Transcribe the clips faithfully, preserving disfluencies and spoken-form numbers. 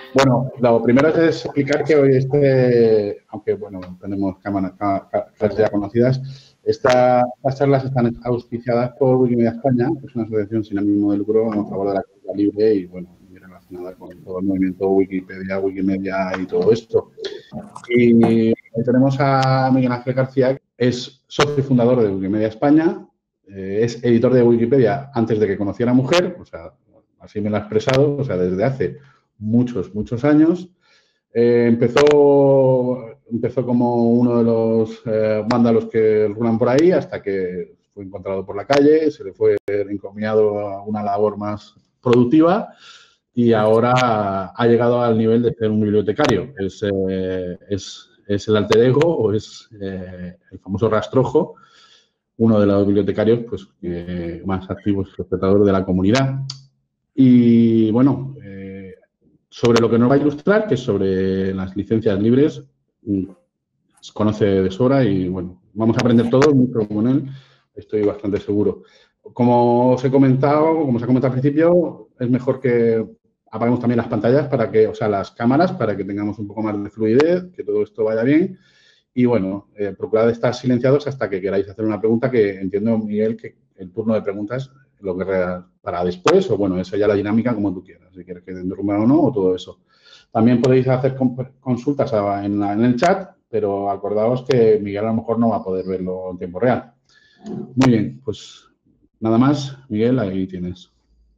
Bueno, lo primero es explicar que hoy este, aunque bueno, tenemos cámaras ya conocidas, esta, estas charlas están auspiciadas por Wikimedia España, que es una asociación sin ánimo de lucro en favor de la cultura libre y bueno, muy relacionada con todo el movimiento Wikipedia, Wikimedia y todo esto. Y tenemos a Miguel Ángel García, que es socio y fundador de Wikimedia España, eh, es editor de Wikipedia antes de que conociera a Mujer, o sea, así me lo ha expresado, o sea, desde hace muchos, muchos años. Eh, empezó, empezó como uno de los eh, vándalos que rulan por ahí hasta que fue encontrado por la calle, se le fue encomiado a una labor más productiva y ahora ha llegado al nivel de ser un bibliotecario. Es, eh, es, es el alter ego o es eh, el famoso rastrojo, uno de los bibliotecarios pues, eh, más activos y respetadores de la comunidad. Y bueno, eh, sobre lo que nos va a ilustrar, que es sobre las licencias libres, conoce de sobra y bueno, vamos a aprender todo mucho con él, estoy bastante seguro. Como os he comentado, como os he comentado al principio, es mejor que apaguemos también las pantallas para que, o sea, las cámaras para que tengamos un poco más de fluidez, que todo esto vaya bien. Y bueno, eh, procurad estar silenciados hasta que queráis hacer una pregunta, que entiendo, Miguel, que el turno de preguntas lo querrás para después, o bueno, eso ya la dinámica como tú quieras, si quieres que te interrumpa o no, o todo eso. También podéis hacer consultas en, la, en el chat, pero acordaos que Miguel a lo mejor no va a poder verlo en tiempo real. Muy bien, pues nada más, Miguel, ahí tienes.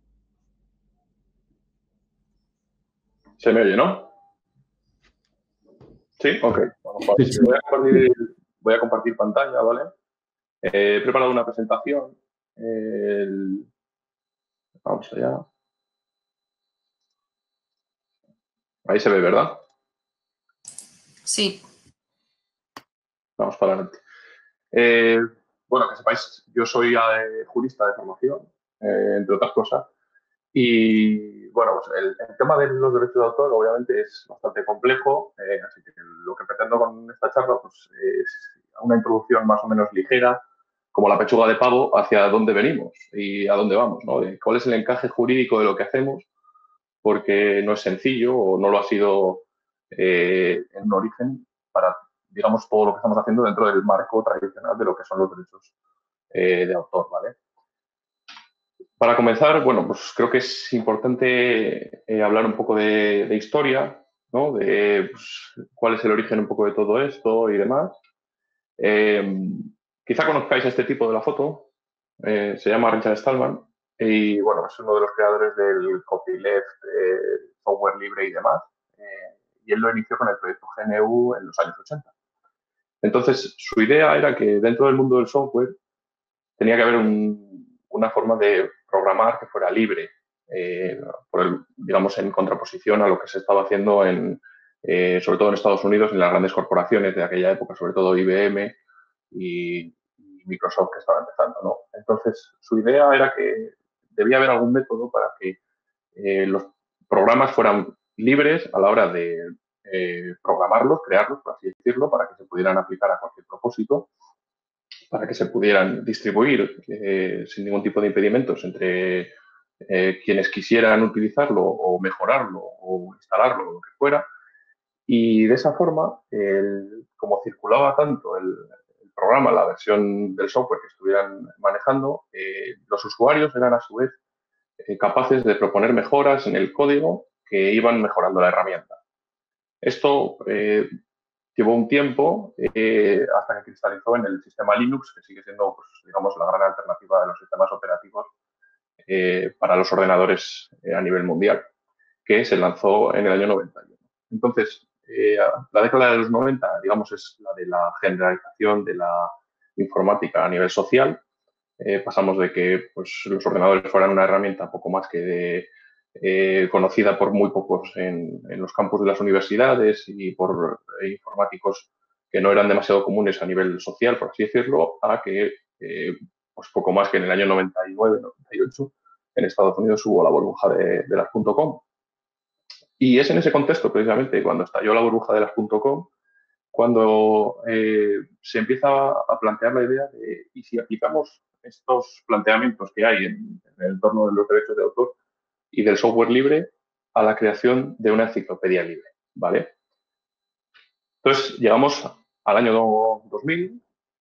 ¿Se me oye, no? Sí, ok. Bueno, pues, sí, sí. Voy, a compartir, voy a compartir pantalla, ¿vale? Eh, he preparado una presentación. El... Vamos allá. Ahí se ve, ¿verdad? Sí. Vamos para adelante. Eh, bueno, que sepáis, yo soy eh, jurista de formación, eh, entre otras cosas. Y bueno, pues el, el tema de los derechos de autor obviamente es bastante complejo, eh, así que lo que pretendo con esta charla pues, es una introducción más o menos ligera, como la pechuga de pavo, hacia dónde venimos y a dónde vamos, ¿no? De cuál es el encaje jurídico de lo que hacemos, porque no es sencillo o no lo ha sido eh, en un origen para, digamos, todo lo que estamos haciendo dentro del marco tradicional de lo que son los derechos eh, de autor, ¿vale? Para comenzar, bueno, pues creo que es importante eh, hablar un poco de, de historia, ¿no? De pues, cuál es el origen un poco de todo esto y demás. Eh, quizá conozcáis a este tipo de la foto, eh, se llama Richard Stallman y, bueno, es uno de los creadores del copyleft, eh, software libre y demás. Eh, y él lo inició con el proyecto G N U en los años ochenta. Entonces, su idea era que dentro del mundo del software tenía que haber un, una forma de programar que fuera libre, eh, por el, digamos, en contraposición a lo que se estaba haciendo, en, eh, sobre todo en Estados Unidos, en las grandes corporaciones de aquella época, sobre todo I B M y, y Microsoft, que estaba empezando, ¿no? Entonces, su idea era que debía haber algún método para que eh, los programas fueran libres a la hora de eh, programarlos, crearlos, por así decirlo, para que se pudieran aplicar a cualquier propósito, para que se pudieran distribuir eh, sin ningún tipo de impedimentos entre eh, quienes quisieran utilizarlo o mejorarlo o instalarlo o lo que fuera. Y de esa forma, el, como circulaba tanto el, el programa, la versión del software que estuvieran manejando, eh, los usuarios eran a su vez eh, capaces de proponer mejoras en el código que iban mejorando la herramienta. Esto eh, llevó un tiempo eh, hasta que cristalizó en el sistema Linux, que sigue siendo, pues, digamos, la gran alternativa de los sistemas operativos eh, para los ordenadores eh, a nivel mundial, que se lanzó en el año noventa y uno. Entonces, eh, la década de los noventa, digamos, es la de la generalización de la informática a nivel social. Eh, pasamos de que pues, los ordenadores fueran una herramienta poco más que de, eh, conocida por muy pocos en, en los campus de las universidades y por eh, informáticos que no eran demasiado comunes a nivel social, por así decirlo, a que eh, pues poco más que en el año noventa y nueve, noventa y ocho, en Estados Unidos hubo la burbuja de, de las .com. Y es en ese contexto, precisamente, cuando estalló la burbuja de las .com, cuando eh, se empieza a plantear la idea de, ¿y si aplicamos estos planteamientos que hay en, en el entorno de los derechos de autor y del software libre a la creación de una enciclopedia libre, ¿vale? Entonces, llegamos al año dos mil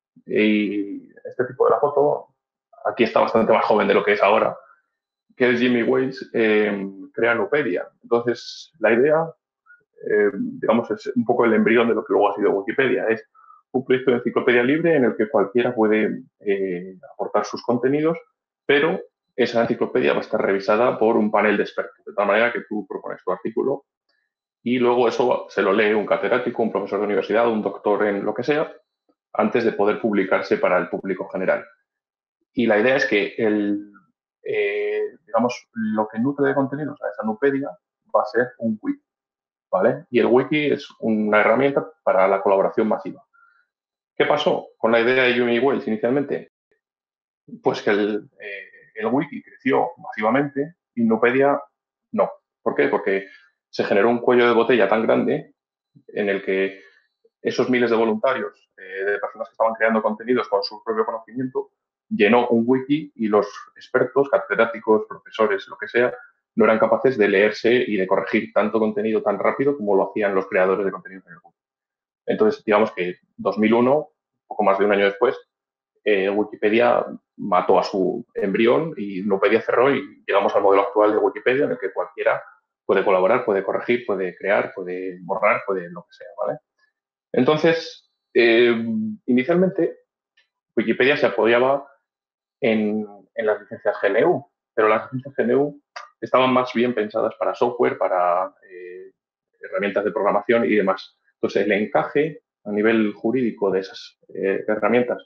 y este tipo de la foto, aquí está bastante más joven de lo que es ahora, que es Jimmy Wales, eh, crea Nupedia. Entonces, la idea, eh, digamos, es un poco el embrión de lo que luego ha sido Wikipedia. Es un proyecto de enciclopedia libre en el que cualquiera puede eh, aportar sus contenidos, pero esa enciclopedia va a estar revisada por un panel de expertos, de tal manera que tú propones tu artículo y luego eso se lo lee un catedrático, un profesor de universidad, un doctor en lo que sea, antes de poder publicarse para el público general. Y la idea es que el, eh, digamos, lo que nutre de contenidos a esa Nupedia va a ser un wiki, ¿vale? Y el wiki es una herramienta para la colaboración masiva. ¿Qué pasó con la idea de Jimmy Wales inicialmente? Pues que el, eh, el wiki creció masivamente y Nupedia no. ¿Por qué? Porque se generó un cuello de botella tan grande en el que esos miles de voluntarios, eh, de personas que estaban creando contenidos con su propio conocimiento, llenó un wiki y los expertos, catedráticos, profesores, lo que sea, no eran capaces de leerse y de corregir tanto contenido tan rápido como lo hacían los creadores de contenido en el wiki. Entonces, digamos que dos mil uno, poco más de un año después, eh, Wikipedia mató a su embrión y Nupedia cerró y llegamos al modelo actual de Wikipedia en el que cualquiera puede colaborar, puede corregir, puede crear, puede borrar, puede lo que sea, ¿vale? Entonces, eh, inicialmente, Wikipedia se apoyaba en, en las licencias G N U, pero las licencias G N U estaban más bien pensadas para software, para eh, herramientas de programación y demás. Entonces, el encaje a nivel jurídico de esas eh, herramientas,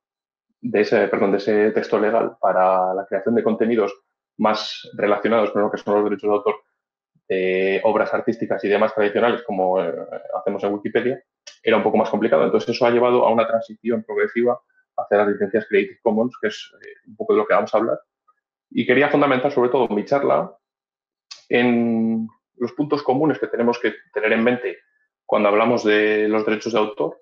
de ese, perdón, de ese texto legal para la creación de contenidos más relacionados con lo que son los derechos de autor, de obras artísticas y demás tradicionales, como eh, hacemos en Wikipedia, era un poco más complicado. Entonces, eso ha llevado a una transición progresiva hacia las licencias Creative Commons, que es eh, un poco de lo que vamos a hablar. Y quería fundamentar, sobre todo, mi charla en los puntos comunes que tenemos que tener en mente cuando hablamos de los derechos de autor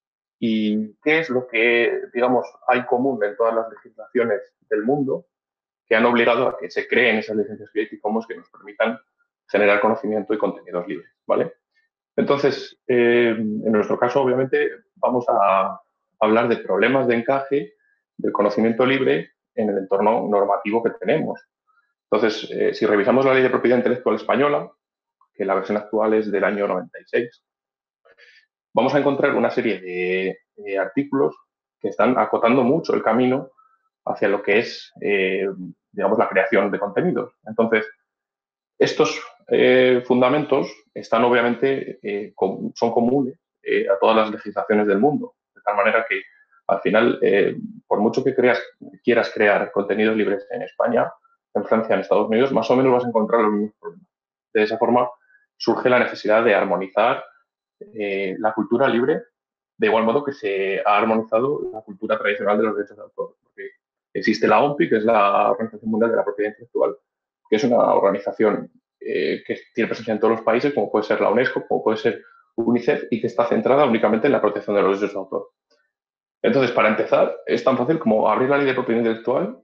y qué es lo que, digamos, hay común en todas las legislaciones del mundo que han obligado a que se creen esas licencias Creative Commons que nos permitan generar conocimiento y contenidos libres, ¿vale? Entonces, eh, en nuestro caso, obviamente, vamos a hablar de problemas de encaje del conocimiento libre en el entorno normativo que tenemos. Entonces, eh, si revisamos la Ley de Propiedad Intelectual Española, que la versión actual es del año noventa y seis, vamos a encontrar una serie de, de artículos que están acotando mucho el camino hacia lo que es, eh, digamos, la creación de contenidos. Entonces, estos eh, fundamentos están obviamente, eh, com son comunes eh, a todas las legislaciones del mundo, de tal manera que al final, eh, por mucho que creas, quieras crear contenidos libres en España, en Francia, en Estados Unidos, más o menos vas a encontrar los mismos problemas. De esa forma surge la necesidad de armonizar eh, la cultura libre, de igual modo que se ha armonizado la cultura tradicional de los derechos de autor. Porque existe la O M P I, que es la Organización Mundial de la Propiedad Intelectual, que es una organización eh, que tiene presencia en todos los países, como puede ser la UNESCO, como puede ser UNICEF, y que está centrada únicamente en la protección de los derechos de autor. Entonces, para empezar, es tan fácil como abrir la Ley de Propiedad Intelectual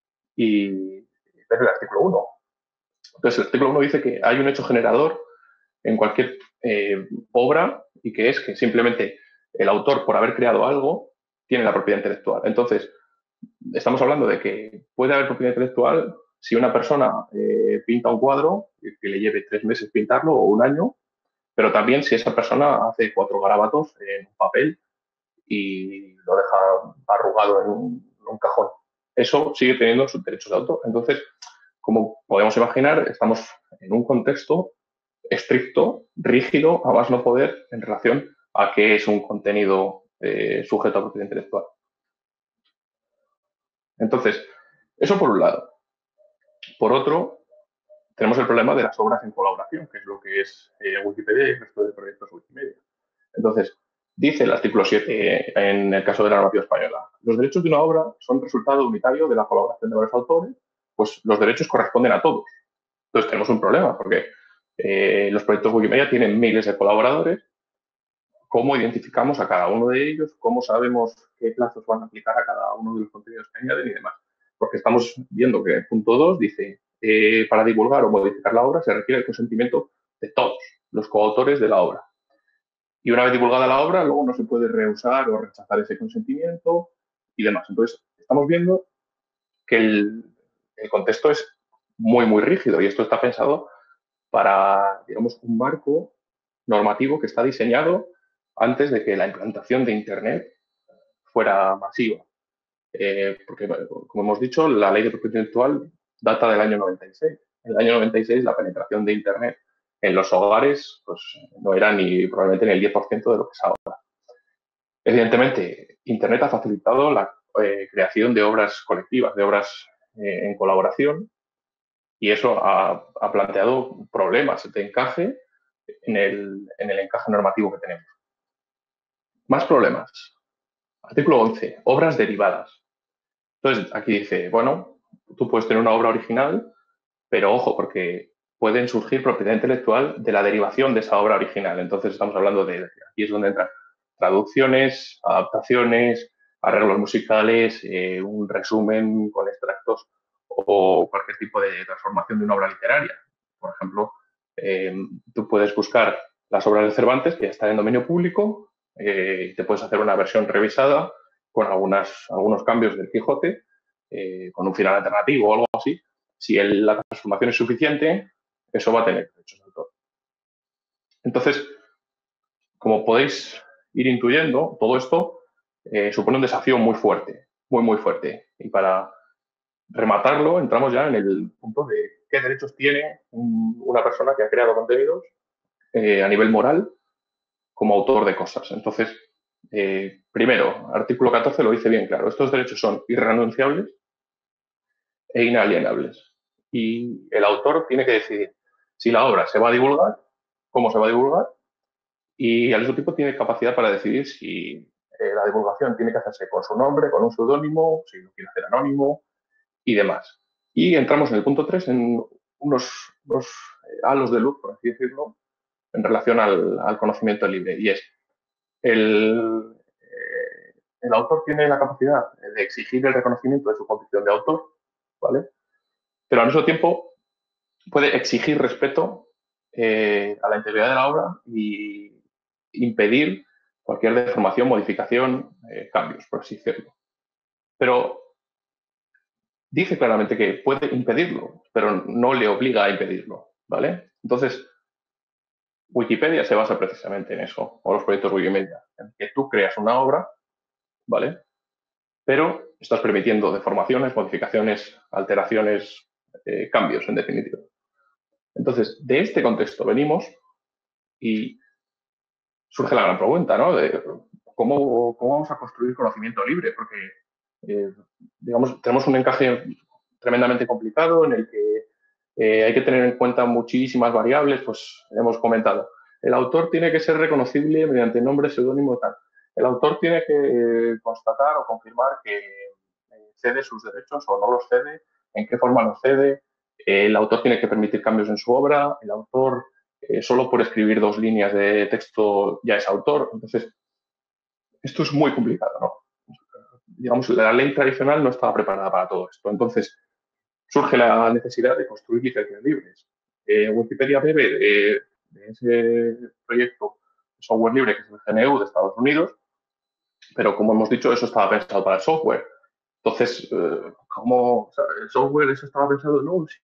y ver el artículo uno. Entonces, el artículo uno dice que hay un hecho generador en cualquier eh, obra y que es que simplemente el autor, por haber creado algo, tiene la propiedad intelectual. Entonces, estamos hablando de que puede haber propiedad intelectual si una persona eh, pinta un cuadro que le lleve tres meses pintarlo o un año, pero también si esa persona hace cuatro garabatos en un papel y lo deja arrugado en un, en un cajón. Eso sigue teniendo sus derechos de autor. Entonces, como podemos imaginar, estamos en un contexto estricto, rígido, a más no poder en relación a qué es un contenido eh, sujeto a propiedad intelectual. Entonces, eso por un lado. Por otro, tenemos el problema de las obras en colaboración, que es lo que es eh, Wikipedia y el resto de proyectos Wikimedia. Entonces, dice el artículo siete en el caso de la normativa española, los derechos de una obra son resultado unitario de la colaboración de varios autores, pues los derechos corresponden a todos. Entonces tenemos un problema, porque eh, los proyectos Wikimedia tienen miles de colaboradores. ¿Cómo identificamos a cada uno de ellos? ¿Cómo sabemos qué plazos van a aplicar a cada uno de los contenidos que añaden y demás? Porque estamos viendo que el punto dos dice eh, para divulgar o modificar la obra se requiere el consentimiento de todos los coautores de la obra. Y una vez divulgada la obra, luego no se puede rehusar o rechazar ese consentimiento y demás. Entonces, estamos viendo que el, el contexto es muy, muy rígido y esto está pensado para, digamos, un marco normativo que está diseñado antes de que la implantación de Internet fuera masiva. Eh, porque, como hemos dicho, la ley de propiedad intelectual data del año noventa y seis. En el año noventa y seis la penetración de Internet en los hogares pues, no era ni probablemente ni el diez por ciento de lo que es ahora. Evidentemente, Internet ha facilitado la eh, creación de obras colectivas, de obras eh, en colaboración, y eso ha, ha planteado problemas de encaje en el, en el encaje normativo que tenemos. Más problemas. Artículo once. Obras derivadas. Entonces, aquí dice, bueno, tú puedes tener una obra original, pero ojo, porque pueden surgir propiedad intelectual de la derivación de esa obra original. Entonces, estamos hablando de, aquí es donde entran traducciones, adaptaciones, arreglos musicales, eh, un resumen con extractos o cualquier tipo de transformación de una obra literaria. Por ejemplo, eh, tú puedes buscar las obras de Cervantes, que ya están en dominio público, eh, y te puedes hacer una versión revisada con algunas, algunos cambios del Quijote, eh, con un final alternativo o algo así. Si el, la transformación es suficiente, eso va a tener derechos de autor. Entonces, como podéis ir intuyendo, todo esto eh, supone un desafío muy fuerte, muy, muy fuerte. Y para rematarlo, entramos ya en el punto de qué derechos tiene un, una persona que ha creado contenidos eh, a nivel moral como autor de cosas. Entonces, eh, primero, artículo catorce lo dice bien claro. Estos derechos son irrenunciables e inalienables. Y el autor tiene que decidir si la obra se va a divulgar, cómo se va a divulgar, y al mismo tiempo tiene capacidad para decidir si eh, la divulgación tiene que hacerse con su nombre, con un seudónimo, si lo quiere hacer anónimo y demás. Y entramos en el punto tres en unos, unos halos de luz, por así decirlo, en relación al, al conocimiento libre. Y es, el, eh, el autor tiene la capacidad de exigir el reconocimiento de su condición de autor, ¿vale? Pero al mismo tiempo puede exigir respeto eh, a la integridad de la obra y impedir cualquier deformación, modificación, eh, cambios, por así decirlo. Pero dice claramente que puede impedirlo, pero no le obliga a impedirlo, ¿vale? Entonces, Wikipedia se basa precisamente en eso, o los proyectos Wikimedia, en que tú creas una obra, ¿vale? Pero estás permitiendo deformaciones, modificaciones, alteraciones, eh, cambios, en definitiva. Entonces, de este contexto venimos y surge la gran pregunta, ¿no? De cómo, cómo vamos a construir conocimiento libre, porque, eh, digamos, tenemos un encaje tremendamente complicado en el que eh, hay que tener en cuenta muchísimas variables, pues hemos comentado. El autor tiene que ser reconocible mediante nombre, seudónimo, tal. El autor tiene que eh, constatar o confirmar que eh, cede sus derechos o no los cede, en qué forma los cede. Eh, el autor tiene que permitir cambios en su obra. El autor, eh, solo por escribir dos líneas de texto, ya es autor. Entonces, esto es muy complicado, ¿no? Digamos, la ley tradicional no estaba preparada para todo esto. Entonces, surge la necesidad de construir licencias libres. Eh, Wikipedia bebe de, de ese proyecto de software libre que es el G N U de Estados Unidos, pero como hemos dicho, eso estaba pensado para el software. Entonces, eh, ¿cómo o sea, el software eso estaba pensado? No, sí.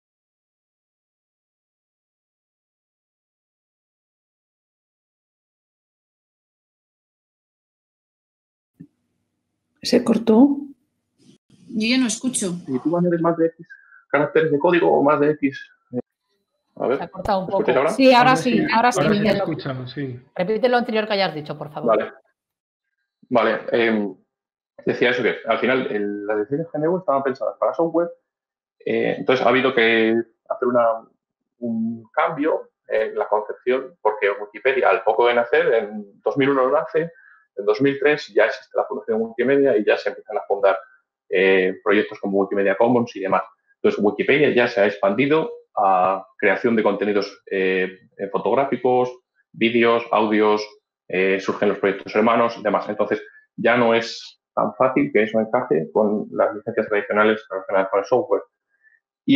¿Se cortó? Yo ya no escucho. Si tú añades más de X caracteres de código o más de X. Eh, a ver, se ha cortado un ¿me poco. escuchas ahora? Sí, ahora, Ahora sí, sí, ahora sí. ahora sí repite te lo- escuchamos, sí. Repite lo anterior que hayas dicho, por favor. Vale. Vale. eh, decía eso que al final el- las licencias G N U estaban pensadas para software. Eh, entonces ha habido que hacer una, un cambio en la concepción, porque Wikipedia, al poco de nacer, en dos mil uno nace, en dos mil tres ya existe la Fundación Wikimedia y ya se empiezan a fundar eh, proyectos como Wikimedia Commons y demás. Entonces Wikipedia ya se ha expandido a creación de contenidos eh, fotográficos, vídeos, audios, eh, surgen los proyectos hermanos y demás. Entonces ya no es tan fácil que eso encaje con las licencias tradicionales relacionadas con el software. Y es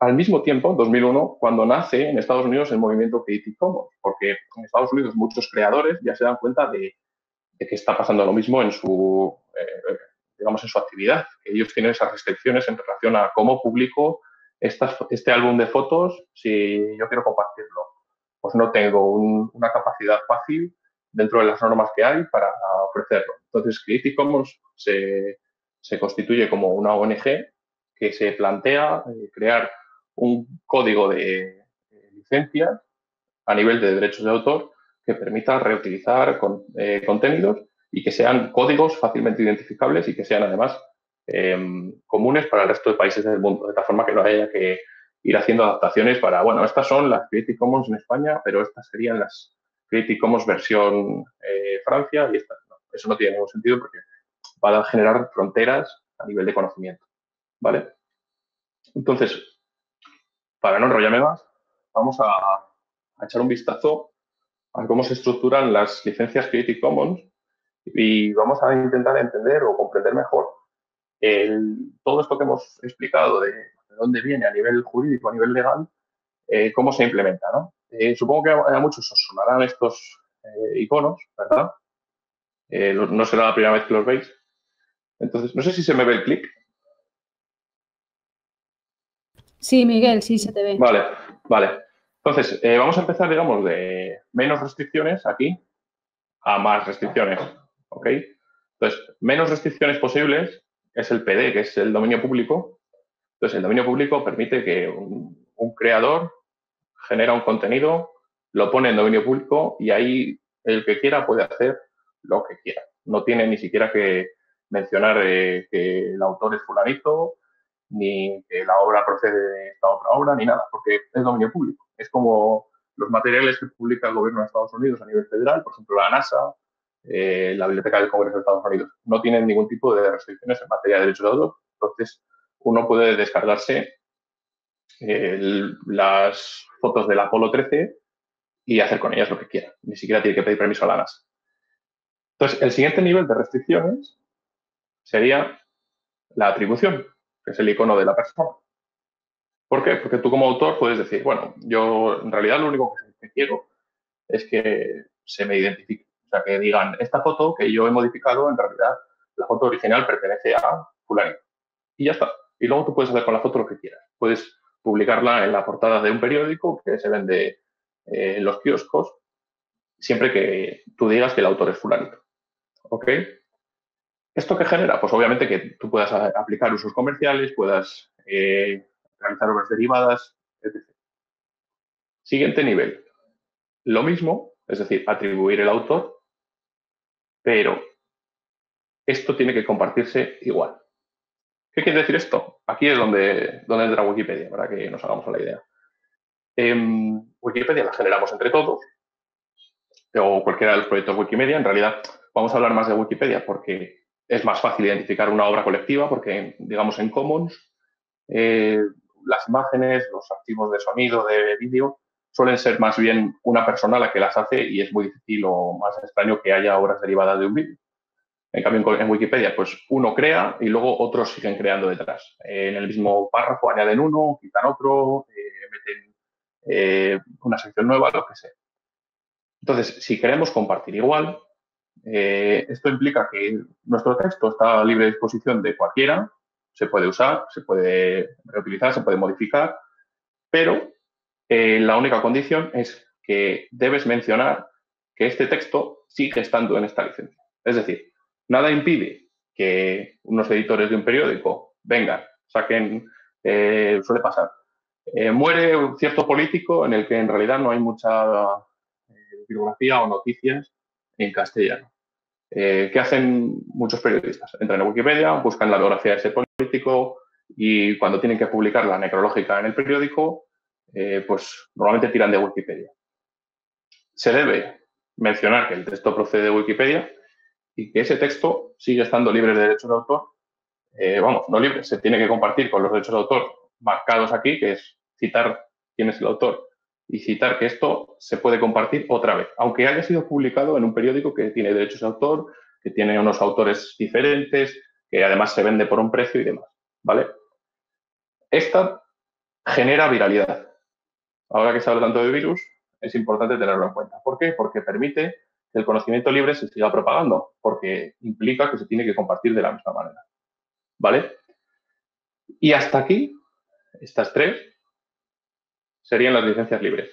al mismo tiempo, en dos mil uno, cuando nace en Estados Unidos el movimiento Creative Commons, porque en Estados Unidos muchos creadores ya se dan cuenta de, de que está pasando lo mismo en su, eh, digamos, en su actividad, que ellos tienen esas restricciones en relación a cómo publico estas, este álbum de fotos si yo quiero compartirlo. Pues no tengo un, una capacidad fácil dentro de las normas que hay para ofrecerlo. Entonces, Creative Commons se, se constituye como una O N G que se plantea eh, crear un código de, de licencias a nivel de derechos de autor que permita reutilizar con, eh, contenidos y que sean códigos fácilmente identificables y que sean además eh, comunes para el resto de países del mundo, de tal forma que no haya que ir haciendo adaptaciones para, bueno, estas son las Creative Commons en España, pero estas serían las Creative Commons versión eh, Francia y estas no. Eso no tiene ningún sentido porque va a generar fronteras a nivel de conocimiento, ¿vale? Entonces, para no enrollarme más, vamos a, a echar un vistazo a cómo se estructuran las licencias Creative Commons y vamos a intentar entender o comprender mejor el, todo esto que hemos explicado de, de dónde viene a nivel jurídico, a nivel legal, eh, cómo se implementa, ¿no? Eh, supongo que a, a muchos os sonarán estos eh, iconos, ¿verdad? Eh, no será la primera vez que los veis. Entonces, no sé si se me ve el clic. Sí, Miguel, sí se te ve. Vale, vale. Entonces, eh, vamos a empezar, digamos, de menos restricciones aquí a más restricciones, ¿ok? Entonces, menos restricciones posibles es el P D, que es el dominio público. Entonces, el dominio público permite que un, un creador genera un contenido, lo pone en dominio público y ahí el que quiera puede hacer lo que quiera. No tiene ni siquiera que mencionar eh, que el autor es fulanito, ni que la obra procede de esta otra obra, ni nada, porque es dominio público. Es como los materiales que publica el gobierno de Estados Unidos a nivel federal, por ejemplo, la NASA, eh, la Biblioteca del Congreso de Estados Unidos, no tienen ningún tipo de restricciones en materia de derechos de autor. Entonces, uno puede descargarse eh, las fotos del Apolo trece y hacer con ellas lo que quiera. Ni siquiera tiene que pedir permiso a la NASA. Entonces, el siguiente nivel de restricciones sería la atribución, que es el icono de la persona. ¿Por qué? Porque tú como autor puedes decir, bueno, yo en realidad lo único que quiero es que se me identifique. O sea, que digan, esta foto que yo he modificado, en realidad la foto original pertenece a fulanito. Y ya está. Y luego tú puedes hacer con la foto lo que quieras. Puedes publicarla en la portada de un periódico que se vende eh, en los kioscos, siempre que tú digas que el autor es fulanito. ¿Ok? ¿Esto qué genera? Pues obviamente que tú puedas aplicar usos comerciales, puedas eh, realizar obras derivadas, etcétera. Siguiente nivel. Lo mismo, es decir, atribuir el autor, pero esto tiene que compartirse igual. ¿Qué quiere decir esto? Aquí es donde, donde entra Wikipedia, para que nos hagamos la idea. En Wikipedia la generamos entre todos, o cualquiera de los proyectos Wikimedia. En realidad, vamos a hablar más de Wikipedia porque es más fácil identificar una obra colectiva, porque, digamos, en Commons, eh, las imágenes, los archivos de sonido, de vídeo, suelen ser más bien una persona la que las hace y es muy difícil o más extraño que haya obras derivadas de un vídeo. En cambio, en Wikipedia, pues uno crea y luego otros siguen creando detrás. Eh, en el mismo párrafo añaden uno, quitan otro, eh, meten eh, una sección nueva, lo que sea. Entonces, si queremos compartir igual, eh, esto implica que nuestro texto está a libre disposición de cualquiera, se puede usar, se puede reutilizar, se puede modificar, pero eh, la única condición es que debes mencionar que este texto sigue estando en esta licencia. Es decir, nada impide que unos editores de un periódico vengan, saquen, eh, suele pasar, eh, muere un cierto político en el que en realidad no hay mucha eh, bibliografía o noticias en castellano. Eh, ¿Qué hacen muchos periodistas? Entran en Wikipedia, buscan la biografía de ese político y cuando tienen que publicar la necrológica en el periódico, eh, pues normalmente tiran de Wikipedia. Se debe mencionar que el texto procede de Wikipedia y que ese texto sigue estando libre de derechos de autor. Eh, vamos, no libre, se tiene que compartir con los derechos de autor marcados aquí, que es citar quién es el autor y citar que esto se puede compartir otra vez, aunque haya sido publicado en un periódico que tiene derechos de autor, que tiene unos autores diferentes, que además se vende por un precio y demás, ¿vale? Esta genera viralidad. Ahora que se habla tanto de virus, es importante tenerlo en cuenta. ¿Por qué? Porque permite que el conocimiento libre se siga propagando, porque implica que se tiene que compartir de la misma manera. ¿Vale? Y hasta aquí, estas tres serían las licencias libres.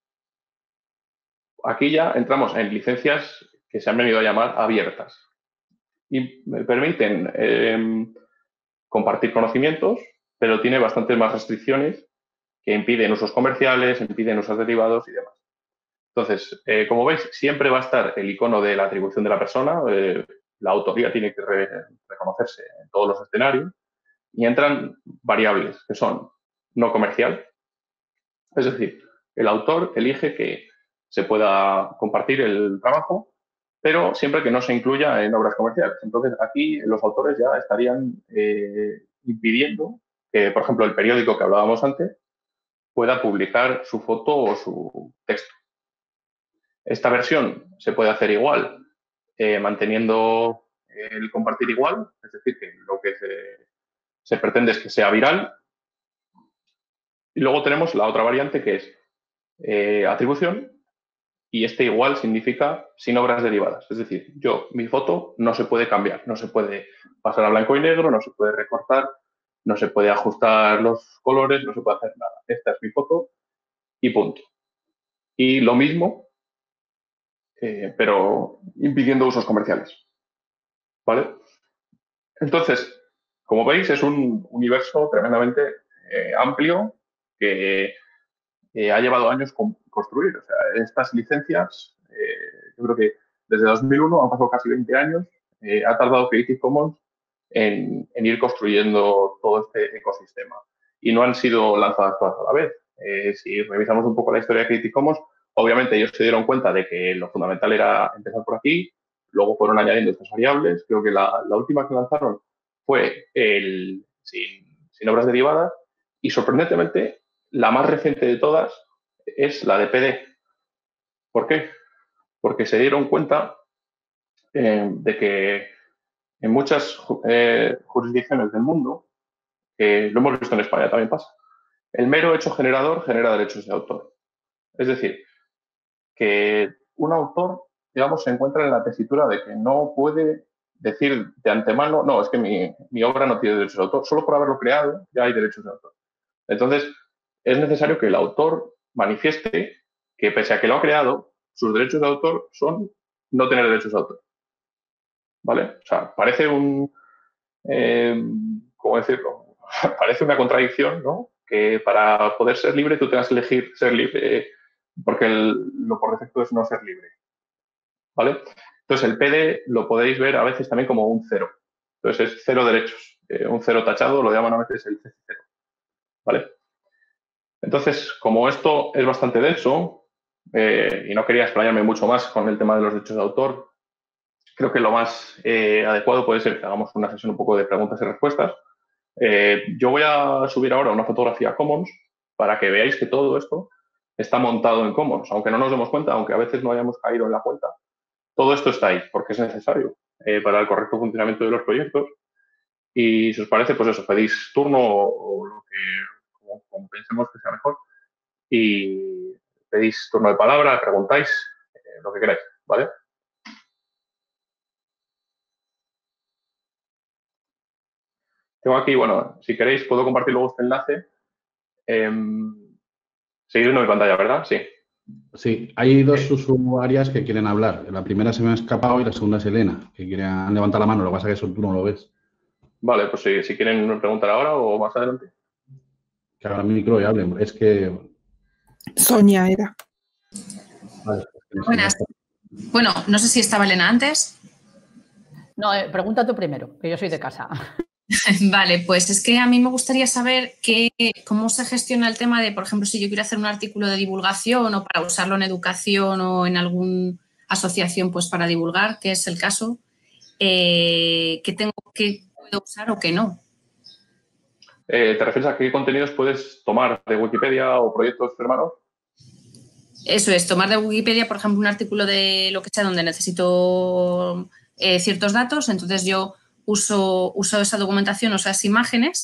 Aquí ya entramos en licencias que se han venido a llamar abiertas y me permiten eh, compartir conocimientos, pero tiene bastantes más restricciones que impiden usos comerciales, impiden usos derivados y demás. Entonces, eh, como veis, siempre va a estar el icono de la atribución de la persona, eh, la autoría tiene que re reconocerse en todos los escenarios y entran variables que son no comercial, es decir, el autor elige que se pueda compartir el trabajo, pero siempre que no se incluya en obras comerciales. Entonces, aquí los autores ya estarían eh, impidiendo que, por ejemplo, el periódico que hablábamos antes pueda publicar su foto o su texto. Esta versión se puede hacer igual, eh, manteniendo el compartir igual, es decir, que lo que se, se pretende es que sea viral. Y luego tenemos la otra variante que es eh, atribución, y este igual significa sin obras derivadas. Es decir, yo, mi foto no se puede cambiar, no se puede pasar a blanco y negro, no se puede recortar, no se puede ajustar los colores, no se puede hacer nada. Esta es mi foto y punto. Y lo mismo, eh, pero impidiendo usos comerciales. ¿Vale? Entonces, como veis, es un universo tremendamente eh, amplio que eh, ha llevado años con, construir. O sea, estas licencias, eh, yo creo que desde dos mil uno han pasado casi veinte años, eh, ha tardado Creative Commons en, en ir construyendo todo este ecosistema. Y no han sido lanzadas todas a la vez. Eh, si revisamos un poco la historia de Creative Commons, obviamente ellos se dieron cuenta de que lo fundamental era empezar por aquí, luego fueron añadiendo estas variables. Creo que la, la última que lanzaron fue el sin, sin obras derivadas y, sorprendentemente, la más reciente de todas es la de P D. ¿Por qué? Porque se dieron cuenta eh, de que en muchas eh, jurisdicciones del mundo, eh, lo hemos visto en España, también pasa, el mero hecho generador genera derechos de autor. Es decir, que un autor, digamos, se encuentra en la tesitura de que no puede decir de antemano, no, es que mi, mi obra no tiene derechos de autor, solo por haberlo creado ya hay derechos de autor. Entonces, es necesario que el autor manifieste que, pese a que lo ha creado, sus derechos de autor son no tener derechos de autor. ¿Vale? O sea, parece un... Eh, ¿Cómo decirlo? Parece una contradicción, ¿no? Que para poder ser libre tú tengas que elegir ser libre, eh, porque el, lo por defecto es no ser libre. ¿Vale? Entonces, el P D lo podéis ver a veces también como un cero. Entonces, es cero derechos. Eh, un cero tachado lo llaman a veces el C cero. ¿Vale? Entonces, como esto es bastante denso eh, y no quería explayarme mucho más con el tema de los derechos de autor, creo que lo más eh, adecuado puede ser que hagamos una sesión un poco de preguntas y respuestas. Eh, yo voy a subir ahora una fotografía a Commons para que veáis que todo esto está montado en Commons. Aunque no nos demos cuenta, aunque a veces no hayamos caído en la cuenta, todo esto está ahí porque es necesario eh, para el correcto funcionamiento de los proyectos. Y si os parece, pues eso, pedís turno o, o lo que... Como, como pensemos que sea mejor, y pedís turno de palabra, preguntáis, eh, lo que queráis, ¿vale? Tengo aquí, bueno, si queréis puedo compartir luego este enlace. Eh, Seguís viendo mi pantalla, ¿verdad? Sí. Sí, hay dos Sí. usuarias que quieren hablar. La primera se me ha escapado y la segunda es Elena, que quieren levantar la mano. Lo que pasa es que eso tú no lo ves. Vale, pues si, si quieren preguntar ahora o más adelante. Que abran mi micro y hablen. Es que... Sonia era. Vale, es que no sé. Buenas. Bueno, no sé si estaba Elena antes. No, eh, pregunta tú primero, que yo soy de casa. Vale, pues es que a mí me gustaría saber qué, cómo se gestiona el tema de, por ejemplo, si yo quiero hacer un artículo de divulgación o para usarlo en educación o en alguna asociación pues para divulgar, que es el caso, eh, ¿qué tengo que puedo usar o qué no? Eh, ¿Te refieres a qué contenidos puedes tomar de Wikipedia o proyectos hermanos? Eso es, tomar de Wikipedia, por ejemplo, un artículo de lo que sea donde necesito eh, ciertos datos, entonces yo uso, uso esa documentación o esas imágenes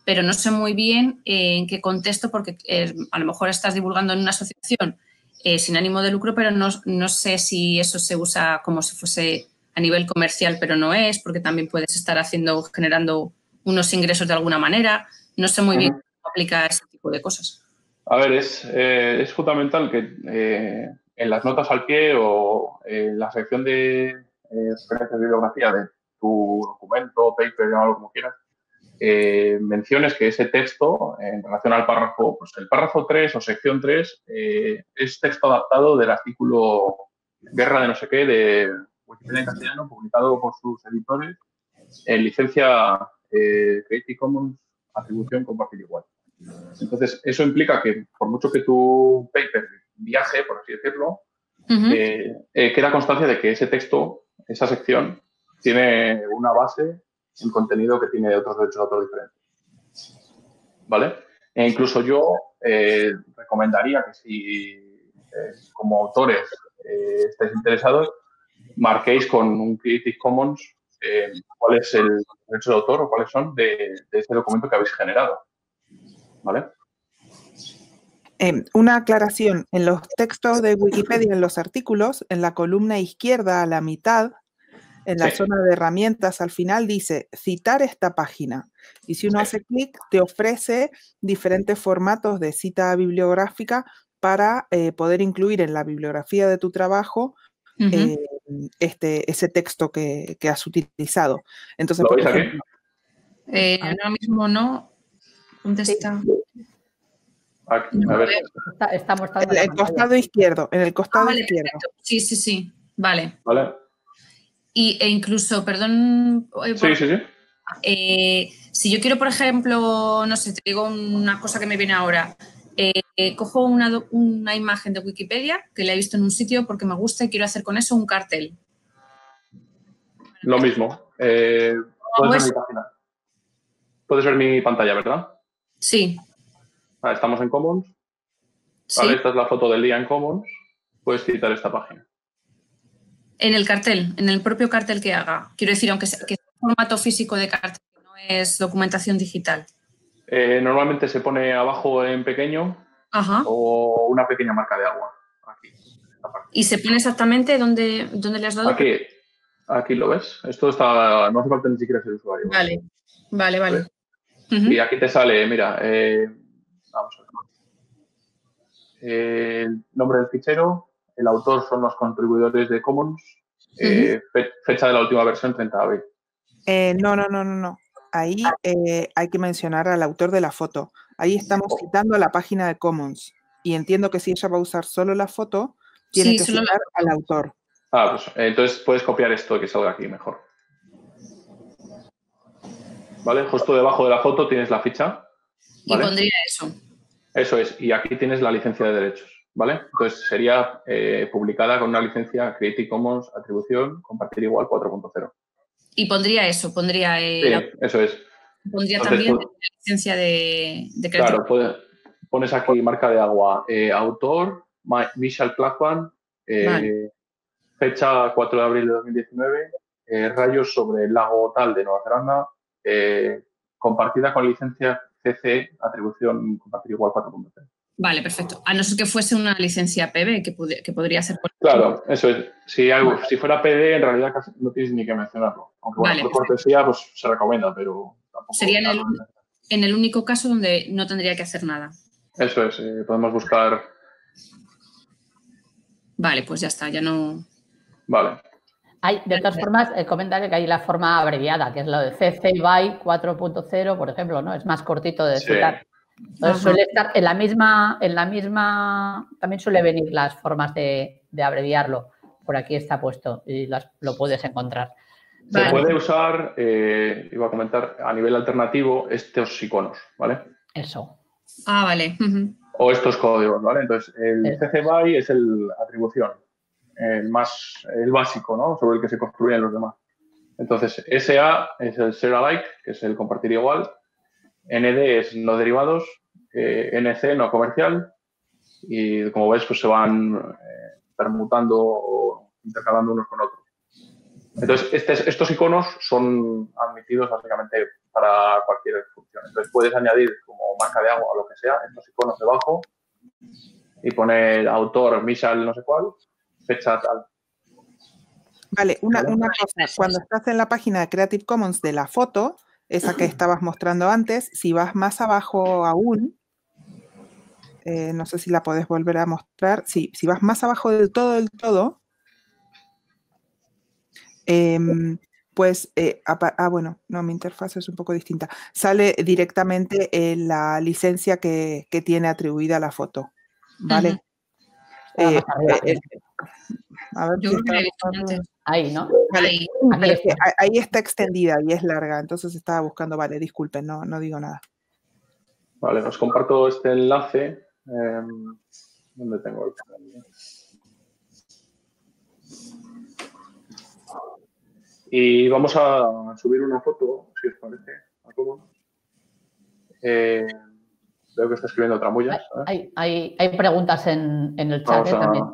pero no sé muy bien eh, en qué contexto, porque eh, a lo mejor estás divulgando en una asociación eh, sin ánimo de lucro, pero no, no sé si eso se usa como si fuese a nivel comercial, pero no es, porque también puedes estar haciendo, generando unos ingresos de alguna manera. No sé muy bien Ujú. cómo aplica ese tipo de cosas. A ver, es, eh, es fundamental que eh, en las notas al pie o en la sección de eh, referencias de bibliografía de tu documento, paper, llámalo como quieras, eh, menciones que ese texto, en relación al párrafo, pues el párrafo tres o sección tres, eh, es texto adaptado del artículo Guerra de no sé qué de Wikipedia en castellano, publicado por sus editores en licencia eh, Creative Commons, atribución compartir igual. Entonces, eso implica que por mucho que tu paper viaje, por así decirlo, Uh-huh. eh, eh, queda constancia de que ese texto, esa sección, tiene una base en contenido que tiene otros derechos de autor diferentes. ¿Vale? E incluso yo eh, recomendaría que si eh, como autores eh, estáis interesados, marquéis con un Creative Commons eh, cuál es el derecho de autor o cuáles son de, de ese documento que habéis generado. ¿Vale? Eh, una aclaración. En los textos de Wikipedia, en los artículos, en la columna izquierda a la mitad, en la Sí. zona de herramientas, al final dice citar esta página. Y si uno Sí. hace clic, te ofrece diferentes formatos de cita bibliográfica para eh, poder incluir en la bibliografía de tu trabajo Uh-huh. eh, este, ese texto que, que has utilizado. Entonces, ¿Lo por veis aquí? ejemplo, Eh, ahora mismo no. ¿Dónde Sí. está? Aquí, No a lo ver. veo. Está, está mostrando en la el pantalla. costado izquierdo, en el Ah, costado vale, izquierdo. perfecto. Sí, sí, sí. Vale. ¿Vale? Y, e incluso, perdón, eh, por- Sí, sí, sí. eh, si yo quiero, por ejemplo, no sé, te digo una cosa que me viene ahora. Eh, eh, cojo una, do- una imagen de Wikipedia que la he visto en un sitio porque me gusta y quiero hacer con eso un cartel. Lo mismo. Eh, ¿Cómo puedes hago ver mi eso? página. Puedes ver mi pantalla, ¿verdad? Sí, Vale, estamos en Commons. Vale, sí. esta es la foto del día en Commons. Puedes citar esta página. En el cartel, en el propio cartel que haga. Quiero decir, aunque sea, que sea un formato físico de cartel, que no es documentación digital. Eh, normalmente se pone abajo en pequeño Ajá. o una pequeña marca de agua. Aquí, en esta parte. ¿Y se pone exactamente dónde, dónde le has dado? Aquí, aquí lo ves. Esto está, no hace falta ni siquiera ser usuario. Vale, vale, vale. ¿Vale? Ujú. Y aquí te sale, mira, eh, vamos a ver. Eh, el nombre del fichero, el autor son los contribuidores de Commons, eh, fe- fecha de la última versión treinta de abril. Eh, no, no, no, no, no. Ahí eh, hay que mencionar al autor de la foto. Ahí estamos citando la página de Commons. Y entiendo que si ella va a usar solo la foto, tiene Sí, que solo la citar foto. al autor. Ah, pues eh, entonces puedes copiar esto que salga aquí mejor. ¿Vale? Justo debajo de la foto tienes la ficha. Y ¿Vale? pondría eso. Eso es. Y aquí tienes la licencia de derechos. ¿Vale? Entonces sería eh, publicada con una licencia Creative Commons, atribución, compartir igual cuatro punto cero. Y pondría eso, pondría Sí, el eso es. pondría Entonces, también pues, la licencia de, de Creative. claro, puede- pones aquí marca de agua, eh, autor, Ma- Michelle Clapham, eh, Vale. fecha cuatro de abril de dos mil diecinueve, eh, rayos sobre el lago tal de Nueva Zelanda, eh, compartida con licencia C C, atribución compartir igual cuatro punto cero. Vale, perfecto. A no ser que fuese una licencia P B, que, pude- que podría ser. Por... Claro, eso es. Si, algo, si fuera P D, en realidad casi no tienes ni que mencionarlo. Aunque bueno, Vale, por perfecto. cortesía, pues se recomienda, pero tampoco. Sería en el, nada. en el único caso donde no tendría que hacer nada. Eso es, eh, podemos buscar. Vale, pues ya está, ya no. Vale. Hay, de todas formas, el comentario que hay la forma abreviada, que es lo de C C B Y cuatro punto cero, por ejemplo, ¿no? Es más cortito de Sí. citar. Entonces Ajá. suele estar en la misma, en la misma, también suele venir las formas de, de abreviarlo. Por aquí está puesto y las, lo puedes encontrar. Se Vale. puede usar, eh, iba a comentar, a nivel alternativo, estos iconos, ¿vale? Eso. Ah, vale. Ujú. O estos códigos, ¿vale? Entonces, el Eso. C C B Y es el atribución, el más, el básico, ¿no? Sobre el que se construyen los demás. Entonces, S A es el share alike, que es el compartir igual. N D es no derivados. Eh, N C no comercial. Y como ves, pues se van eh, permutando o intercalando unos con otros. Entonces, este, estos iconos son admitidos básicamente para cualquier función. Entonces, puedes añadir como marca de agua o lo que sea, estos iconos debajo y poner autor, Michal, no sé cuál, fecha tal. Vale, una, ¿Vale? una cosa. Cuando estás en la página de Creative Commons de la foto, esa que estabas mostrando antes, si vas más abajo aún, eh, no sé si la podés volver a mostrar, sí, si vas más abajo del todo, del todo, eh, pues, eh, ah, bueno, no, mi interfaz es un poco distinta. Sale directamente en la licencia que, que tiene atribuida la foto, ¿vale? Uh-huh. eh, arriba, eh, a ver Yo si creo que está la he visto antes. ahí, ¿no? vale. Ahí. Pero Aquí es que está. ahí está extendida y es larga, entonces estaba buscando, vale, disculpen, no, no digo nada. Vale, os comparto este enlace. Eh, ¿Dónde tengo el panel? Y vamos a subir una foto, si os parece. Eh, veo que está escribiendo Tramullas. Hay, hay, hay preguntas en, en el chat Vamos eh, a... también.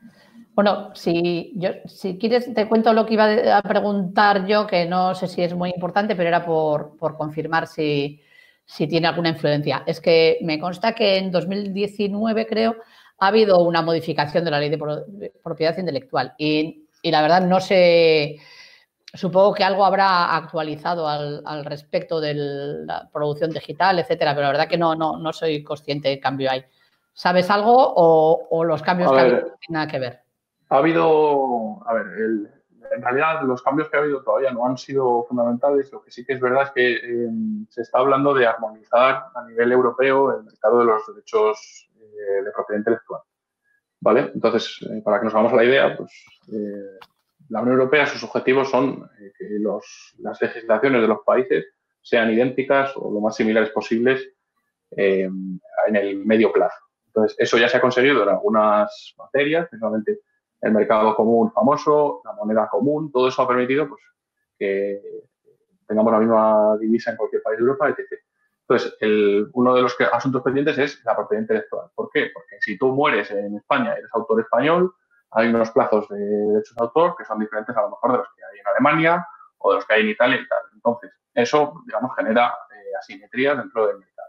Bueno, si, yo, si quieres te cuento lo que iba a preguntar yo, que no sé si es muy importante, pero era por, por confirmar si, si tiene alguna influencia. Es que me consta que en dos mil diecinueve, creo, ha habido una modificación de la ley de, pro, de propiedad intelectual y, y la verdad no sé, supongo que algo habrá actualizado al, al respecto de la producción digital, etcétera, pero la verdad que no, no, no soy consciente de cambio ahí. ¿Sabes algo o, o los cambios a que ver, ha habido no tienen nada que ver? Ha habido, a ver, el, en realidad los cambios que ha habido todavía no han sido fundamentales. Lo que sí que es verdad es que eh, se está hablando de armonizar a nivel europeo el mercado de los derechos eh, de propiedad intelectual. ¿Vale? Entonces, eh, para que nos hagamos la idea, pues eh, la Unión Europea, sus objetivos son eh, que los, las legislaciones de los países sean idénticas o lo más similares posibles eh, en el medio plazo. Entonces, eso ya se ha conseguido en algunas materias, principalmente el mercado común famoso, la moneda común, todo eso ha permitido pues, que tengamos la misma divisa en cualquier país de Europa, etcétera. Entonces, el, uno de los que, asuntos pendientes es la propiedad intelectual. ¿Por qué? Porque si tú mueres en España y eres autor español, hay unos plazos de derechos de autor que son diferentes a lo mejor de los que hay en Alemania o de los que hay en Italia y tal. Entonces, eso, digamos, genera eh, asimetrías dentro del mercado.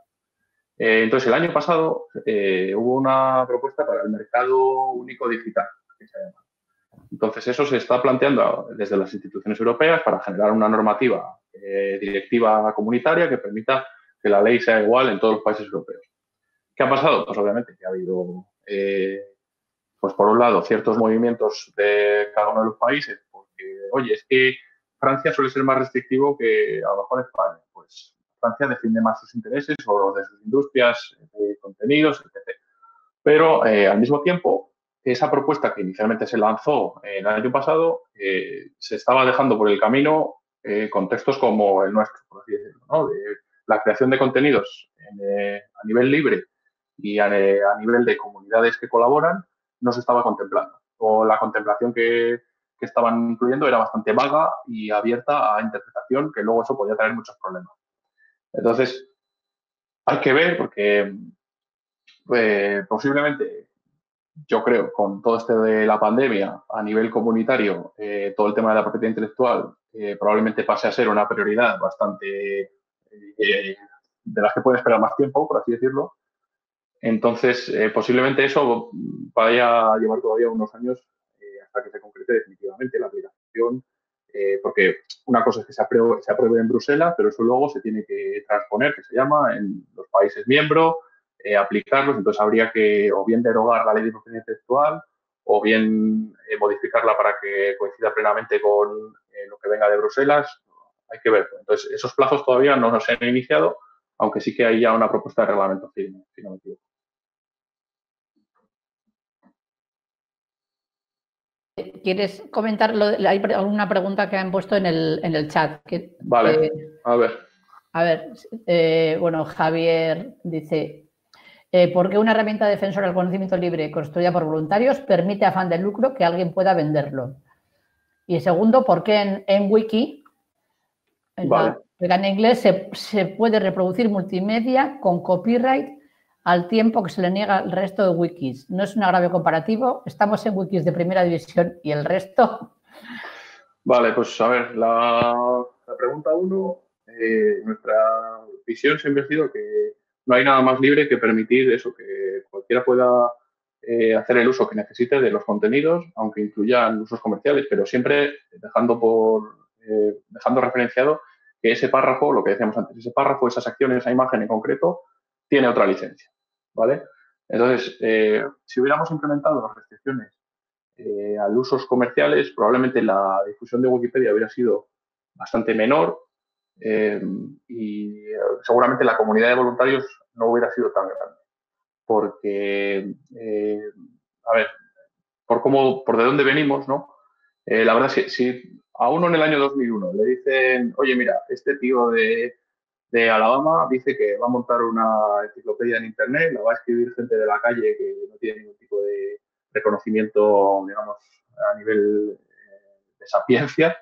Eh, entonces, el año pasado eh, hubo una propuesta para el mercado único digital, que se llama. Entonces, eso se está planteando desde las instituciones europeas para generar una normativa eh, directiva comunitaria que permita que la ley sea igual en todos los países europeos. ¿Qué ha pasado? Pues obviamente que ha habido, eh, pues por un lado, ciertos movimientos de cada uno de los países, porque, oye, es que Francia suele ser más restrictivo que a lo mejor España. Pues Francia defiende más sus intereses o los de sus industrias, de contenidos, etcétera. Pero eh, al mismo tiempo, esa propuesta que inicialmente se lanzó el año pasado eh, se estaba dejando por el camino eh, contextos como el nuestro, por así decirlo, ¿no? De la creación de contenidos en, eh, a nivel libre y a, a nivel de comunidades que colaboran no se estaba contemplando. O la contemplación que, que estaban incluyendo era bastante vaga y abierta a interpretación, que luego eso podía traer muchos problemas. Entonces, hay que ver porque eh, posiblemente, yo creo, con todo este de la pandemia a nivel comunitario, eh, todo el tema de la propiedad intelectual eh, probablemente pase a ser una prioridad bastante eh, de las que puede esperar más tiempo, por así decirlo. Entonces, eh, posiblemente eso vaya a llevar todavía unos años eh, hasta que se concrete definitivamente la aplicación, eh, porque una cosa es que se apruebe, se apruebe en Bruselas, pero eso luego se tiene que transponer, que se llama, en los países miembros, eh, aplicarlos. Entonces, habría que o bien derogar la ley de propiedad intelectual o bien eh, modificarla para que coincida plenamente con eh, lo que venga de Bruselas. Hay que ver. Entonces, esos plazos todavía no se han iniciado, aunque sí que hay ya una propuesta de reglamento, si no me equivoco. ¿Quieres comentarlo? Hay alguna pregunta que han puesto en el, en el chat. Que, vale, eh, a ver. A ver, eh, bueno, Javier dice, eh, ¿por qué una herramienta defensora del conocimiento libre construida por voluntarios permite a afán de lucro que alguien pueda venderlo? Y segundo, ¿por qué en, en Wiki, en, vale. la, en inglés, se, se puede reproducir multimedia con copyright al tiempo que se le niega al resto de wikis? ¿No es un agravio comparativo? ¿Estamos en wikis de primera división y el resto? Vale, pues a ver, la, la pregunta uno, eh, nuestra visión siempre ha sido que no hay nada más libre que permitir eso, que cualquiera pueda eh, hacer el uso que necesite de los contenidos, aunque incluyan usos comerciales, pero siempre dejando por eh, dejando referenciado que ese párrafo, lo que decíamos antes, ese párrafo, esas acciones, esa imagen en concreto, tiene otra licencia, ¿vale? Entonces, eh, si hubiéramos implementado las restricciones eh, a usos comerciales, probablemente la difusión de Wikipedia hubiera sido bastante menor eh, y eh, seguramente la comunidad de voluntarios no hubiera sido tan grande. Porque, eh, a ver, por cómo, por de dónde venimos, ¿no? Eh, la verdad es que si a uno en el año dos mil uno le dicen, oye, mira, este tío de, de Alabama dice que va a montar una enciclopedia en Internet, la va a escribir gente de la calle que no tiene ningún tipo de reconocimiento, digamos, a nivel eh, de sapiencia,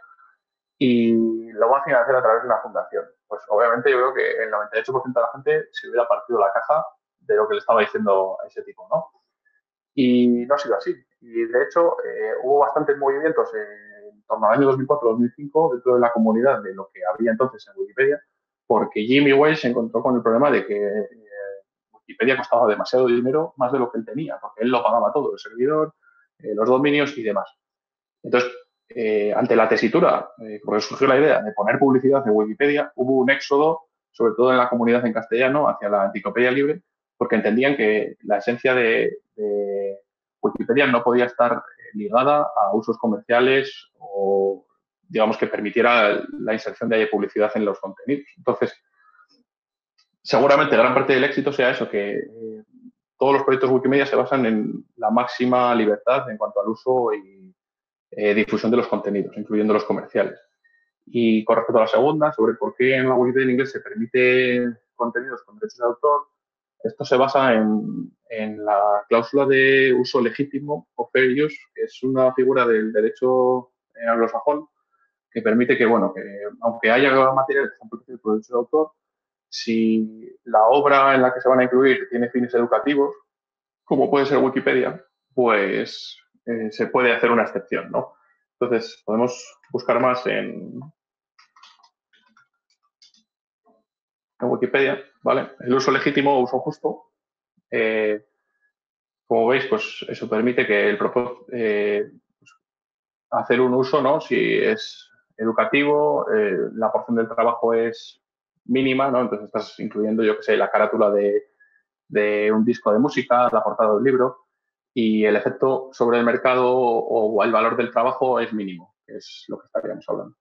y lo va a financiar a través de una fundación. Pues obviamente yo creo que el noventa y ocho por ciento de la gente se hubiera partido la caja de lo que le estaba diciendo a ese tipo, ¿no? Y no ha sido así. Y de hecho eh, hubo bastantes movimientos en torno al año dos mil cuatro dos mil cinco dentro de la comunidad de lo que había entonces en Wikipedia, porque Jimmy Wales se encontró con el problema de que eh, Wikipedia costaba demasiado dinero, más de lo que él tenía, porque él lo pagaba todo, el servidor, eh, los dominios y demás. Entonces, eh, ante la tesitura, eh, porque surgió la idea de poner publicidad en Wikipedia, hubo un éxodo, sobre todo en la comunidad en castellano, hacia la enciclopedia libre, porque entendían que la esencia de, de Wikipedia no podía estar ligada a usos comerciales o, digamos, que permitiera la inserción de publicidad en los contenidos. Entonces, seguramente gran parte del éxito sea eso, que eh, todos los proyectos Wikimedia se basan en la máxima libertad en cuanto al uso y eh, difusión de los contenidos, incluyendo los comerciales. Y con respecto a la segunda, sobre por qué en la Wikipedia en inglés se permite contenidos con derechos de autor, esto se basa en, en la cláusula de uso legítimo o fair use, que es una figura del derecho anglosajón que permite que, bueno, que aunque haya materiales que están protegidos por derechos de autor, si la obra en la que se van a incluir tiene fines educativos, como puede ser Wikipedia, pues eh, se puede hacer una excepción, ¿no? Entonces, podemos buscar más en, en Wikipedia, ¿vale? El uso legítimo o uso justo. Eh, como veis, pues eso permite que el propósito, eh, pues, hacer un uso, ¿no? Si es educativo, eh, la porción del trabajo es mínima, ¿no? Entonces estás incluyendo, yo que sé, la carátula de, de un disco de música, la portada de un libro, y el efecto sobre el mercado o el valor del trabajo es mínimo, que es lo que estaríamos hablando.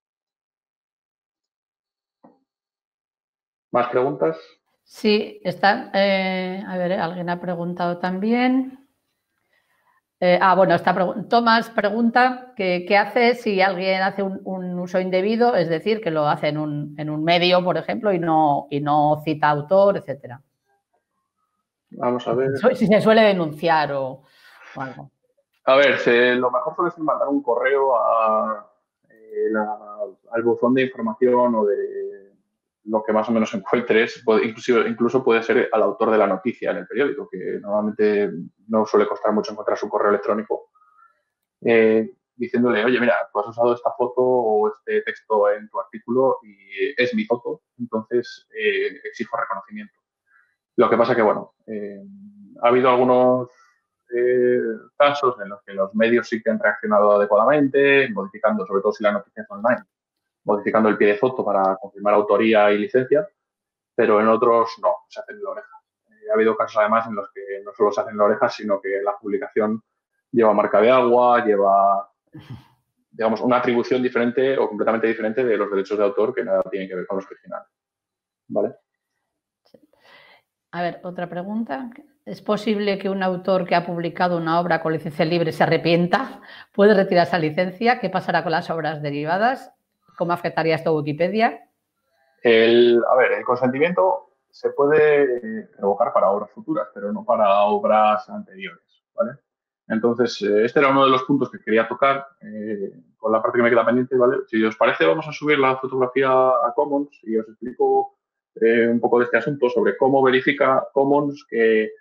¿Más preguntas? Sí, están. Eh, a ver, alguien ha preguntado también. Eh, ah, bueno, esta Tomás pregunta que, qué hace si alguien hace un, un uso indebido, es decir, que lo hace en un, en un medio, por ejemplo, y no, y no cita autor, etcétera. Vamos a ver. Si se suele denunciar o, o algo. A ver, se, lo mejor suele ser mandar un correo a, eh, la, al buzón de información o de lo que más o menos encuentres, puede, incluso, incluso puede ser al autor de la noticia en el periódico, que normalmente no suele costar mucho encontrar su correo electrónico, eh, diciéndole, oye, mira, tú has usado esta foto o este texto en tu artículo y es mi foto, entonces eh, exijo reconocimiento. Lo que pasa que, bueno, eh, ha habido algunos eh, casos en los que los medios sí que han reaccionado adecuadamente, modificando, sobre todo si la noticia es online, modificando el pie de foto para confirmar autoría y licencia, pero en otros no, se hacen en la oreja. Eh, ha habido casos además en los que no solo se hacen en la oreja, sino que la publicación lleva marca de agua, lleva, digamos, una atribución diferente o completamente diferente de los derechos de autor que nada tienen que ver con los originales. ¿Vale? A ver, otra pregunta. ¿Es posible que un autor que ha publicado una obra con licencia libre se arrepienta? ¿Puede retirar esa licencia? ¿Qué pasará con las obras derivadas? ¿Cómo afectaría esto a Wikipedia? El, a ver, el consentimiento se puede revocar para obras futuras, pero no para obras anteriores, ¿vale? Entonces, eh, este era uno de los puntos que quería tocar eh, con la parte que me queda pendiente, ¿vale? Si os parece, vamos a subir la fotografía a Commons y os explico eh, un poco de este asunto sobre cómo verifica Commons que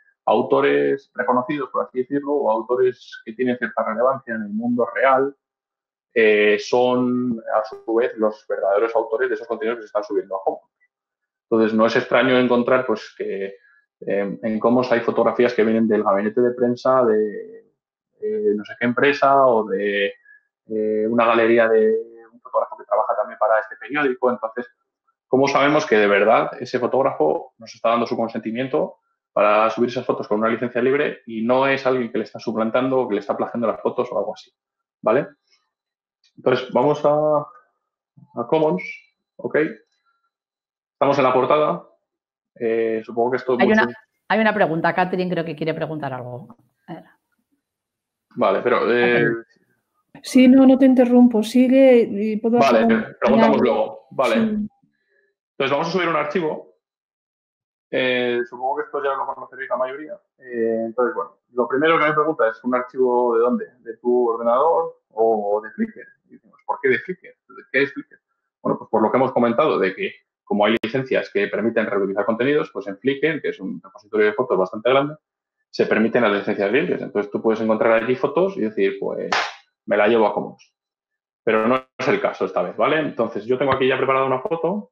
autores reconocidos, por así decirlo, o autores que tienen cierta relevancia en el mundo real, eh, son a su vez los verdaderos autores de esos contenidos que se están subiendo a Commons. Entonces, no es extraño encontrar pues, que eh, en Commons hay fotografías que vienen del gabinete de prensa de eh, no sé qué empresa o de eh, una galería de un fotógrafo que trabaja también para este periódico. Entonces, ¿cómo sabemos que de verdad ese fotógrafo nos está dando su consentimiento para subir esas fotos con una licencia libre y no es alguien que le está suplantando o que le está plagiando las fotos o algo así? ¿Vale? Entonces, vamos a, a Commons, ¿ok? Estamos en la portada. Eh, supongo que esto es hay, mucho... una, hay una pregunta. Catherine creo que quiere preguntar algo. Vale, pero... Eh... Sí, no, no te interrumpo. Sigue y puedo Vale, hacer preguntamos luego. Vale. Sí. Entonces vamos a subir un archivo. Eh, supongo que esto ya lo conoceréis la mayoría. Eh, entonces, bueno, lo primero que me pregunta es un archivo de dónde, de tu ordenador o de Flickr. Y decimos, ¿por qué de Flickr? ¿Qué es Flickr? Bueno, pues por lo que hemos comentado de que como hay licencias que permiten reutilizar contenidos, pues en Flickr, que es un repositorio de fotos bastante grande, se permiten las licencias libres. Entonces tú puedes encontrar allí fotos y decir, pues me la llevo a Commons. Pero no es el caso esta vez, ¿vale? Entonces yo tengo aquí ya preparada una foto.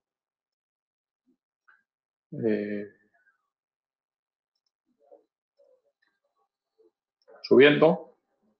Eh, subiendo.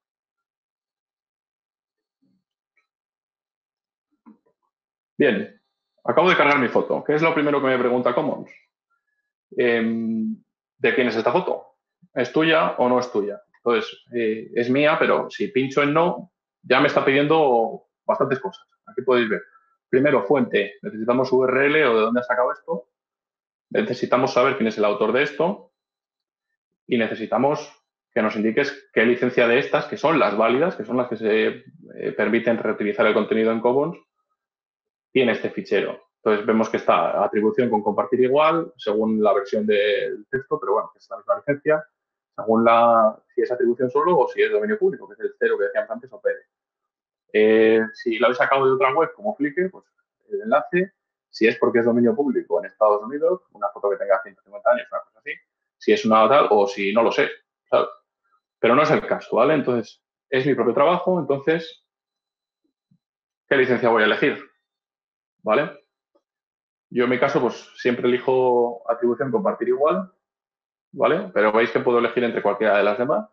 Bien, acabo de cargar mi foto. ¿Qué es lo primero que me pregunta Commons? Eh, ¿De quién es esta foto? ¿Es tuya o no es tuya? Entonces, eh, es mía, pero si pincho en no, ya me está pidiendo bastantes cosas. Aquí podéis ver. Primero, fuente. Necesitamos U R L o de dónde ha sacado esto. Necesitamos saber quién es el autor de esto. Y necesitamos que nos indiques qué licencia de estas, que son las válidas, que son las que se eh, permiten reutilizar el contenido en Commons, tiene este fichero. Entonces vemos que está atribución con compartir igual, según la versión del texto, pero bueno, que es la misma licencia, según la, si es atribución solo o si es dominio público, que es el cero que decíamos antes, o P D. Eh, si lo habéis sacado de otra web como Flickr, pues el enlace, si es porque es dominio público en Estados Unidos, una foto que tenga ciento cincuenta años, una cosa así, si es una tal o si no lo sé, ¿sabes? Pero no es el caso, ¿vale? Entonces, es mi propio trabajo, entonces, ¿qué licencia voy a elegir? ¿Vale? Yo en mi caso, pues siempre elijo atribución compartir igual, ¿vale? Pero veis que puedo elegir entre cualquiera de las demás.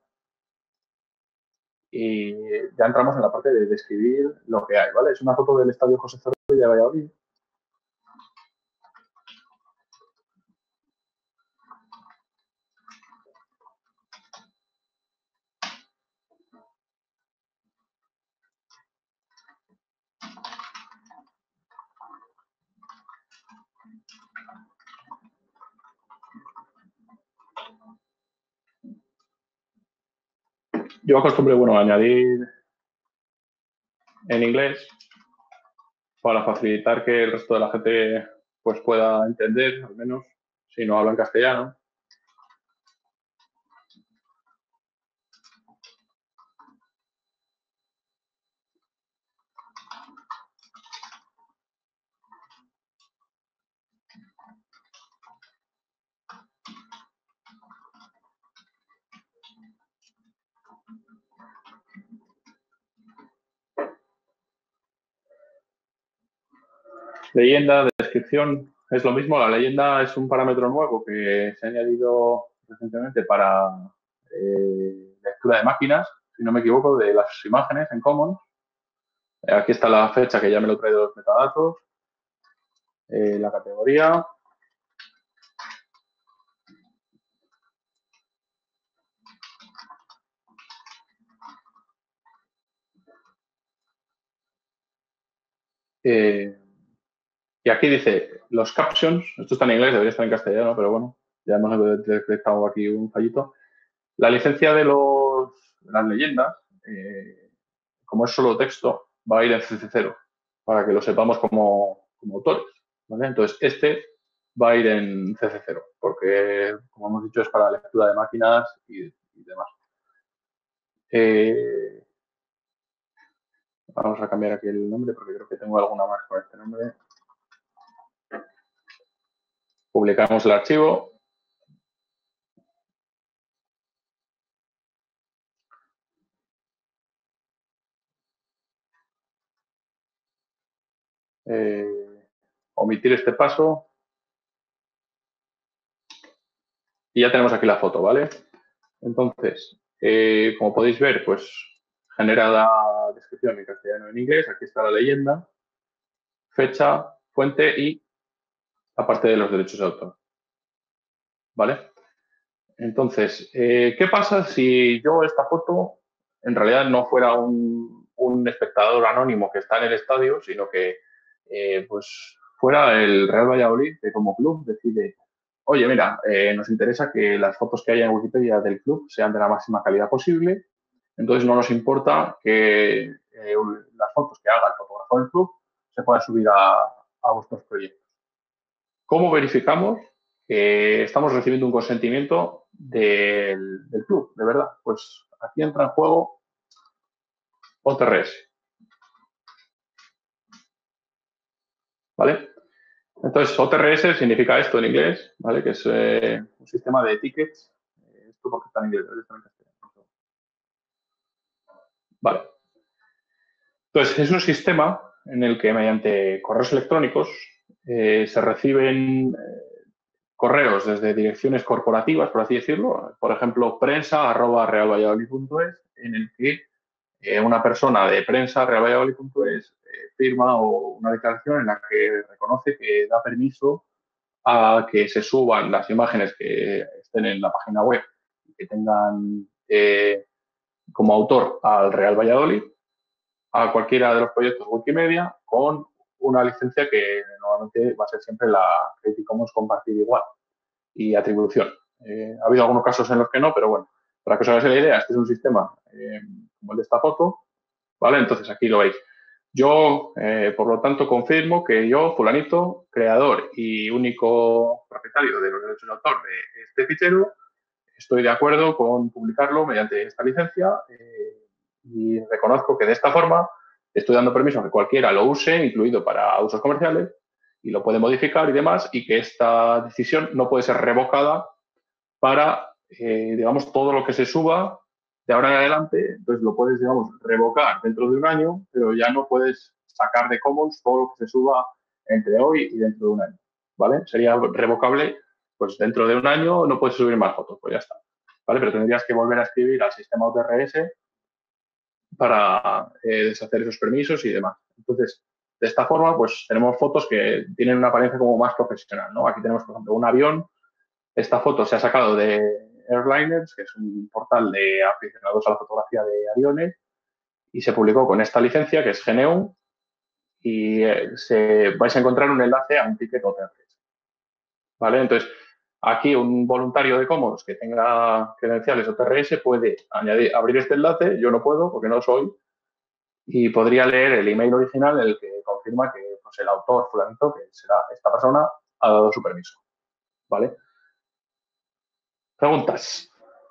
Y ya entramos en la parte de describir lo que hay, ¿vale? Es una foto del Estadio José Zorrilla de Valladolid. Yo acostumbré, bueno, a añadir en inglés para facilitar que el resto de la gente pues pueda entender, al menos, si no hablan castellano. Leyenda, descripción, es lo mismo. La leyenda es un parámetro nuevo que se ha añadido recientemente para eh, lectura de máquinas, si no me equivoco, de las imágenes en Commons. Aquí está la fecha que ya me lo he traído los metadatos, eh, la categoría. Eh, y aquí dice los captions, esto está en inglés, debería estar en castellano, pero bueno, ya hemos detectado aquí un fallito. La licencia de, los, de las leyendas, eh, como es solo texto, va a ir en C C cero, para que lo sepamos como, como autores, ¿vale? Entonces, este va a ir en C C cero, porque, como hemos dicho, es para lectura de máquinas y, y demás. Eh, vamos a cambiar aquí el nombre, porque creo que tengo alguna más con este nombre. Publicamos el archivo. eh, omitir este paso. Y ya tenemos aquí la foto, ¿vale? Entonces, eh, como podéis ver, pues genera la descripción en castellano y en inglés. Aquí está la leyenda, fecha, fuente y la parte de los derechos de autor. ¿Vale? Entonces, eh, ¿qué pasa si yo esta foto en realidad no fuera un, un espectador anónimo que está en el estadio, sino que eh, pues fuera el Real Valladolid, que como club decide, oye, mira, eh, nos interesa que las fotos que haya en Wikipedia del club sean de la máxima calidad posible, entonces no nos importa que eh, las fotos que haga el fotógrafo del club se puedan subir a, a vuestros proyectos. ¿Cómo verificamos que estamos recibiendo un consentimiento del, del club, de verdad? Pues aquí entra en juego O T R S. ¿Vale? Entonces, O T R S significa esto en inglés, ¿vale? Que es eh, un sistema de tickets. Esto porque está en inglés, está en castellano. Vale. Entonces, es un sistema en el que mediante correos electrónicos eh, se reciben eh, correos desde direcciones corporativas, por así decirlo, por ejemplo, prensa arroba realvalladolid punto es, en el que eh, una persona de prensa realvalladolid punto es eh, firma o una declaración en la que reconoce que da permiso a que se suban las imágenes que estén en la página web y que tengan eh, como autor al Real Valladolid, a cualquiera de los proyectos Wikimedia con una licencia que normalmente va a ser siempre la Creative Commons compartir igual y atribución. Eh, ha habido algunos casos en los que no, pero bueno, para que os hagáis la idea, este es un sistema eh, como el de esta foto, ¿vale? Entonces aquí lo veis. Yo, eh, por lo tanto, confirmo que yo, fulanito, creador y único propietario de los derechos de autor de este fichero, estoy de acuerdo con publicarlo mediante esta licencia eh, y reconozco que de esta forma estoy dando permiso a que cualquiera lo use, incluido para usos comerciales, y lo puede modificar y demás, y que esta decisión no puede ser revocada para, eh, digamos, todo lo que se suba de ahora en adelante. Entonces lo puedes, digamos, revocar dentro de un año, pero ya no puedes sacar de Commons todo lo que se suba entre hoy y dentro de un año, ¿vale? Sería revocable, pues dentro de un año no puedes subir más fotos, pues ya está, ¿vale? Pero tendrías que volver a escribir al sistema O T R S para eh, deshacer esos permisos y demás. Entonces, de esta forma, pues tenemos fotos que tienen una apariencia como más profesional, ¿no? Aquí tenemos, por ejemplo, un avión. Esta foto se ha sacado de Airliners, que es un portal de aficionados a la fotografía de aviones, y se publicó con esta licencia, que es Geneon, y eh, se, vais a encontrar un enlace a un ticket O T R S. ¿Vale? Entonces, aquí un voluntario de Commons que tenga credenciales O T R S puede añadir, abrir este enlace, yo no puedo porque no soy, y podría leer el email original en el que confirma que pues, el autor fulanito, que será esta persona, ha dado su permiso. ¿Vale? ¿Preguntas?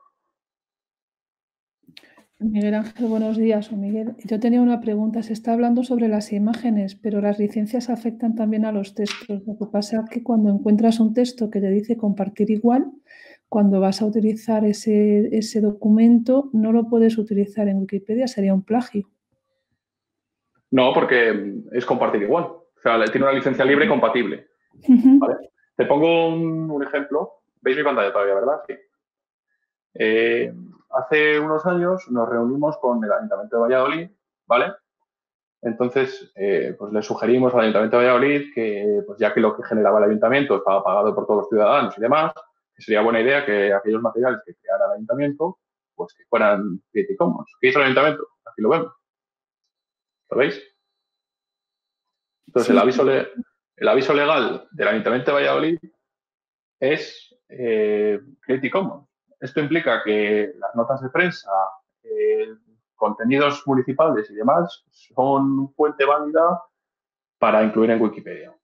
Miguel Ángel, buenos días. O Miguel, yo tenía una pregunta. Se está hablando sobre las imágenes, pero las licencias afectan también a los textos. Lo que pasa es que cuando encuentras un texto que te dice compartir igual, cuando vas a utilizar ese, ese documento, no lo puedes utilizar en Wikipedia, sería un plagio. No, porque es compartir igual. O sea, tiene una licencia libre compatible. ¿Vale? Te pongo un, un ejemplo. ¿Veis mi pantalla todavía, verdad? Sí. Eh, hace unos años nos reunimos con el Ayuntamiento de Valladolid, ¿vale? Entonces, eh, pues le sugerimos al Ayuntamiento de Valladolid que, pues ya que lo que generaba el Ayuntamiento estaba pagado por todos los ciudadanos y demás, que sería buena idea que aquellos materiales que creara el Ayuntamiento, pues que fueran Creative Commons. ¿Qué hizo el Ayuntamiento? Aquí lo vemos. ¿Lo veis? Entonces, sí. el, aviso le, el aviso legal del Ayuntamiento de Valladolid es eh, Creative Commons. Esto implica que las notas de prensa, eh, contenidos municipales y demás son fuente válida para incluir en Wikipedia.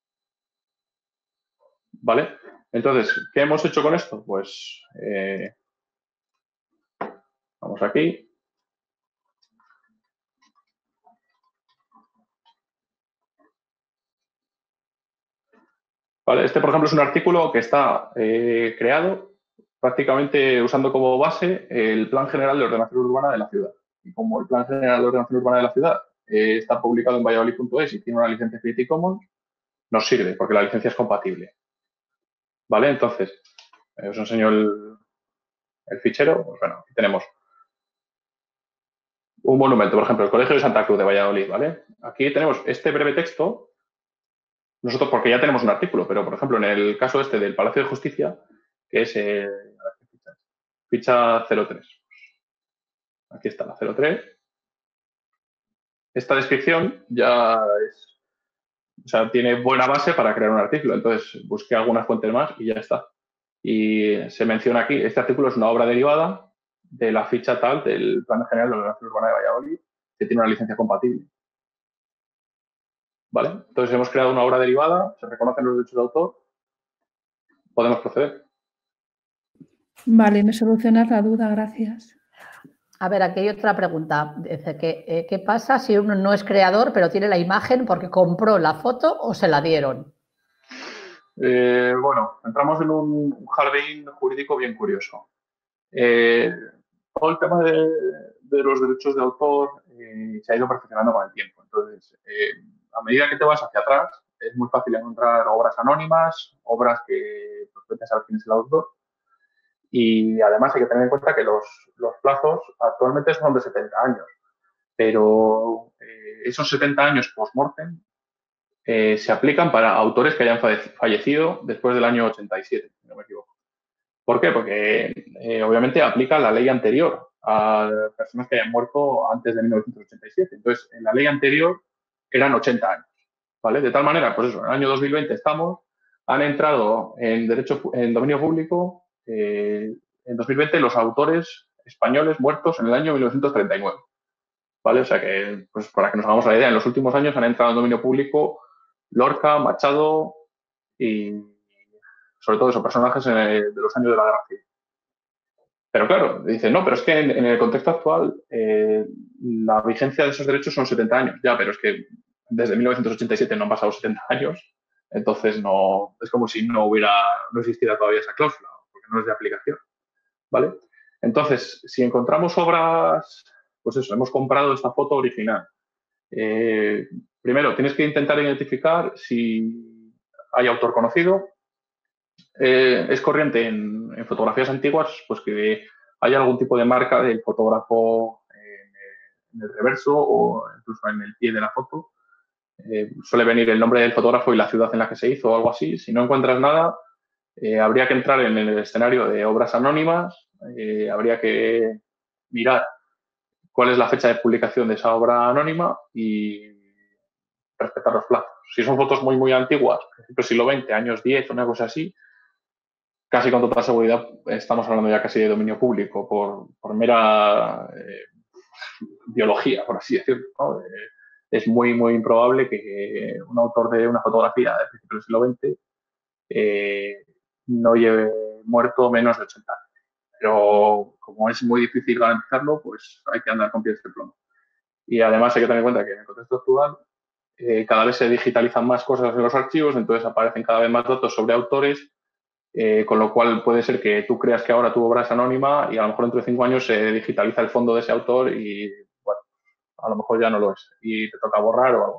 ¿Vale? Entonces, ¿qué hemos hecho con esto? Pues eh, vamos aquí. Vale, este, por ejemplo, es un artículo que está eh, creado prácticamente usando como base el Plan General de Ordenación Urbana de la ciudad. Y como el Plan General de Ordenación Urbana de la ciudad eh, está publicado en valladolid punto es y tiene una licencia Creative Commons, nos sirve porque la licencia es compatible. ¿Vale? Entonces, eh, os enseño el, el fichero. Pues bueno, aquí tenemos un monumento, por ejemplo, el Colegio de Santa Cruz de Valladolid, ¿vale? Aquí tenemos este breve texto, nosotros porque ya tenemos un artículo, pero, por ejemplo, en el caso este del Palacio de Justicia, que es eh, ficha cero tres. Aquí está la cero tres. Esta descripción ya es, o sea, tiene buena base para crear un artículo. Entonces, busqué algunas fuentes más y ya está. Y se menciona aquí, este artículo es una obra derivada de la ficha tal del Plan General de Ordenación Urbana de Valladolid, que tiene una licencia compatible. ¿Vale? Entonces, hemos creado una obra derivada, se reconocen los derechos de autor, podemos proceder. Vale, me solucionas la duda, gracias. A ver, aquí hay otra pregunta. Dice que, eh, ¿qué pasa si uno no es creador, pero tiene la imagen porque compró la foto o se la dieron? Eh, bueno, entramos en un jardín jurídico bien curioso. Eh, todo el tema de, de los derechos de autor eh, se ha ido perfeccionando con el tiempo. Entonces, eh, a medida que te vas hacia atrás, es muy fácil encontrar obras anónimas, obras que pues, vete a saber quién es el autor. Y además hay que tener en cuenta que los, los plazos actualmente son de setenta años. Pero eh, esos setenta años post-mortem eh, se aplican para autores que hayan fallecido después del año ochenta y siete, si no me equivoco. ¿Por qué? Porque eh, obviamente aplica la ley anterior a personas que hayan muerto antes de mil novecientos ochenta y siete. Entonces, en la ley anterior eran ochenta años, ¿vale? De tal manera, pues eso, en el año dos mil veinte estamos, han entrado en derecho, en dominio público, eh, en dos mil veinte los autores españoles muertos en el año mil novecientos treinta y nueve, ¿vale? O sea que, pues para que nos hagamos la idea, en los últimos años han entrado en dominio público Lorca, Machado y sobre todo esos personajes en el, de los años de la Guerra Civil. Pero claro, dicen, no, pero es que en, en el contexto actual eh, la vigencia de esos derechos son setenta años. Ya, pero es que desde mil novecientos ochenta y siete no han pasado setenta años, entonces no es como si no hubiera, no existiera todavía esa cláusula, porque no es de aplicación, ¿vale? Entonces, si encontramos obras, pues eso, hemos comprado esta foto original. Eh, primero, tienes que intentar identificar si hay autor conocido. Eh, es corriente en, en fotografías antiguas pues que haya algún tipo de marca del fotógrafo en, en el reverso o incluso en el pie de la foto. Eh, suele venir el nombre del fotógrafo y la ciudad en la que se hizo o algo así. Si no encuentras nada, eh, habría que entrar en el escenario de obras anónimas, eh, habría que mirar cuál es la fecha de publicación de esa obra anónima y respetar los plazos. Si son fotos muy, muy antiguas, por ejemplo, siglo veinte, años diez, una cosa así, casi con total seguridad estamos hablando ya casi de dominio público por, por mera eh, biología, por así decirlo, ¿no? Eh, es muy, muy improbable que un autor de una fotografía de principios del siglo veinte eh, no lleve muerto menos de ochenta años. Pero como es muy difícil garantizarlo, pues hay que andar con pies de plomo. Y además hay que tener en cuenta que en el contexto actual eh, cada vez se digitalizan más cosas en los archivos, entonces aparecen cada vez más datos sobre autores. Eh, con lo cual puede ser que tú creas que ahora tu obra es anónima y a lo mejor dentro de cinco años se digitaliza el fondo de ese autor y, bueno, a lo mejor ya no lo es y te toca borrar o algo.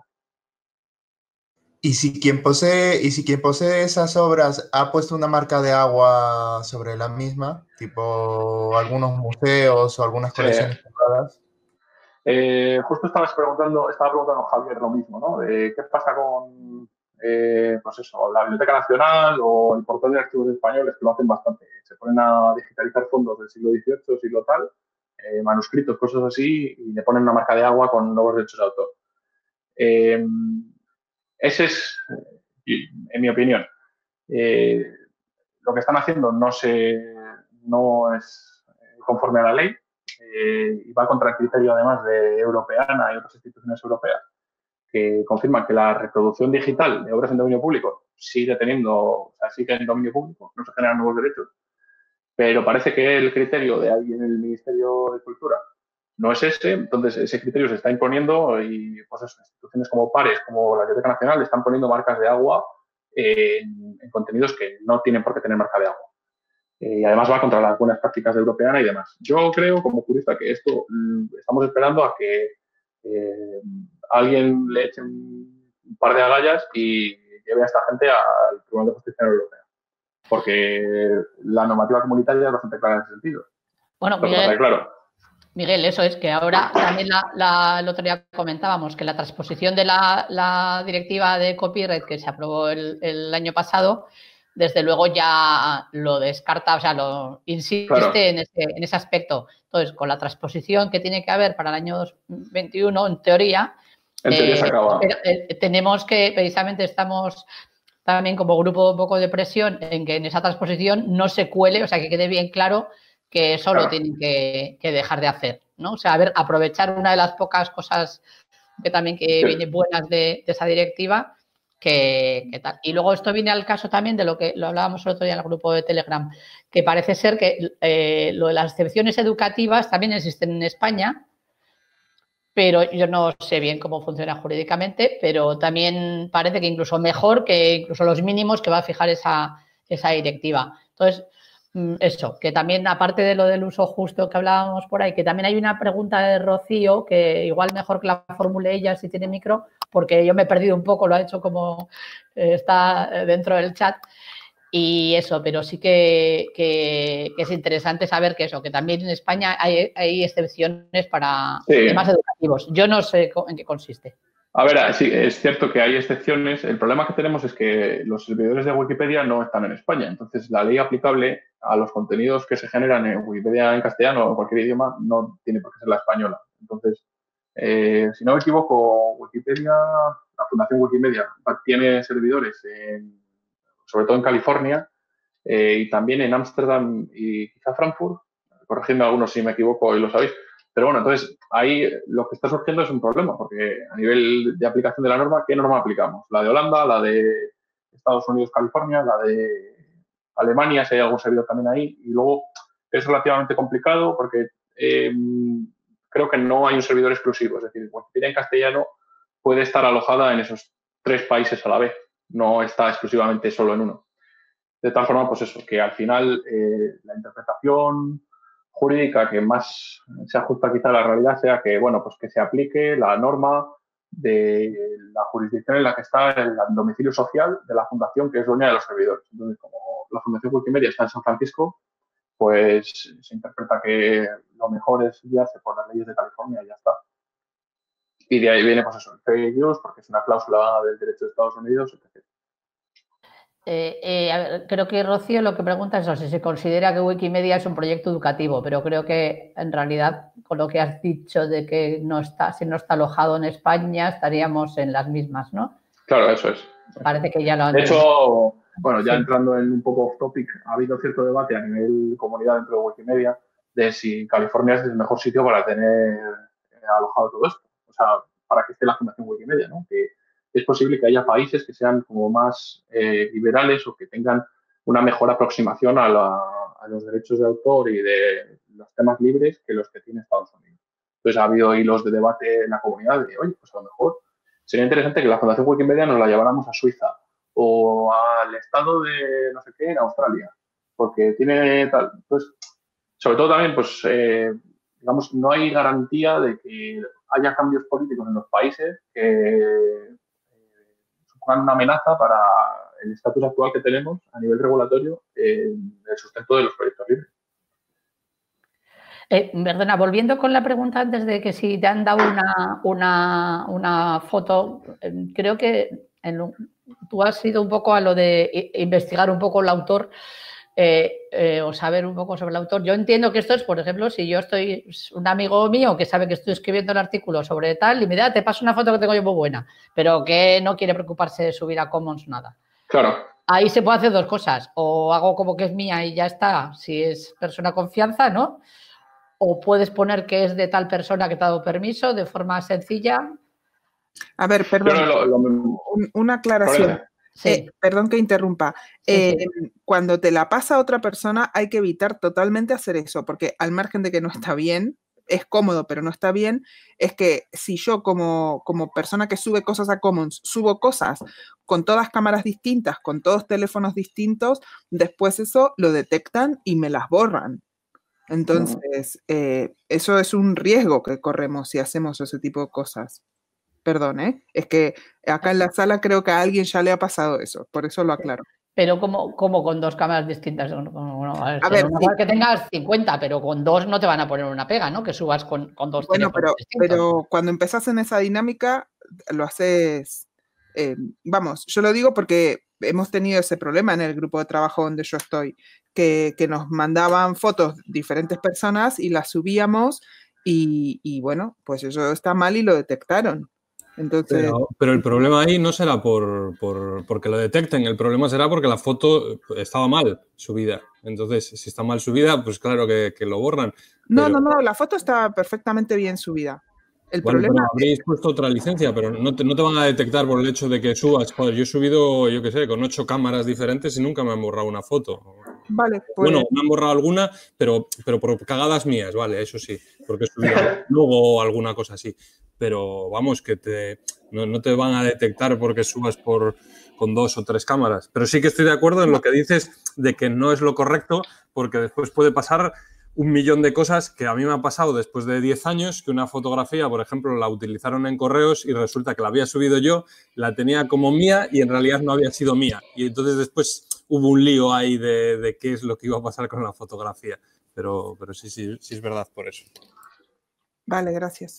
¿Y si quien posee, y si quien posee esas obras ha puesto una marca de agua sobre la misma, tipo algunos museos o algunas colecciones privadas? Eh, justo estabas preguntando, estaba preguntando Javier lo mismo, ¿no? De qué pasa con, eh, pues eso, la Biblioteca Nacional o el portal de archivos españoles, que lo hacen bastante. Se ponen a digitalizar fondos del siglo dieciocho, siglo tal, eh, manuscritos, cosas así, y le ponen una marca de agua con nuevos derechos de autor. Eh, ese es, en mi opinión, eh, lo que están haciendo no, se, no es conforme a la ley. Eh, y va contra el criterio, además, de Europeana y otras instituciones europeas que confirman que la reproducción digital de obras en dominio público sigue teniendo, o sea, sigue en dominio público, no se generan nuevos derechos, pero parece que el criterio de alguien en el Ministerio de Cultura no es ese, entonces ese criterio se está imponiendo y pues eso, instituciones como Pares, como la Biblioteca Nacional, están poniendo marcas de agua en, en contenidos que no tienen por qué tener marca de agua. Eh, y además va contra las buenas prácticas de Europeana y demás. Yo creo, como jurista, que esto mmm, estamos esperando a que, eh, alguien le eche un par de agallas y lleve a esta gente al Tribunal de Justicia Europea. Porque la normativa comunitaria es bastante clara en ese sentido. Bueno, Miguel, claro. Miguel, eso es que ahora también la, la, el otro día comentábamos que la transposición de la, la directiva de copyright que se aprobó el, el año pasado, desde luego ya lo descarta, o sea, lo insiste claro. en, ese, en ese aspecto. Entonces, con la transposición que tiene que haber para el año dos mil veintiuno, en teoría, en teoría eh, se acaba. Eh, tenemos que, precisamente estamos también como grupo un poco de presión en que en esa transposición no se cuele, o sea, que quede bien claro que eso claro. lo tienen que, que dejar de hacer, ¿no? O sea, a ver, aprovechar una de las pocas cosas que también que sí. vienen buenas de, de esa directiva, que, que tal. Y luego esto viene al caso también de lo que lo hablábamos el otro día en el grupo de Telegram, que parece ser que eh, lo de las excepciones educativas también existen en España, pero yo no sé bien cómo funciona jurídicamente, pero también parece que incluso mejor que incluso los mínimos que va a fijar esa, esa directiva. Entonces, eso, que también aparte de lo del uso justo que hablábamos por ahí, que también hay una pregunta de Rocío, que igual mejor que la formule ella si tiene micro, porque yo me he perdido un poco, lo ha hecho como eh, está dentro del chat. Y eso, pero sí que, que, que es interesante saber que eso, que también en España hay, hay excepciones para sí. temas educativos. Yo no sé en qué consiste. A ver, sí, es cierto que hay excepciones. El problema que tenemos es que los servidores de Wikipedia no están en España. Entonces, la ley aplicable a los contenidos que se generan en Wikipedia en castellano o en cualquier idioma no tiene por qué ser la española. Entonces, eh, si no me equivoco, Wikipedia, la Fundación Wikimedia, tiene servidores en, sobre todo en California eh, y también en Ámsterdam y quizá Frankfurt. Corregidme algunos si me equivoco y lo sabéis. Pero bueno, entonces ahí lo que está surgiendo es un problema, porque a nivel de aplicación de la norma, ¿qué norma aplicamos? La de Holanda, la de Estados Unidos, California, la de Alemania, si hay algún servidor también ahí. Y luego es relativamente complicado porque eh, creo que no hay un servidor exclusivo. Es decir, Wikipedia en castellano puede estar alojada en esos tres países a la vez, no está exclusivamente solo en uno. De tal forma, pues eso, que al final eh, la interpretación jurídica que más se ajusta quizá a la realidad sea que, bueno, pues que se aplique la norma de la jurisdicción en la que está el domicilio social de la fundación que es dueña de los servidores. Entonces, como la Fundación Wikimedia está en San Francisco, pues se interpreta que lo mejor es guiarse por las leyes de California y ya está. Y de ahí viene, pues eso, el fair use, porque es una cláusula del derecho de Estados Unidos, etcétera. Eh, eh, a ver, creo que Rocío lo que pregunta es si se considera que Wikimedia es un proyecto educativo, pero creo que en realidad con lo que has dicho de que no está, si no está alojado en España estaríamos en las mismas, ¿no? Claro, eso es. Parece que ya lo han De hecho, bueno, ya sí. entrando en un poco off topic, ha habido cierto debate a nivel comunidad dentro de Wikimedia de si California es el mejor sitio para tener alojado todo esto. O sea, para que esté la Fundación Wikimedia, ¿no? Que es posible que haya países que sean como más eh, liberales o que tengan una mejor aproximación a, la, a los derechos de autor y de los temas libres que los que tiene Estados Unidos. Entonces, ha habido hilos de debate en la comunidad de, oye, pues a lo mejor sería interesante que la Fundación Wikimedia nos la lleváramos a Suiza o al estado de no sé qué en Australia, porque tiene tal... Pues, sobre todo también, pues, eh, digamos, no hay garantía de que haya cambios políticos en los países que una amenaza para el estatus actual que tenemos a nivel regulatorio eh, del sustento de los proyectos libres. Eh, perdona, volviendo con la pregunta antes de que si te han dado una, una, una foto, eh, creo que en, tú has ido un poco a lo de investigar un poco el autor eh, eh, o saber un poco sobre el autor. Yo entiendo que esto es, por ejemplo, si yo estoy, un amigo mío que sabe que estoy escribiendo un artículo sobre tal y me da, te paso una foto que tengo yo muy buena, pero que no quiere preocuparse de subir a Commons nada. Claro. Ahí se puede hacer dos cosas, o hago como que es mía y ya está, si es persona confianza, ¿no? O puedes poner que es de tal persona que te ha dado permiso de forma sencilla. A ver, perdón, lo, lo, un, una aclaración. Sí. Eh, perdón que interrumpa. Sí, eh, sí. Cuando te la pasa a otra persona hay que evitar totalmente hacer eso, porque al margen de que no está bien, es cómodo, pero no está bien, es que si yo como, como persona que sube cosas a Commons, subo cosas con todas cámaras distintas, con todos teléfonos distintos, después eso lo detectan y me las borran. Entonces, eh, eso es un riesgo que corremos si hacemos ese tipo de cosas. Perdón, ¿eh? Es que acá en la sala creo que a alguien ya le ha pasado eso, por eso lo aclaro. Pero como, como con dos cámaras distintas. No, no, a ver, A ver, una sí. que tengas cincuenta, pero con dos no te van a poner una pega, ¿no? Que subas con, con dos Bueno, teléfonos pero, distintos. pero cuando empezás en esa dinámica, lo haces, eh, vamos, yo lo digo porque hemos tenido ese problema en el grupo de trabajo donde yo estoy, que, que nos mandaban fotos diferentes personas y las subíamos y, y bueno, pues eso está mal y lo detectaron. Entonces, Pero, pero el problema ahí no será por, por porque lo detecten, el problema será porque la foto estaba mal subida. Entonces, si está mal subida, pues claro que, que lo borran. no, Pero, no, no, la foto está perfectamente bien subida. El bueno, problema pero habréis puesto otra licencia, pero no te, no te van a detectar por el hecho de que subas. Joder, yo he subido, yo qué sé, con ocho cámaras diferentes y nunca me han borrado una foto. Vale, pues... Bueno, me han borrado alguna, pero, pero por cagadas mías, vale, eso sí, porque he subido luego alguna cosa así. Pero vamos, que te, no, no te van a detectar porque subas por, con dos o tres cámaras. Pero sí que estoy de acuerdo en lo que dices de que no es lo correcto, porque después puede pasar un millón de cosas que a mí me ha pasado después de diez años, que una fotografía, por ejemplo, la utilizaron en correos y resulta que la había subido yo, la tenía como mía y en realidad no había sido mía. Y entonces después hubo un lío ahí de, de qué es lo que iba a pasar con la fotografía. Pero, pero sí, sí, sí es verdad por eso. Vale, gracias.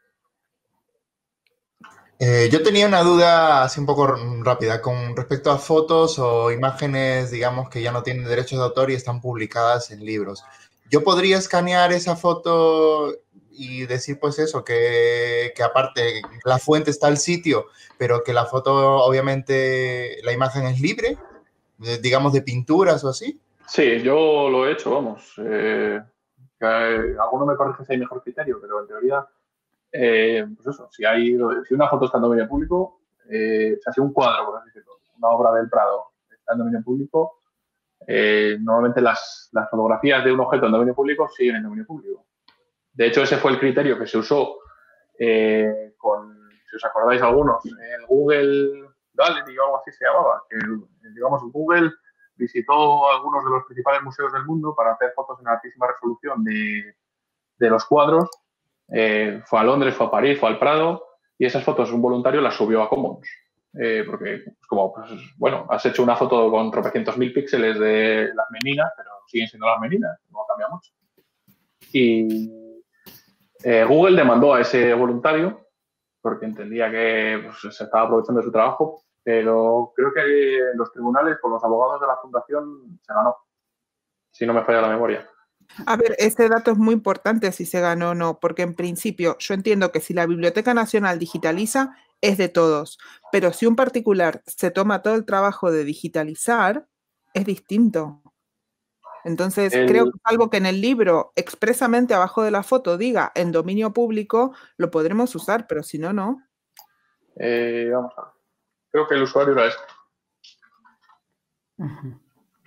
Eh, yo tenía una duda así un poco rápida con respecto a fotos o imágenes, digamos, que ya no tienen derechos de autor y están publicadas en libros. ¿Yo podría escanear esa foto y decir, pues eso, que, que aparte la fuente está al sitio, pero que la foto, obviamente, la imagen es libre, de, digamos, de pinturas o así? Sí, yo lo he hecho, vamos. Eh, que, eh, alguno me parece que hay mejor criterio, pero en teoría... Eh, pues eso, si hay si una foto está en dominio público, eh, o sea, si un cuadro, por así decirlo, una obra del Prado está en dominio público, eh, normalmente las, las fotografías de un objeto en dominio público siguen en dominio público. De hecho, ese fue el criterio que se usó eh, con, si os acordáis algunos, el Google Gallery o algo así se llamaba, que digamos Google visitó algunos de los principales museos del mundo para hacer fotos en altísima resolución de, de los cuadros. Eh, fue a Londres, fue a París, fue al Prado y esas fotos un voluntario las subió a Commons. Eh, porque, como, pues, bueno, has hecho una foto con tropecientos mil píxeles de las meninas, pero siguen siendo las meninas, no cambia mucho. Y eh, Google demandó a ese voluntario porque entendía que pues, se estaba aprovechando de su trabajo, pero creo que en los tribunales, con los abogados de la fundación, se ganó, si no me falla la memoria. A ver, ese dato es muy importante si se ganó o no, porque en principio yo entiendo que si la Biblioteca Nacional digitaliza, es de todos, pero si un particular se toma todo el trabajo de digitalizar, es distinto. Entonces, el... creo que algo que en el libro expresamente abajo de la foto diga en dominio público, lo podremos usar, pero si no, no. Eh, vamos a ver. Creo que el usuario era este. Uh-huh.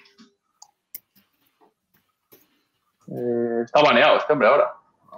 Eh, está baneado este hombre ahora.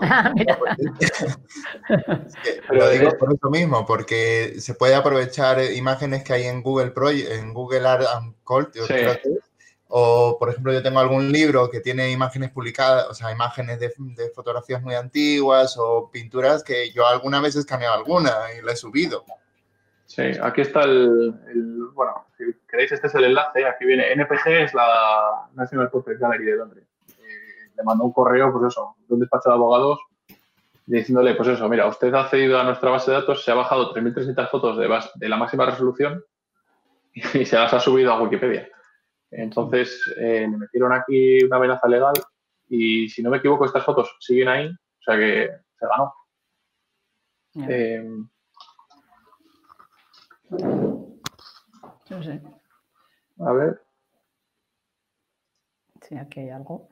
Lo digo por eso mismo, porque se puede aprovechar imágenes que hay en Google Project, en Google Art and Culture, sí. Creo que es. O, por ejemplo, yo tengo algún libro que tiene imágenes publicadas, o sea, imágenes de, de fotografías muy antiguas o pinturas que yo alguna vez he escaneado alguna y la he subido. Sí, aquí está el, el bueno, si queréis este es el enlace, aquí viene N P G, es la National Portrait Gallery de Londres. Le mandó un correo, pues eso, de un despacho de abogados, diciéndole, pues eso, mira, usted ha accedido a nuestra base de datos, se ha bajado tres mil trescientas fotos de, base, de la máxima resolución y se las ha subido a Wikipedia. Entonces, eh, me metieron aquí una amenaza legal y, si no me equivoco, estas fotos siguen ahí, o sea que se ganó. Eh, no sé. A ver. Sí, aquí hay algo.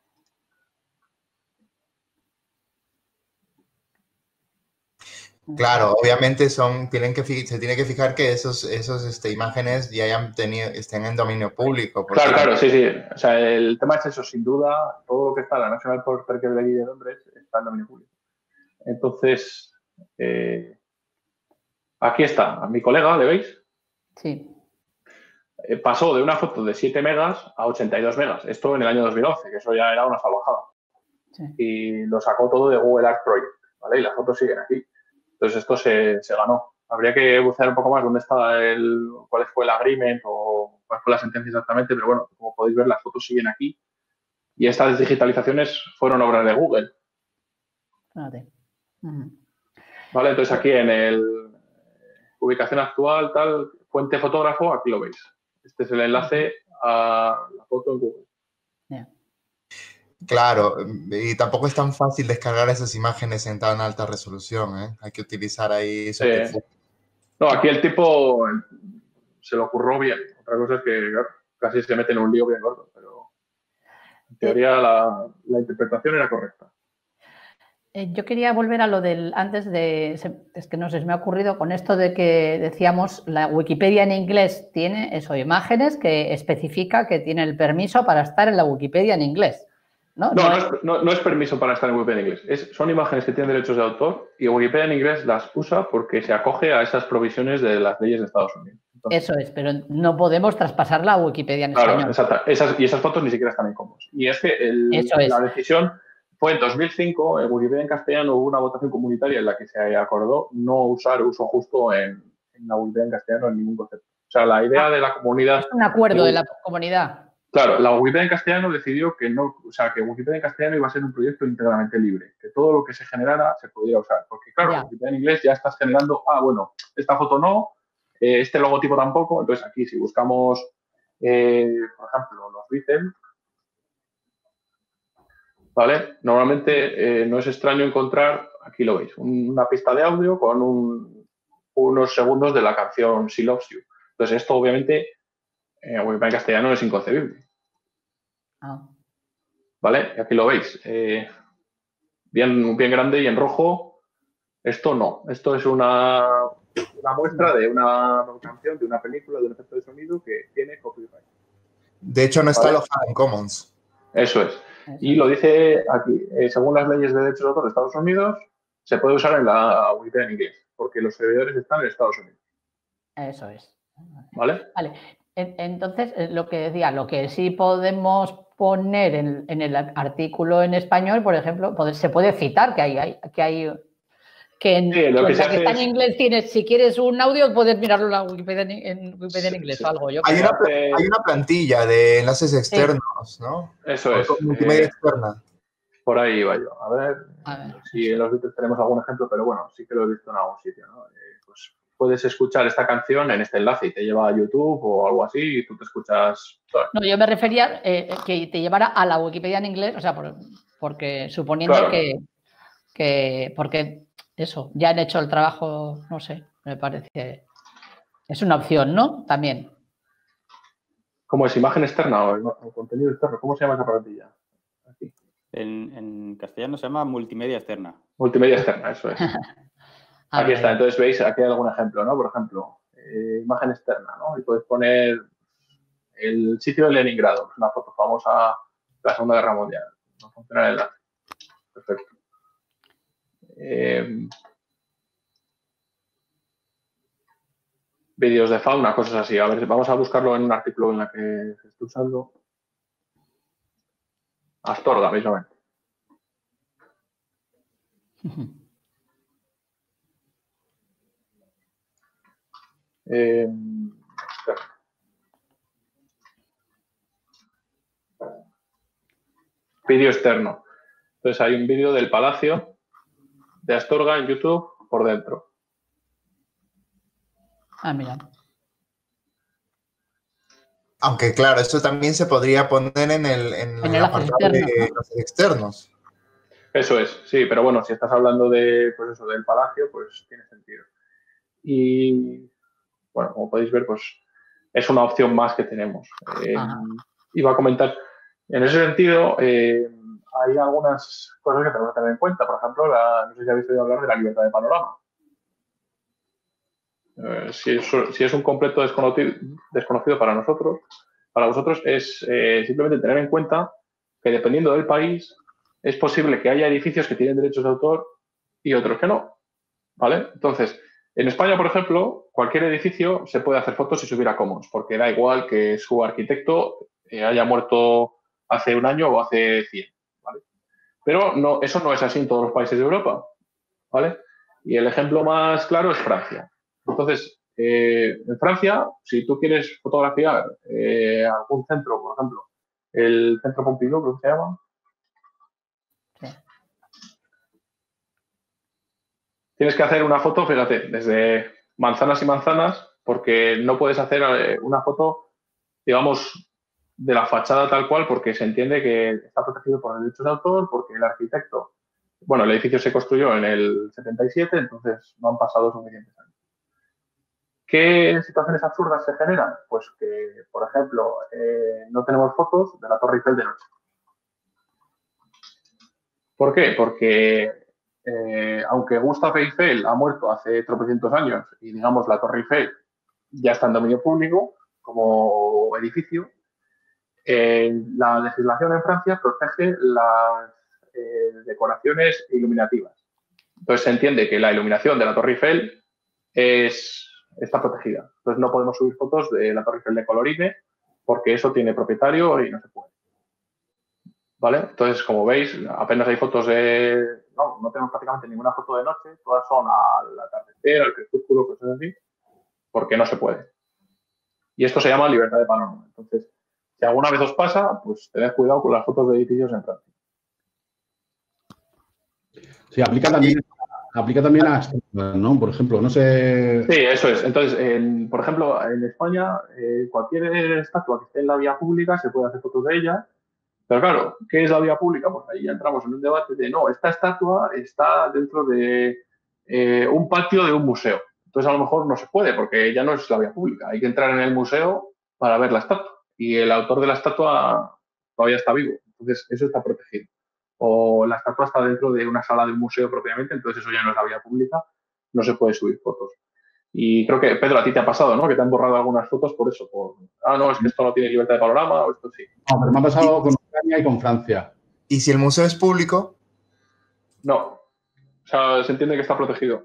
Claro, obviamente son, tienen que, se tiene que fijar que esos, esos este, imágenes ya hayan tenido, estén en dominio público. Claro, claro, sí, sí. O sea, el tema es eso, sin duda, todo lo que está en la National Portrait Gallery de Londres está en dominio público. Entonces, eh, aquí está, a mi colega, ¿le veis? Sí. Eh, pasó de una foto de siete megas a ochenta y dos megas. Esto en el año dos mil once, que eso ya era una salvajada. Sí. Y lo sacó todo de Google Art Project, ¿vale? Y las fotos siguen aquí. Entonces esto se, se ganó. Habría que buscar un poco más dónde está el, cuál fue el agreement o cuál fue la sentencia exactamente, pero bueno, como podéis ver, las fotos siguen aquí. Y estas digitalizaciones fueron obras de Google. Fíjate. Uh-huh. Vale, entonces aquí en el ubicación actual, tal, fuente fotógrafo, aquí lo veis. Este es el enlace a la foto en Google. Yeah. Claro, y tampoco es tan fácil descargar esas imágenes en tan alta resolución, ¿eh? Hay que utilizar ahí... Sí. No, aquí el tipo se lo ocurrió bien. Otra cosa es que claro, casi se mete en un lío bien gordo, pero en teoría la, la interpretación era correcta. Eh, yo quería volver a lo del antes de... Es que no sé, se me ha ocurrido con esto de que decíamos la Wikipedia en inglés tiene eso, imágenes que especifica que tiene el permiso para estar en la Wikipedia en inglés. No, no, no, no, es... Es, no, no es permiso para estar en Wikipedia en inglés. Es, son imágenes que tienen derechos de autor y Wikipedia en inglés las usa porque se acoge a esas provisiones de las leyes de Estados Unidos. Entonces, eso es, pero no podemos traspasarla a Wikipedia en claro, español. Exacto. Esas, y esas fotos ni siquiera están en Commons. Y es que el, eso es. la decisión fue en dos mil cinco, en Wikipedia en castellano hubo una votación comunitaria en la que se acordó no usar uso justo en, en la Wikipedia en castellano en ningún concepto. O sea, la idea de la comunidad... Es un acuerdo de, de la comunidad. Claro, la Wikipedia en castellano decidió que no, o sea, que Wikipedia en castellano iba a ser un proyecto íntegramente libre, que todo lo que se generara se pudiera usar. Porque, claro, en Wikipedia en inglés ya estás generando, ah, bueno, esta foto no, eh, este logotipo tampoco. Entonces, aquí, si buscamos, eh, por ejemplo, los Beatles, ¿vale? Normalmente eh, no es extraño encontrar, aquí lo veis, una pista de audio con un, unos segundos de la canción She Loves You. Entonces, esto obviamente en Wikipedia en castellano es inconcebible. Ah. ¿Vale? Y aquí lo veis. Eh, bien, bien grande y en rojo. Esto no. Esto es una, una muestra de una canción, de una película, de un efecto de sonido que tiene copyright. De hecho, no está ¿Vale? alojado en Commons. Eso es. Y lo dice aquí. Eh, según las leyes de derechos de autor de Estados Unidos, se puede usar en la Wikipedia en inglés, porque los servidores están en Estados Unidos. Eso es. ¿Vale? Vale. Entonces, lo que decía, lo que sí podemos poner en, en el artículo en español, por ejemplo, poder, se puede citar que hay, hay que hay que en, sí, lo que, que que está es... en inglés tienes, si quieres un audio, puedes mirarlo en la Wikipedia en, en, Wikipedia en inglés sí, o algo. Yo hay, una, hace... hay una plantilla de enlaces externos, sí. ¿no? Eso es. Multimedia eh, externa. Por ahí iba yo. A ver, A ver si en los vídeos tenemos algún ejemplo, pero bueno, sí que lo he visto en algún sitio, ¿no? Eh, pues puedes escuchar esta canción en este enlace y te lleva a YouTube o algo así y tú te escuchas... No, yo me refería eh, que te llevara a la Wikipedia en inglés, o sea, por, porque suponiendo claro. que, que... Porque eso, ya han hecho el trabajo, no sé, me parece... Es una opción, ¿no? También. ¿Cómo es? ¿Imagen externa o, o contenido externo? ¿Cómo se llama esa plantilla? Aquí. En, en castellano se llama multimedia externa. Multimedia externa, eso es. Aquí está. Entonces, veis, aquí hay algún ejemplo, ¿no? Por ejemplo, eh, imagen externa, ¿no? Y puedes poner el sitio de Leningrado, una foto famosa de la Segunda Guerra Mundial. No funciona el enlace. Perfecto. Eh, vídeos de fauna, cosas así. A ver, vamos a buscarlo en un artículo en la que se está usando. Astorga, mismamente. Eh, vídeo externo. Entonces hay un vídeo del Palacio de Astorga en YouTube por dentro. Ah, mira. Aunque claro, esto también se podría poner en el, en en el apartado externo, de ¿no? los externos. Eso es, sí, pero bueno, si estás hablando de, pues eso, del Palacio, pues tiene sentido. Y bueno, como podéis ver, pues es una opción más que tenemos. Eh, iba a comentar, en ese sentido, eh, hay algunas cosas que tenemos que tener en cuenta. Por ejemplo, la, no sé si habéis oído hablar de la libertad de panorama. Eh, si, es, si es un completo desconocido, desconocido para nosotros, para vosotros es eh, simplemente tener en cuenta que dependiendo del país es posible que haya edificios que tienen derechos de autor y otros que no, ¿vale? Entonces, en España, por ejemplo, cualquier edificio se puede hacer fotos y subir a Commons, porque da igual que su arquitecto eh, haya muerto hace un año o hace cien, ¿vale? Pero no, eso no es así en todos los países de Europa, ¿vale? Y el ejemplo más claro es Francia. Entonces, eh, en Francia, si tú quieres fotografiar eh, algún centro, por ejemplo, el Centro Pompidou, creo que se llama, Sí. tienes que hacer una foto, fíjate, desde manzanas y manzanas, porque no puedes hacer eh, una foto, digamos, de la fachada tal cual, porque se entiende que está protegido por derechos de autor, porque el arquitecto, bueno, el edificio se construyó en el setenta y siete, entonces no han pasado suficientes años. ¿Qué situaciones absurdas se generan? Pues que, por ejemplo, eh, no tenemos fotos de la Torre Eiffel de noche. ¿Por qué? Porque eh, aunque Gustave Eiffel ha muerto hace tropecientos años y, digamos, la Torre Eiffel ya está en dominio público como edificio, eh, la legislación en Francia protege las eh, decoraciones iluminativas. Entonces se entiende que la iluminación de la Torre Eiffel es, está protegida. Entonces no podemos subir fotos de la Torre Eiffel de colorines porque eso tiene propietario y no se puede. ¿Vale? Entonces, como veis, apenas hay fotos de... No, no tenemos prácticamente ninguna foto de noche, todas son al atardecer, al crepúsculo, cosas así, porque no se puede. Y esto se llama libertad de panorama. Entonces, si alguna vez os pasa, pues tened cuidado con las fotos de edificios en Francia. Sí, aplica también, aplica también a estatuas, ¿no? Por ejemplo, no sé... Sí, eso es. Entonces, en, por ejemplo, en España, eh, cualquier estatua que esté en la vía pública se puede hacer fotos de ella. Pero claro, ¿qué es la vía pública? Pues ahí ya entramos en un debate de, no, esta estatua está dentro de eh, un patio de un museo. Entonces, a lo mejor no se puede porque ya no es la vía pública. Hay que entrar en el museo para ver la estatua. Y el autor de la estatua todavía está vivo. Entonces, eso está protegido. O la estatua está dentro de una sala de un museo propiamente, entonces eso ya no es la vía pública. No se puede subir fotos. Y creo que, Pedro, a ti te ha pasado, ¿no? Que te han borrado algunas fotos por eso. Por, ah, no, es que esto no tiene libertad de panorama o esto sí. No, pero me ha pasado con Ucrania y con Francia. ¿Y si el museo es público? No. O sea, se entiende que está protegido.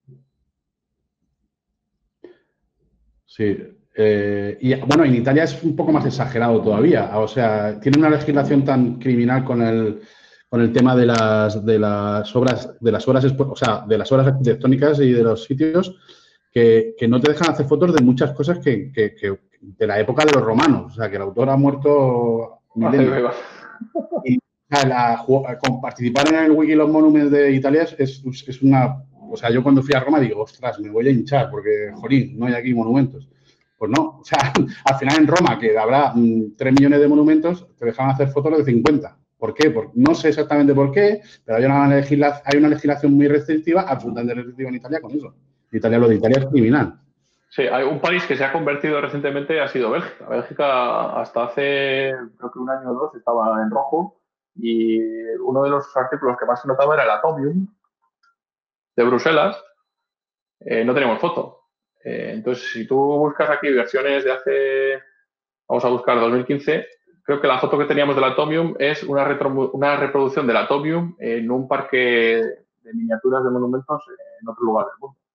Sí. Eh, y bueno, en Italia es un poco más exagerado todavía. O sea, tiene una legislación tan criminal con el, con el tema de las, de las obras, de las obras, o sea, de las obras arquitectónicas y de los sitios. Que, que no te dejan hacer fotos de muchas cosas que, que, que de la época de los romanos. O sea, que el autor ha muerto milenios. Y o sea, la, con participar en el Wiki Los Monuments de Italia es, es una... O sea, yo cuando fui a Roma digo, ostras, me voy a hinchar porque, jolín, no hay aquí monumentos. Pues no. O sea, al final en Roma, que habrá tres millones de monumentos, te dejan hacer fotos de cincuenta. ¿Por qué? Porque no sé exactamente por qué, pero hay una, legisla, hay una legislación muy restrictiva, absolutamente restrictiva en Italia con eso. Italia, lo de Italia es criminal. Sí, hay un país que se ha convertido recientemente, ha sido Bélgica. Bélgica hasta hace, creo que un año o dos, estaba en rojo y uno de los artículos que más se notaba era el Atomium de Bruselas. Eh, no teníamos foto. Eh, entonces, si tú buscas aquí versiones de hace, vamos a buscar dos mil quince, creo que la foto que teníamos del Atomium es una, retro, una reproducción del Atomium en un parque de miniaturas de monumentos en otro lugar del mundo.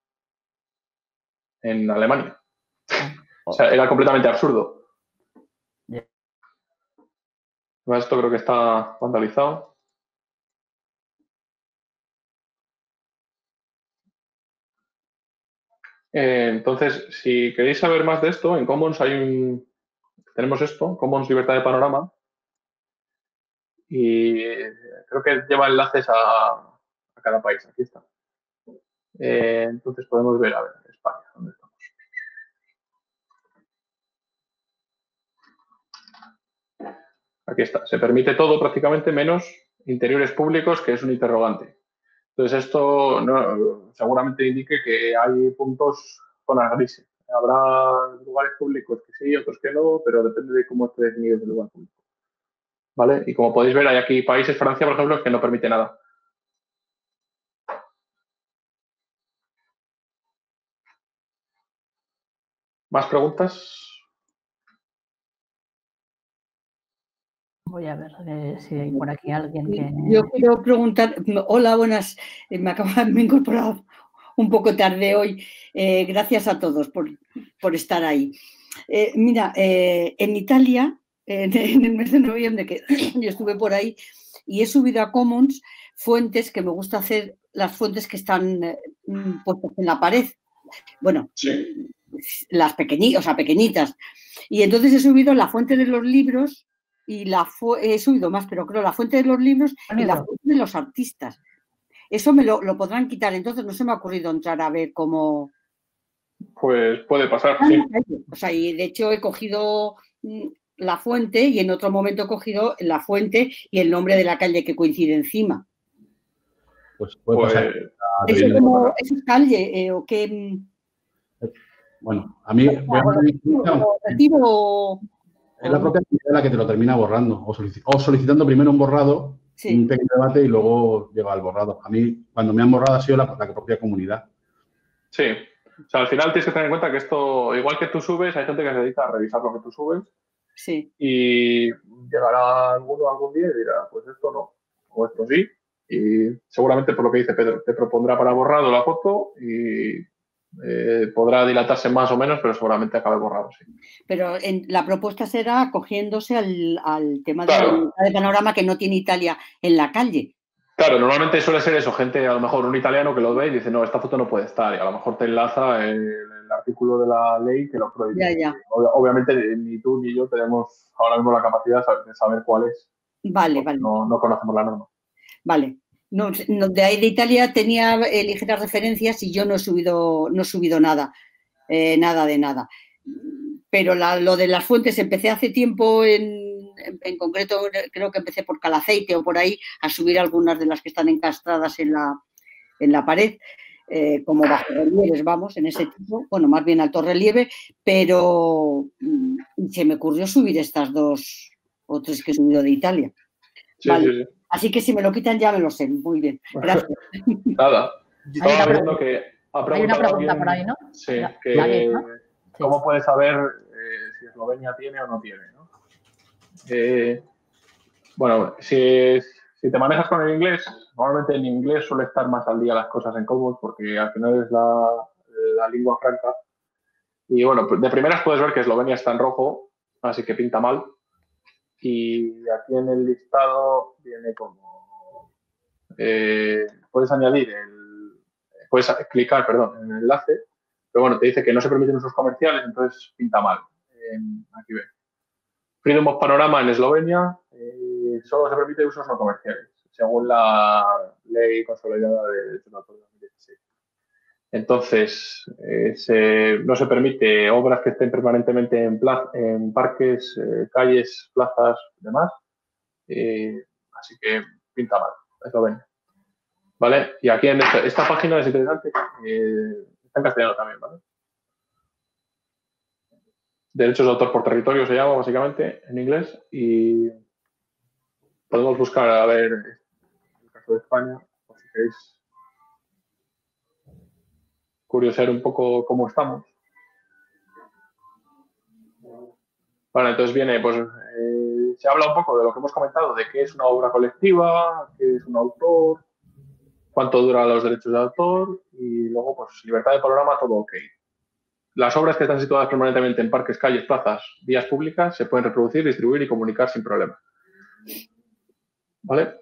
En Alemania. O sea, era completamente absurdo. Yeah. Esto creo que está vandalizado. Eh, entonces, si queréis saber más de esto, en Commons hay un... Tenemos esto, Commons Libertad de Panorama. Y creo que lleva enlaces a, a cada país. Aquí está. Eh, entonces podemos ver, a ver, España, ¿dónde estamos? Aquí está. Se permite todo prácticamente menos interiores públicos, que es un interrogante. Entonces esto no, seguramente indique que hay puntos, zonas grises. Habrá lugares públicos que sí, otros que no, pero depende de cómo esté definido ese lugar público. ¿Vale? Y como podéis ver, hay aquí países, Francia, por ejemplo, que no permite nada. ¿Más preguntas? Voy a ver eh, si hay por aquí alguien que... Yo quiero preguntar... Hola, buenas. Me acabo de me he incorporado un poco tarde hoy. Eh, gracias a todos por, por estar ahí. Eh, mira, eh, en Italia, eh, en el mes de noviembre, que yo estuve por ahí, y he subido a Commons fuentes que me gusta hacer las fuentes que están eh, puestas en la pared. Bueno, Sí. las pequeñitas, o sea, pequeñitas. Y entonces he subido la fuente de los libros y la fu- he subido más, pero creo la fuente de los libros y la fuente de los artistas. Eso me lo, lo podrán quitar, entonces no se me ha ocurrido entrar a ver cómo... Pues puede pasar, sí. O sea, y de hecho he cogido mm, la fuente y en otro momento he cogido la fuente y el nombre de la calle que coincide encima. Pues puede Pues, pasar. ¿Eso, como, ¿eso es calle eh, o qué? Bueno, a mí voy a poner mi explicación. ¿Lo retiro? Es la propia comunidad la que te lo termina borrando o, solici- o solicitando primero un borrado, Sí. un pequeño debate y luego llega al borrado. A mí, cuando me han borrado, ha sido la, la propia comunidad. Sí. O sea, al final tienes que tener en cuenta que esto, igual que tú subes, hay gente que se dedica a revisar lo que tú subes. Sí. Y llegará alguno algún día y dirá, pues esto no, o esto sí. Y seguramente, por lo que dice Pedro, te propondrá para borrado la foto y eh, podrá dilatarse más o menos, pero seguramente acabe borrado, sí. Pero en, la propuesta será acogiéndose al, al tema Claro. de la libertad de panorama que no tiene Italia en la calle. Claro, normalmente suele ser eso, gente, a lo mejor un italiano que lo ve y dice, no, esta foto no puede estar, y a lo mejor te enlaza el, el artículo de la ley que lo prohíbe. Ya, ya. Ob- Obviamente ni tú ni yo tenemos ahora mismo la capacidad de saber cuál es. Vale, vale. No, no conocemos la norma. Vale. No, no, de ahí de Italia tenía eh, ligeras referencias y yo no he subido, no he subido nada, eh, nada de nada. Pero la, lo de las fuentes empecé hace tiempo, en, en, en concreto creo que empecé por Calaceite o por ahí, a subir algunas de las que están encastradas en la, en la pared, eh, como bajo relieves, vamos, en ese tipo, bueno, más bien alto relieve, pero mm, se me ocurrió subir estas dos o tres que he subido de Italia. Sí, Vale. sí, sí. Así que si me lo quitan ya me lo sé. Muy bien. Gracias. Nada. Hay Estaba una viendo pregunta- que ha hay una preguntado pregunta alguien- por ahí, ¿no? Sí, La- que David, ¿no? ¿cómo puedes saber eh, si Eslovenia tiene o no tiene? ¿no? Eh, bueno, si, si te manejas con el inglés, normalmente en inglés suele estar más al día las cosas en Commons porque al final es la, la lengua franca. Y bueno, de primeras puedes ver que Eslovenia está en rojo, así que pinta mal. Y aquí en el listado viene como... Eh, puedes añadir el... Puedes clicar, perdón, en el enlace, pero bueno, te dice que no se permiten usos comerciales, entonces pinta mal. Eh, aquí ve. Freedom of Panorama en Eslovenia, eh, solo se permite usos no comerciales, según la ley consolidada de derechos de autor de dos mil dieciséis. Entonces, eh, se, no se permite obras que estén permanentemente en, plaz, en parques, eh, calles, plazas y demás. Eh, así que pinta mal, Eslovenia. ¿Vale? Y aquí en esta, esta página es interesante, eh, está en castellano también, ¿vale? Derechos de autor por territorio se llama, básicamente, en inglés. Y podemos buscar, a ver, el caso de España, por si queréis curiosear un poco cómo estamos. Vale, entonces viene, pues, eh, se habla un poco de lo que hemos comentado, de qué es una obra colectiva, qué es un autor, cuánto duran los derechos de autor y luego, pues, libertad de panorama, todo ok. Las obras que están situadas permanentemente en parques, calles, plazas, vías públicas se pueden reproducir, distribuir y comunicar sin problema. ¿Vale?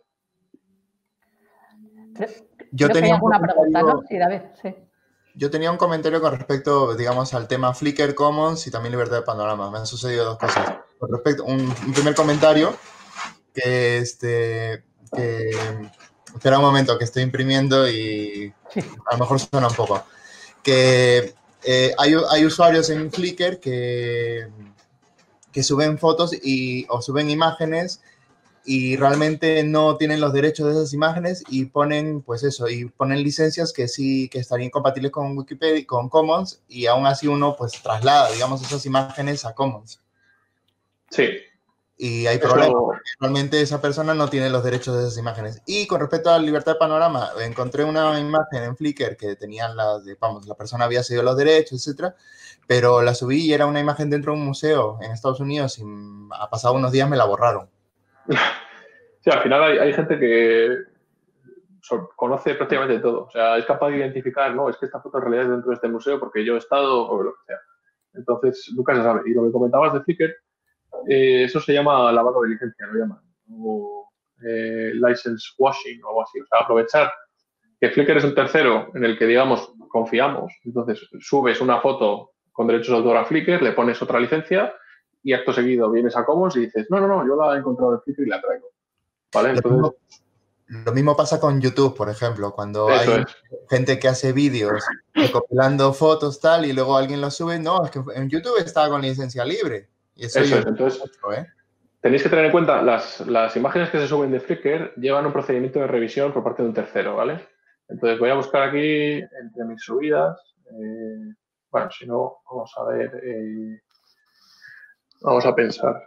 Yo Creo que hay tenía un alguna pregunta, ¿no? comentario- Sí, David, sí. Yo tenía un comentario con respecto, digamos, al tema Flickr Commons y también libertad de panorama. Me han sucedido dos cosas. Con respecto, un, un primer comentario que este, que, espera un momento, que estoy imprimiendo y a lo mejor suena un poco. Que eh, hay, hay usuarios en Flickr que, que suben fotos y, o suben imágenes y realmente no tienen los derechos de esas imágenes y ponen, pues eso, y ponen licencias que sí, que estarían compatibles con Wikipedia, con Commons, y aún así uno, pues, traslada, digamos, esas imágenes a Commons. Sí. Y hay Eso- problemas, porque realmente esa persona no tiene los derechos de esas imágenes. Y con respecto a la libertad de panorama, encontré una imagen en Flickr que tenían las, de, vamos, la persona había cedido los derechos, etcétera, pero la subí y era una imagen dentro de un museo en Estados Unidos y ha pasado unos días me la borraron. Sí, al final hay, hay gente que so- conoce prácticamente todo. O sea, es capaz de identificar, no, es que esta foto en realidad es dentro de este museo porque yo he estado o lo que sea. Entonces, nunca se sabe. Y lo que comentabas de Flickr, eh, eso se llama lavado de licencia, lo llaman. O eh, license washing o algo así. O sea, aprovechar que Flickr es un tercero en el que, digamos, confiamos. Entonces, subes una foto con derechos de autor a Flickr, le pones otra licencia y acto seguido vienes a Commons y dices, no, no, no, yo la he encontrado en Flickr y la traigo. ¿Vale? Entonces, lo, mismo, lo mismo pasa con YouTube, por ejemplo, cuando hay es. gente que hace vídeos recopilando fotos tal y luego alguien lo sube, no, es que en YouTube está con licencia libre. Y eso, eso yo es, entonces, mucho, ¿eh? tenéis que tener en cuenta, las, las imágenes que se suben de Flickr llevan un procedimiento de revisión por parte de un tercero, ¿vale? Entonces voy a buscar aquí entre mis subidas, eh, bueno, si no, vamos a ver, eh, vamos a pensar.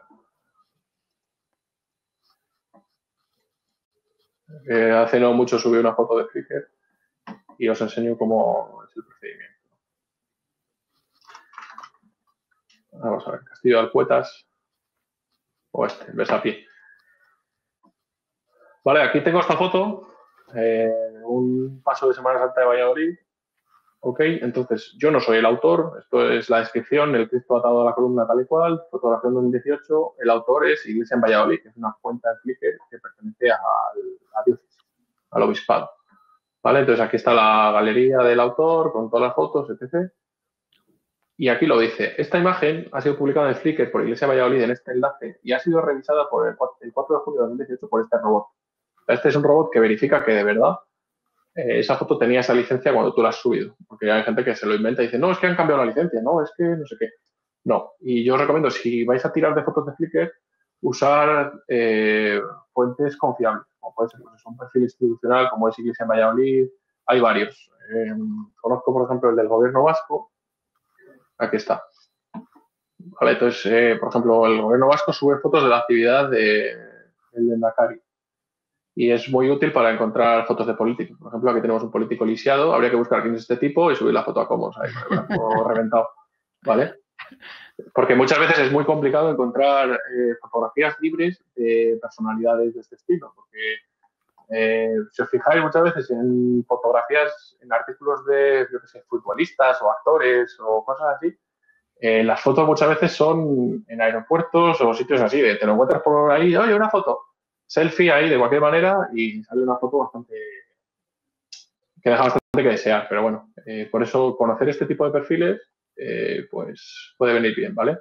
Eh, hace no mucho subí una foto de Flickr y os enseño cómo es el procedimiento. Vamos a ver, Castillo de Alcuetas o este, el besapié. Vale, aquí tengo esta foto, eh, un paso de Semana Santa de Valladolid. Ok, entonces yo no soy el autor, esto es la descripción, el Cristo atado a la columna tal y cual, fotografía en dos mil dieciocho, el autor es Iglesia en Valladolid, que es una cuenta de Flickr que pertenece a la diócesis, al obispado. Vale, entonces aquí está la galería del autor con todas las fotos, etcétera. Y aquí lo dice, esta imagen ha sido publicada en Flickr por Iglesia de Valladolid en este enlace y ha sido revisada por el cuatro de junio de dos mil dieciocho por este robot. Este es un robot que verifica que de verdad eh, esa foto tenía esa licencia cuando tú la has subido. Porque hay gente que se lo inventa y dice, no, es que han cambiado la licencia, no, es que no sé qué. No. Y yo os recomiendo, si vais a tirar de fotos de Flickr, usar eh, fuentes confiables. Como puede ser pues, un perfil institucional, como es Iglesia en Valladolid. Hay varios. Eh, conozco, por ejemplo, el del gobierno vasco. Aquí está. Vale, entonces, eh, por ejemplo, el gobierno vasco sube fotos de la actividad de, del Endacari. Y es muy útil para encontrar fotos de políticos. Por ejemplo, aquí tenemos un político lisiado, habría que buscar quién es este tipo y subir la foto a Commons ahí, con el brazo reventado. ¿Vale? Porque muchas veces es muy complicado encontrar eh, fotografías libres de personalidades de este estilo. Porque eh, si os fijáis muchas veces en fotografías, en artículos de, yo qué sé, futbolistas o actores o cosas así, eh, las fotos muchas veces son en aeropuertos o sitios así, de te lo encuentras por ahí, oye, una foto. Selfie ahí de cualquier manera y sale una foto bastante que deja bastante que desear, pero bueno, eh, por eso conocer este tipo de perfiles eh, pues puede venir bien, ¿vale?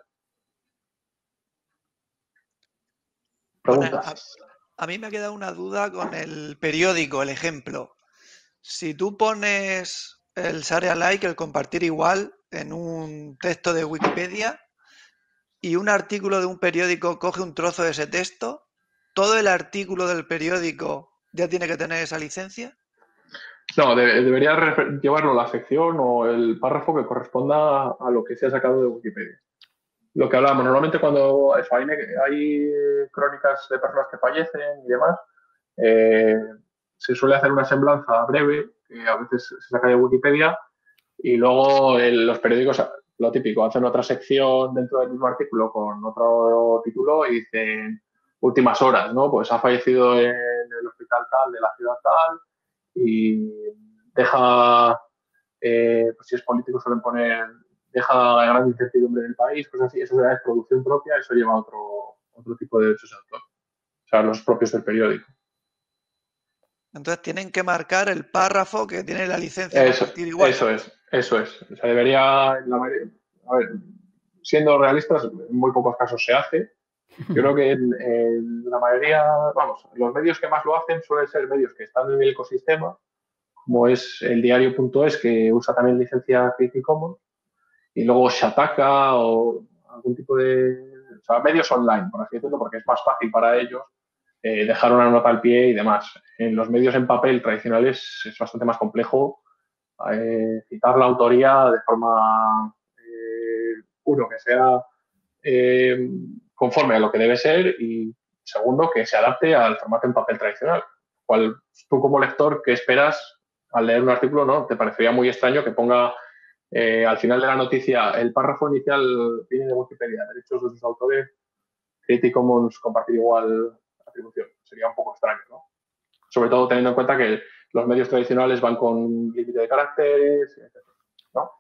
Bueno, a, a mí me ha quedado una duda con el periódico, el ejemplo. Si tú pones el share alike, el compartir igual, en un texto de Wikipedia y un artículo de un periódico coge un trozo de ese texto, ¿todo el artículo del periódico ya tiene que tener esa licencia? No, de, debería llevarlo la sección o el párrafo que corresponda a lo que se ha sacado de Wikipedia. Lo que hablamos, normalmente cuando eso, hay, hay crónicas de personas que fallecen y demás, eh, se suele hacer una semblanza breve, que a veces se saca de Wikipedia, y luego el, los periódicos, lo típico, hacen otra sección dentro del mismo artículo con otro título y dicen últimas horas, ¿no? Pues ha fallecido en el hospital tal de la ciudad tal y deja, eh, pues si es político suelen poner, deja gran incertidumbre en el país, cosas así, eso ya es producción propia, eso lleva a otro, otro tipo de derechos de autor, o sea, los propios del periódico. Entonces tienen que marcar el párrafo que tiene la licencia eso, compartir igual. Eso es, eso es. O sea, debería, la mayoría, a ver, siendo realistas, en muy pocos casos se hace. Yo creo que en, en la mayoría, vamos, los medios que más lo hacen suelen ser medios que están en el ecosistema, como es el diario punto es, que usa también licencia Creative Commons, y luego Shataka o algún tipo de... O sea, medios online, por así decirlo, porque es más fácil para ellos eh, dejar una nota al pie y demás. En los medios en papel tradicionales es bastante más complejo eh, citar la autoría de forma, eh, uno, que sea eh, conforme a lo que debe ser y, segundo, que se adapte al formato en papel tradicional. Cual, tú como lector, ¿qué esperas al leer un artículo? ¿No? Te parecería muy extraño que ponga eh, al final de la noticia el párrafo inicial viene de Wikipedia, derechos de sus autores, Creative Commons, compartir igual, atribución. Sería un poco extraño, ¿no? Sobre todo teniendo en cuenta que los medios tradicionales van con límite de caracteres, etcétera, ¿no?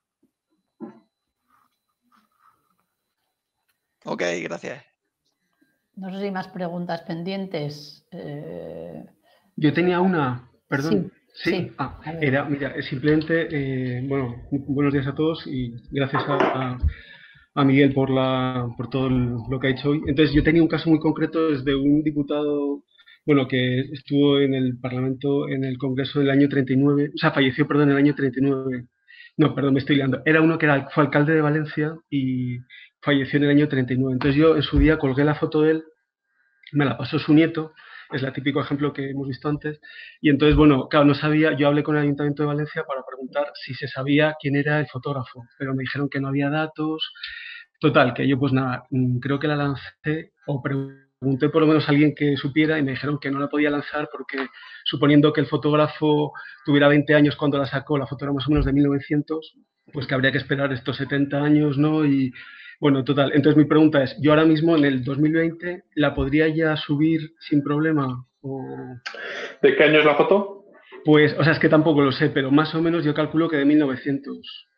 Ok, gracias. No sé si hay más preguntas pendientes. Eh... Yo tenía una, perdón. Sí, Sí. ah, era, mira, simplemente, eh, bueno, buenos días a todos y gracias a, a Miguel por, la, por todo el- lo que ha hecho hoy. Entonces, yo tenía un caso muy concreto desde un diputado, bueno, que estuvo en el Parlamento, en el Congreso del año treinta y nueve, o sea, falleció, perdón, en el año treinta y nueve. No, perdón, me estoy liando. Era uno que era, fue alcalde de Valencia y falleció en el año treinta y nueve. Entonces, yo en su día colgué la foto de él, me la pasó su nieto, es el típico ejemplo que hemos visto antes, y entonces, bueno, claro, no sabía, yo hablé con el Ayuntamiento de Valencia para preguntar si se sabía quién era el fotógrafo, pero me dijeron que no había datos. Total, que yo pues nada, mm, creo que la lancé o pregunté por lo menos a alguien que supiera y me dijeron que no la podía lanzar porque suponiendo que el fotógrafo tuviera veinte años cuando la sacó, la foto era más o menos de mil novecientos, pues que habría que esperar estos setenta años, ¿no? Y bueno, total. Entonces mi pregunta es, yo ahora mismo en el dos mil veinte, ¿la podría ya subir sin problema? O... ¿De qué año es la foto? Pues, o sea, es que tampoco lo sé, pero más o menos yo calculo que de mil novecientos.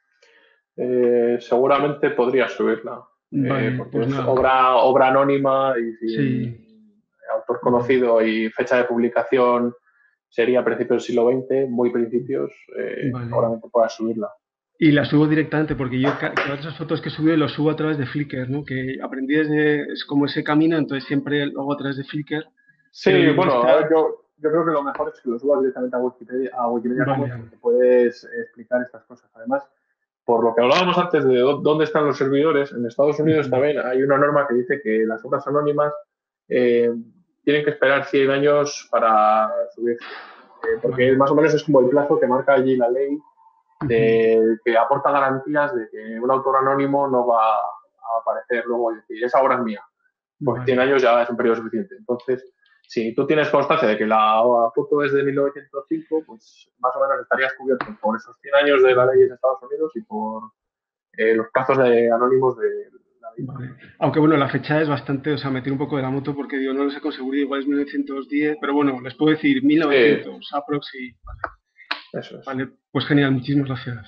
Eh, seguramente podría subirla, eh, Vale, porque pues es nada. obra, obra anónima y sin Sí. autor conocido y fecha de publicación sería a principios del siglo veinte, muy principios, eh, Vale. seguramente puedas subirla. Y la subo directamente porque yo ca- todas esas fotos que subo las subo a través de Flickr, ¿no? Que aprendí desde es como ese camino, entonces siempre lo hago a través de Flickr. Sí, Pero digo, bueno, a ostras, ver, yo, yo creo que lo mejor es que lo subas directamente a Wikipedia, a Wikimedia Commons, vale, porque puedes explicar estas cosas. Además, por lo que hablábamos antes de dó- dónde están los servidores, en Estados Unidos Ujú. también hay una norma que dice que las obras anónimas eh, tienen que esperar cien años para subirse, eh, porque Vale. más o menos es como el plazo que marca allí la ley, Ujú. de, que aporta garantías de que un autor anónimo no va a aparecer luego y decir, esa obra es mía. Pues cien Vale. años ya es un periodo suficiente. Entonces, si tú tienes constancia de que la foto es de mil novecientos cinco, pues más o menos estarías cubierto por esos cien años de la ley en Estados Unidos y por eh, los plazos de anónimos de la ley. Vale. Aunque bueno, la fecha es bastante, o sea, me tiro un poco de la moto porque digo, no lo sé con seguridad, igual es mil novecientos diez, pero bueno, les puedo decir mil novecientos, aprox y vale. Eso es. Vale, pues genial, muchísimas gracias.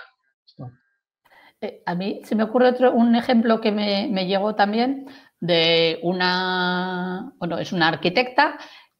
Eh, a mí se me ocurre otro, un ejemplo que me, me llegó también de una, bueno, es una arquitecta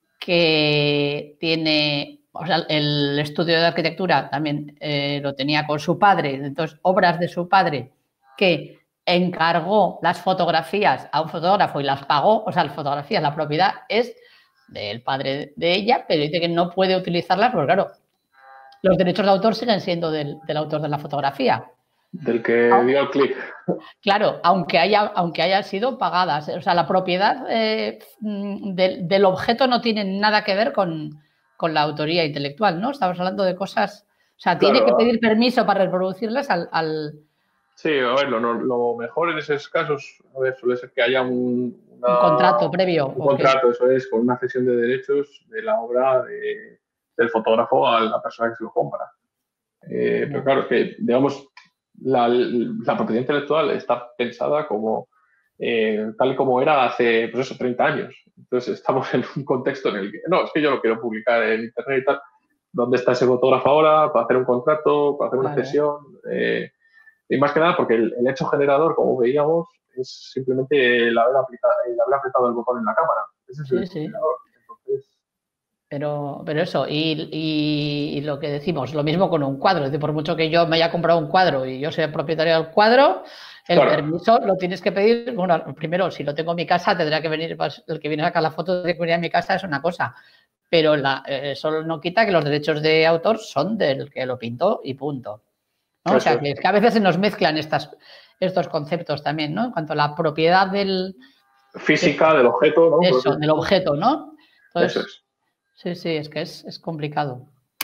que tiene, o sea, el estudio de arquitectura también eh, lo tenía con su padre, entonces obras de su padre que encargó las fotografías a un fotógrafo y las pagó, o sea, las fotografías, la propiedad es del padre de ella, pero dice que no puede utilizarlas porque, claro, los derechos de autor siguen siendo del, del autor de la fotografía. Del que Ah. dio el clic. Claro, aunque haya, aunque hayan sido pagadas. O sea, la propiedad eh, del, del objeto no tiene nada que ver con, con la autoría intelectual, ¿no? Estamos hablando de cosas... O sea, tiene Claro. que pedir permiso para reproducirlas al... al Sí, a ver, lo, lo mejor en esos casos a ver, suele ser que haya un, una, un contrato previo. Un ¿o contrato, qué? eso es, con una cesión de derechos de la obra de, del fotógrafo a la persona que se lo compra. Eh, pero claro, que digamos, la, la propiedad intelectual está pensada como eh, tal y como era hace, pues eso, treinta años. Entonces estamos en un contexto en el que, no, es que yo lo quiero publicar en internet y tal. ¿Dónde está ese fotógrafo ahora para hacer un contrato, para hacer una Claro. cesión? Eh, y más que nada porque el, el hecho generador, como veíamos, es simplemente el haber, aplicado, el haber apretado el botón en la cámara. Ese es Sí, el sí. generador. Entonces, Pero, pero eso, y, y- y lo que decimos, lo mismo con un cuadro. Es decir, por mucho que yo me haya comprado un cuadro y yo sea el propietario del cuadro, el Claro. permiso lo tienes que pedir. Bueno, primero, si lo tengo en mi casa, tendrá que venir, pues, el que viene a sacar la foto de que viene a mi casa es una cosa. Pero la, eh, eso no quita que los derechos de autor son del que lo pintó y punto. ¿no? O Eso sea, es. que, que a veces se nos mezclan estas, estos conceptos también, ¿no? En cuanto a la propiedad del, física del objeto, ¿no? eso, Porque- del objeto, ¿no? Entonces, Eso es. sí, sí, es que es, es complicado.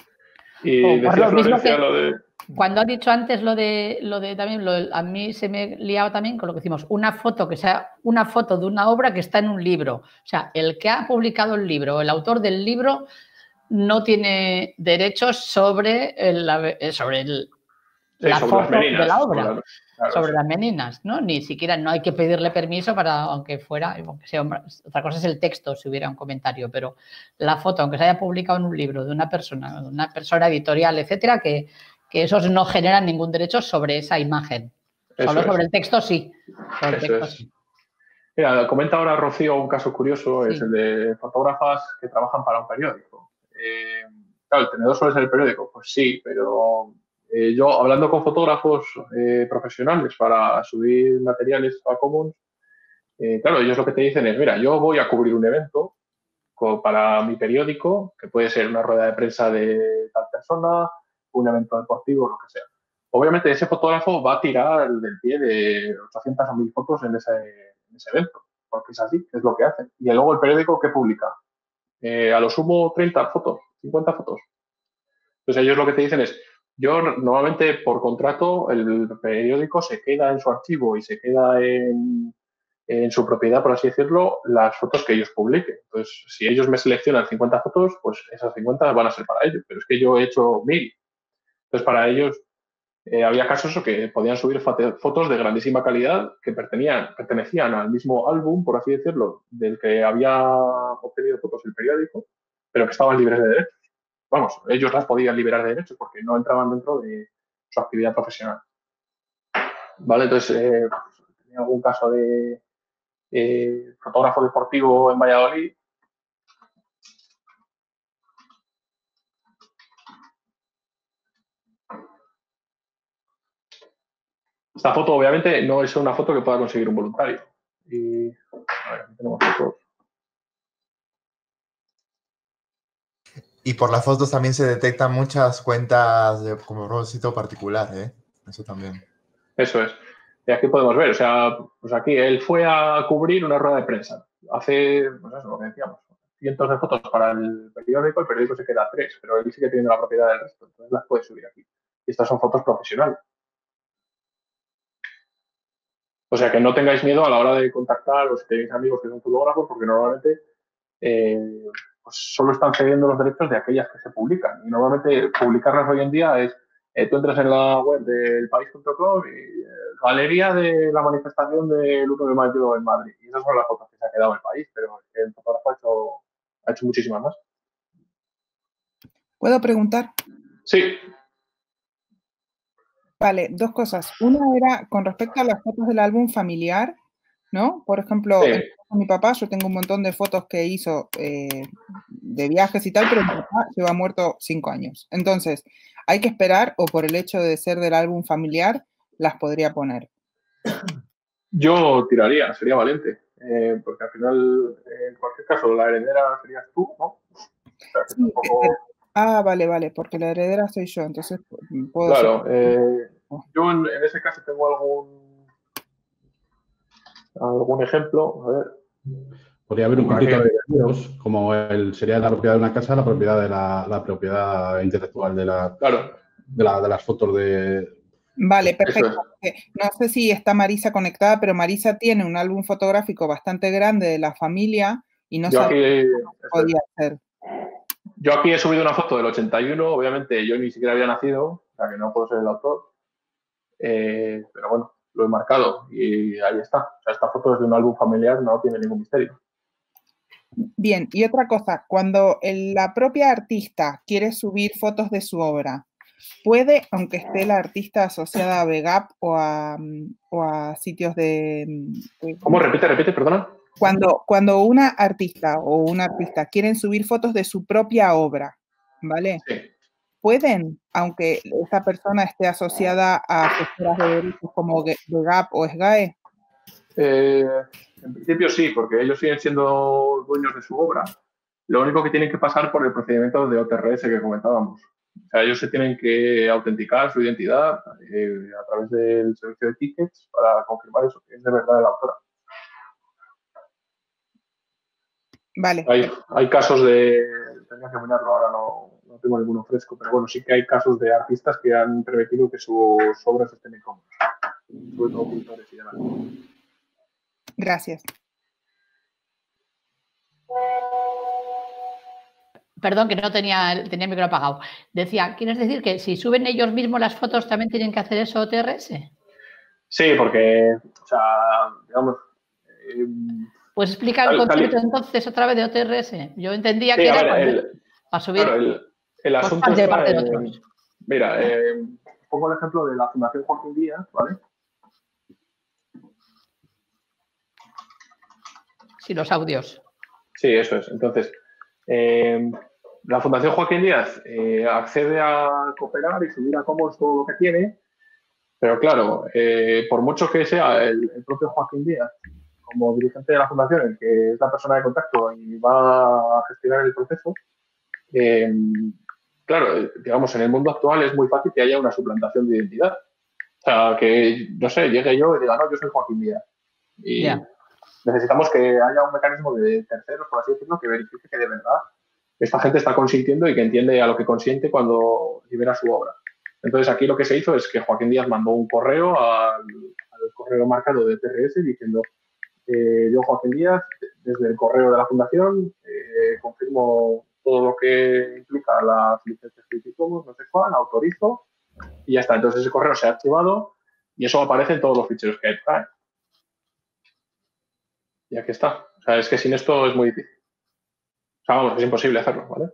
Y O por decía lo mismo Florencia que- lo de... Cuando ha dicho antes lo de, lo de también, lo de- a mí se me ha liado también con lo que decimos, una foto que sea una foto de una obra que está en un libro. O sea, el que ha publicado el libro, el autor del libro, no tiene derechos sobre, el, sobre el, Sí, la sobre foto las meninas, de la sobre obra, la- claro, sobre sí. las meninas, ¿no? Ni siquiera no hay que pedirle permiso para, aunque fuera, aunque sea, otra cosa es el texto, si hubiera un comentario, pero la foto, aunque se haya publicado en un libro de una persona, de una persona editorial, etcétera, que, que esos no generan ningún derecho sobre esa imagen. Eso Solo es. sobre el texto sí. Sobre el Eso texto es. sí. Mira, comenta ahora Rocío un caso curioso, Sí. es el de fotógrafas que trabajan para un periódico. Eh, claro, claro, el tenedor suele ser el periódico. Pues sí, pero eh, yo hablando con fotógrafos eh, profesionales para subir materiales a Commons, eh, claro, ellos lo que te dicen es, mira, yo voy a cubrir un evento para mi periódico, que puede ser una rueda de prensa de tal persona, un evento deportivo, lo que sea. Obviamente ese fotógrafo va a tirar del pie de ochocientas o mil fotos en ese, en ese evento, porque es así, es lo que hacen. Y luego el periódico, ¿qué publica? Eh, a lo sumo treinta fotos, cincuenta fotos. Entonces ellos lo que te dicen es, yo normalmente por contrato el periódico se queda en su archivo y se queda en, en su propiedad, por así decirlo, las fotos que ellos publiquen. Entonces, si ellos me seleccionan cincuenta fotos, pues esas cincuenta van a ser para ellos. Pero es que yo he hecho mil. Entonces, para ellos eh, había casos que podían subir fotos de grandísima calidad que pertenecían, pertenecían al mismo álbum, por así decirlo, del que había obtenido fotos el periódico, pero que estaban libres de derechos. Vamos, ellos las podían liberar de derechos porque no entraban dentro de su actividad profesional. ¿Vale? Entonces, eh, tenía algún caso de eh, fotógrafo deportivo en Valladolid. Esta foto, obviamente, no es una foto que pueda conseguir un voluntario. Y, a ver, aquí tenemos fotos. Y por las fotos también se detectan muchas cuentas de, como propósito particular, ¿eh? Eso también. Eso es. Y aquí podemos ver, o sea, pues aquí él fue a cubrir una rueda de prensa. Hace, pues eso, lo que decíamos, cientos de fotos para el periódico, el periódico se queda a tres, pero él sigue teniendo la propiedad del resto, entonces las puede subir aquí. Y estas son fotos profesionales. O sea, que no tengáis miedo a la hora de contactar o si tenéis amigos que son fotógrafos, porque normalmente eh, pues solo están cediendo los derechos de aquellas que se publican. Y normalmente publicarlas hoy en día es, eh, tú entras en la web del país punto com y eh, galería de la manifestación del uno de mayo en Madrid. Y esas son las fotos que se ha quedado en el país, pero el fotógrafo ha hecho, ha hecho muchísimas más. ¿Puedo preguntar? Sí. Vale, dos cosas. Una era con respecto a las fotos del álbum familiar, ¿no? Por ejemplo, Sí. en el caso de mi papá, yo tengo un montón de fotos que hizo eh, de viajes y tal, pero mi papá lleva muerto cinco años. Entonces, ¿hay que esperar o por el hecho de ser del álbum familiar, las podría poner? Yo tiraría, sería valiente, eh, porque al final, eh, en cualquier caso, la heredera serías tú, ¿no? O sea, que Sí, tampoco... eh, ah, vale, vale, porque la heredera soy yo, entonces puedo Claro, ser... eh, yo en, en ese caso tengo algún algún ejemplo, a ver. Podría haber un Por conflicto aquí. de herederos, como el, sería la propiedad de una casa, la propiedad de la, la propiedad intelectual de, la, Claro. de, la, de las fotos de... Vale, perfecto. No sé si está Marisa conectada, pero Marisa tiene un álbum fotográfico bastante grande de la familia y no Yo sabe aquí, cómo podía hacer. Yo aquí he subido una foto del ochenta y uno, obviamente yo ni siquiera había nacido, o sea que no puedo ser el autor, eh, pero bueno, lo he marcado y ahí está. O sea, esta foto es de un álbum familiar, no tiene ningún misterio. Bien, y otra cosa, cuando el, la propia artista quiere subir fotos de su obra, ¿puede, aunque esté la artista asociada a Vegap o a, o a sitios de, de... ¿Cómo? Repite, repite, perdona. Cuando, cuando una artista o un artista quieren subir fotos de su propia obra, ¿vale? Sí. ¿Pueden, aunque esa persona esté asociada a gestoras de derechos como Vegap o SGAE? Eh, en principio sí, porque ellos siguen siendo dueños de su obra. Lo único que tienen que pasar por el procedimiento de O T R S que comentábamos. O sea, ellos se tienen que autenticar su identidad eh, a través del servicio de tickets para confirmar eso, que es de verdad la autora. Vale. Hay, hay casos de... Tenía que mirarlo, ahora no, no tengo ninguno fresco, pero bueno, sí que hay casos de artistas que han permitido que sus obras estén en Commons, sobre todo pintores y demás. Gracias. Perdón, que no tenía, tenía el micro apagado. Decía, ¿quieres decir que si suben ellos mismos las fotos también tienen que hacer eso O T R S? Sí, porque, o sea, digamos... Eh, pues explica el tal, concepto tal, entonces otra vez de O T R S. Yo entendía sí, que era ver, cuando, el, para subir claro, el, el asunto de está parte de en, otros. Mira, eh, pongo el ejemplo de la Fundación Joaquín Díaz, ¿vale? Sí, los audios. Sí, eso es. Entonces, eh, la Fundación Joaquín Díaz eh, accede a cooperar y subir a Commons todo lo que tiene, pero claro, eh, por mucho que sea el, el propio Joaquín Díaz, como dirigente de la Fundación, el que es la persona de contacto y va a gestionar el proceso, eh, claro, digamos, en el mundo actual es muy fácil que haya una suplantación de identidad. O sea, que, no sé, llegue yo y diga, no, yo soy Joaquín Díaz. Y Ya. necesitamos que haya un mecanismo de terceros, por así decirlo, que verifique que de verdad esta gente está consintiendo y que entiende a lo que consiente cuando libera su obra. Entonces, aquí lo que se hizo es que Joaquín Díaz mandó un correo al, al correo marcado de P R S diciendo eh, yo, Joaquín Díaz, desde el correo de la Fundación, eh, confirmo todo lo que implica las licencias Creative Commons, no sé cuál, autorizo y ya está. Entonces, ese correo se ha archivado y eso aparece en todos los ficheros que hay por ahí. Y aquí está. O sea, es que sin esto es muy difícil. O sea, vamos, es imposible hacerlo, ¿vale?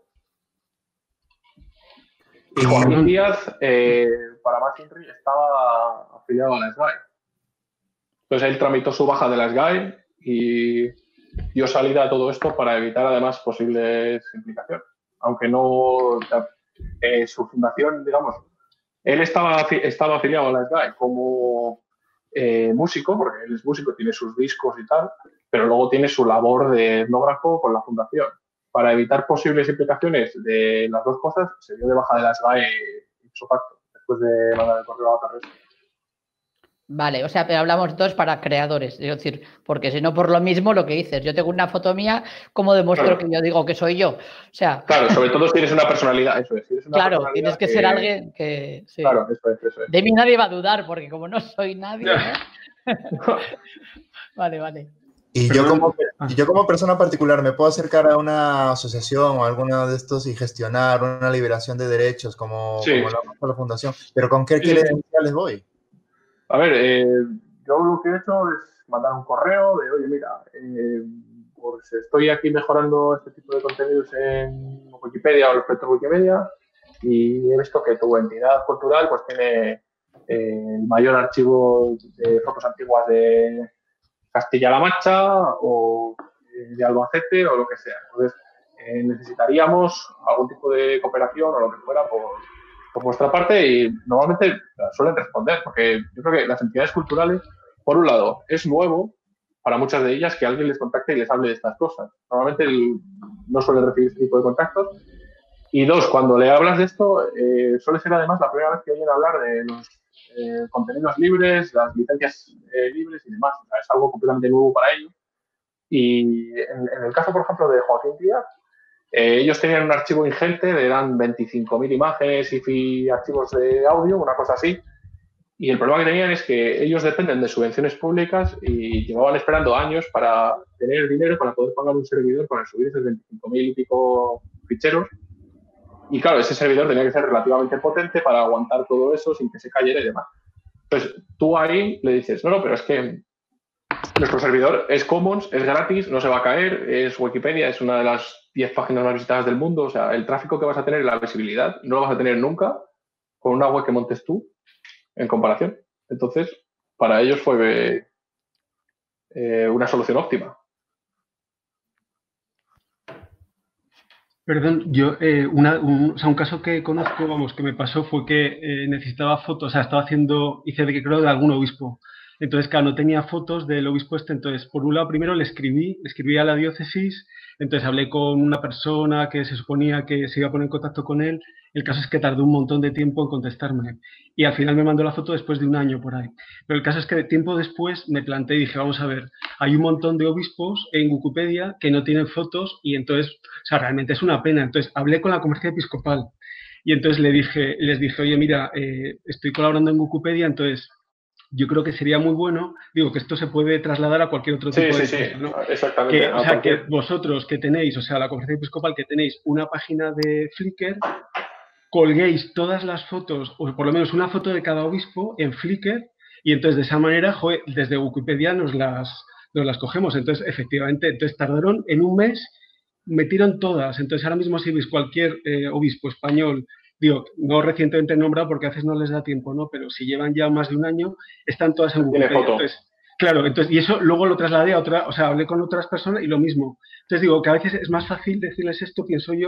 Y Joaquín Díaz, eh, para más Inri, estaba afiliado a la S G A E. Entonces, él tramitó su baja de la S G A E y dio salida a todo esto para evitar, además, posibles implicaciones. Aunque no... Eh, su fundación, digamos... Él estaba, estaba afiliado a la S G A E como eh, músico, porque él es músico, tiene sus discos y tal, pero luego tiene su labor de etnógrafo con la fundación. Para evitar posibles implicaciones de las dos cosas, se dio de baja de la S G A E ipso facto, después de mandar el correo a la P R S. Vale, o sea, pero hablamos entonces para creadores, es decir, porque si no por lo mismo lo que dices, yo tengo una foto mía, ¿cómo demuestro Claro. que yo digo que soy yo? O sea, Claro, sobre todo si eres una personalidad, eso es. Si eres una claro, personalidad tienes que que- ser alguien que... sí. Claro, eso es, eso es. De mí nadie va a dudar, porque como no soy nadie, ¿no? Vale, vale. Y yo como, y yo como persona particular me puedo acercar a una asociación o alguna de estos y gestionar una liberación de derechos como, Sí. como la, la fundación. Pero ¿con qué Sí. credenciales voy? A ver, eh, yo lo que he hecho es mandar un correo de, oye, mira, eh, pues estoy aquí mejorando este tipo de contenidos en Wikipedia o respecto a Wikimedia y he visto que tu entidad cultural pues tiene eh, el mayor archivo de fotos antiguas de Castilla-La Mancha o eh, de Albacete o lo que sea. Entonces, eh, necesitaríamos algún tipo de cooperación o lo que fuera por, por vuestra parte y normalmente suelen responder, porque yo creo que las entidades culturales, por un lado, es nuevo para muchas de ellas que alguien les contacte y les hable de estas cosas. Normalmente el, no suelen recibir este tipo de contactos. Y dos, cuando le hablas de esto, eh, suele ser además la primera vez que oyen hablar de los eh, contenidos libres, las licencias eh, libres y demás. O sea, es algo completamente nuevo para ellos. Y en, en el caso, por ejemplo, de Joaquín Díaz, eh, ellos tenían un archivo ingente, eran veinticinco mil imágenes y archivos de audio, una cosa así. Y el problema que tenían es que ellos dependen de subvenciones públicas y llevaban esperando años para tener dinero para poder pagar un servidor para subir esos veinticinco mil y pico ficheros. Y claro, ese servidor tenía que ser relativamente potente para aguantar todo eso sin que se cayera y demás. Entonces, tú ahí le dices, no, no, pero es que nuestro servidor es Commons, es gratis, no se va a caer, es Wikipedia, es una de las diez páginas más visitadas del mundo. O sea, el tráfico que vas a tener y la visibilidad no lo vas a tener nunca con una web que montes tú en comparación. Entonces, para ellos fue eh, una solución óptima. Perdón, yo, eh, una, un, o sea, un caso que conozco, vamos, que me pasó fue que eh, necesitaba fotos, o sea, estaba haciendo, hice de que creo de algún obispo. Entonces, claro, no tenía fotos del obispo este. Entonces, por un lado, primero le escribí, le escribí a la diócesis, entonces hablé con una persona que se suponía que se iba a poner en contacto con él. El caso es que tardó un montón de tiempo en contestarme y al final me mandó la foto después de un año por ahí. Pero el caso es que de tiempo después me planteé y dije, vamos a ver, hay un montón de obispos en Wikipedia que no tienen fotos y entonces, o sea, realmente es una pena. Entonces hablé con la conferencia episcopal y entonces le dije, les dije, oye, mira, eh, estoy colaborando en Wikipedia, entonces yo creo que sería muy bueno, digo, que esto se puede trasladar a cualquier otro tipo sí, de sí, cosa, sí, ¿no? exactamente. Que, o sea, que vosotros que tenéis, o sea, la conferencia episcopal que tenéis una página de Flickr, colguéis todas las fotos, o por lo menos una foto de cada obispo en Flickr, y entonces de esa manera, joder, desde Wikipedia nos las, nos las cogemos. Entonces, efectivamente, entonces tardaron en un mes, metieron todas. Entonces, ahora mismo si veis cualquier eh, obispo español, digo, no recientemente nombrado porque a veces no les da tiempo, ¿no? Pero si llevan ya más de un año, están todas en Wikipedia. Entonces, claro, entonces, y eso luego lo trasladé a otra, o sea, hablé con otras personas y lo mismo. Entonces digo que a veces es más fácil decirles esto, pienso yo,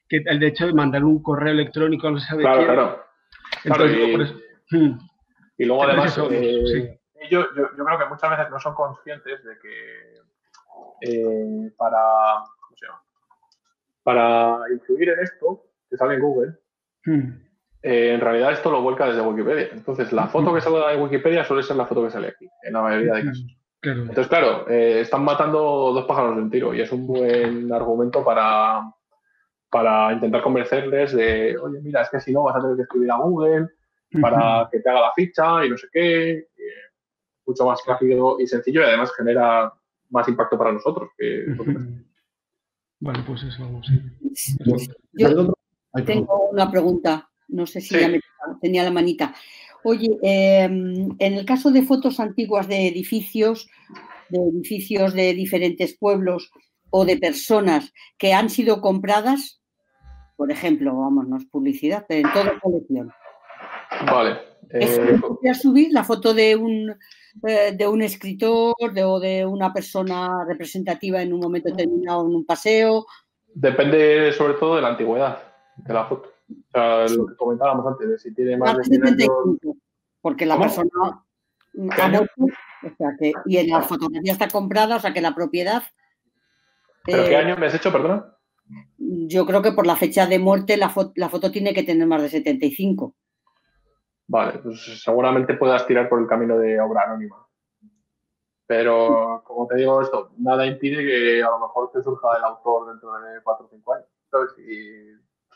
que el hecho de mandar un correo electrónico, no se sabe Claro, quién. claro. Entonces, Claro, y, por eso, hmm. y luego además, Entonces, eso, eh, sí. ellos, yo, yo creo que muchas veces no son conscientes de que eh, para, ¿cómo se llama? Para influir en esto, que sale en Google, Hmm. eh, en realidad esto lo vuelca desde Wikipedia. Entonces, la foto que sale de Wikipedia suele ser la foto que sale aquí, en la mayoría de casos. Claro. Entonces, claro, eh, están matando dos pájaros de un tiro y es un buen argumento para, para intentar convencerles de, oye, mira, es que si no vas a tener que escribir a Google para que te haga la ficha y no sé qué. Eh, mucho más rápido y sencillo y además genera más impacto para nosotros. Que es lo que pasa. Vale, pues eso, sí. Yo tengo una pregunta, no sé si Sí. ya me tenía la manita. Oye, eh, en el caso de fotos antiguas de edificios, de edificios de diferentes pueblos o de personas que han sido compradas, por ejemplo, vamos, no es publicidad, pero en toda colección. Vale. ¿Es Eh, posible subir la foto de un, eh, de un escritor de, o de una persona representativa en un momento determinado en un paseo? depende sobre todo de la antigüedad de la foto. O sea, lo que comentábamos antes, de si tiene más de Más de cien setenta y años. cinco, porque la ¿Cómo? persona ¿Qué ha año? muerto, o sea que, y en la fotografía está comprada, o sea que la propiedad. ¿Pero eh, qué año me has hecho, perdona? Yo creo que por la fecha de muerte la, fo la foto tiene que tener más de setenta y cinco. Vale, pues seguramente puedas tirar por el camino de obra anónima. Pero, como te digo esto, nada impide que a lo mejor te surja el autor dentro de cuatro o cinco años. ¿Sabes? Y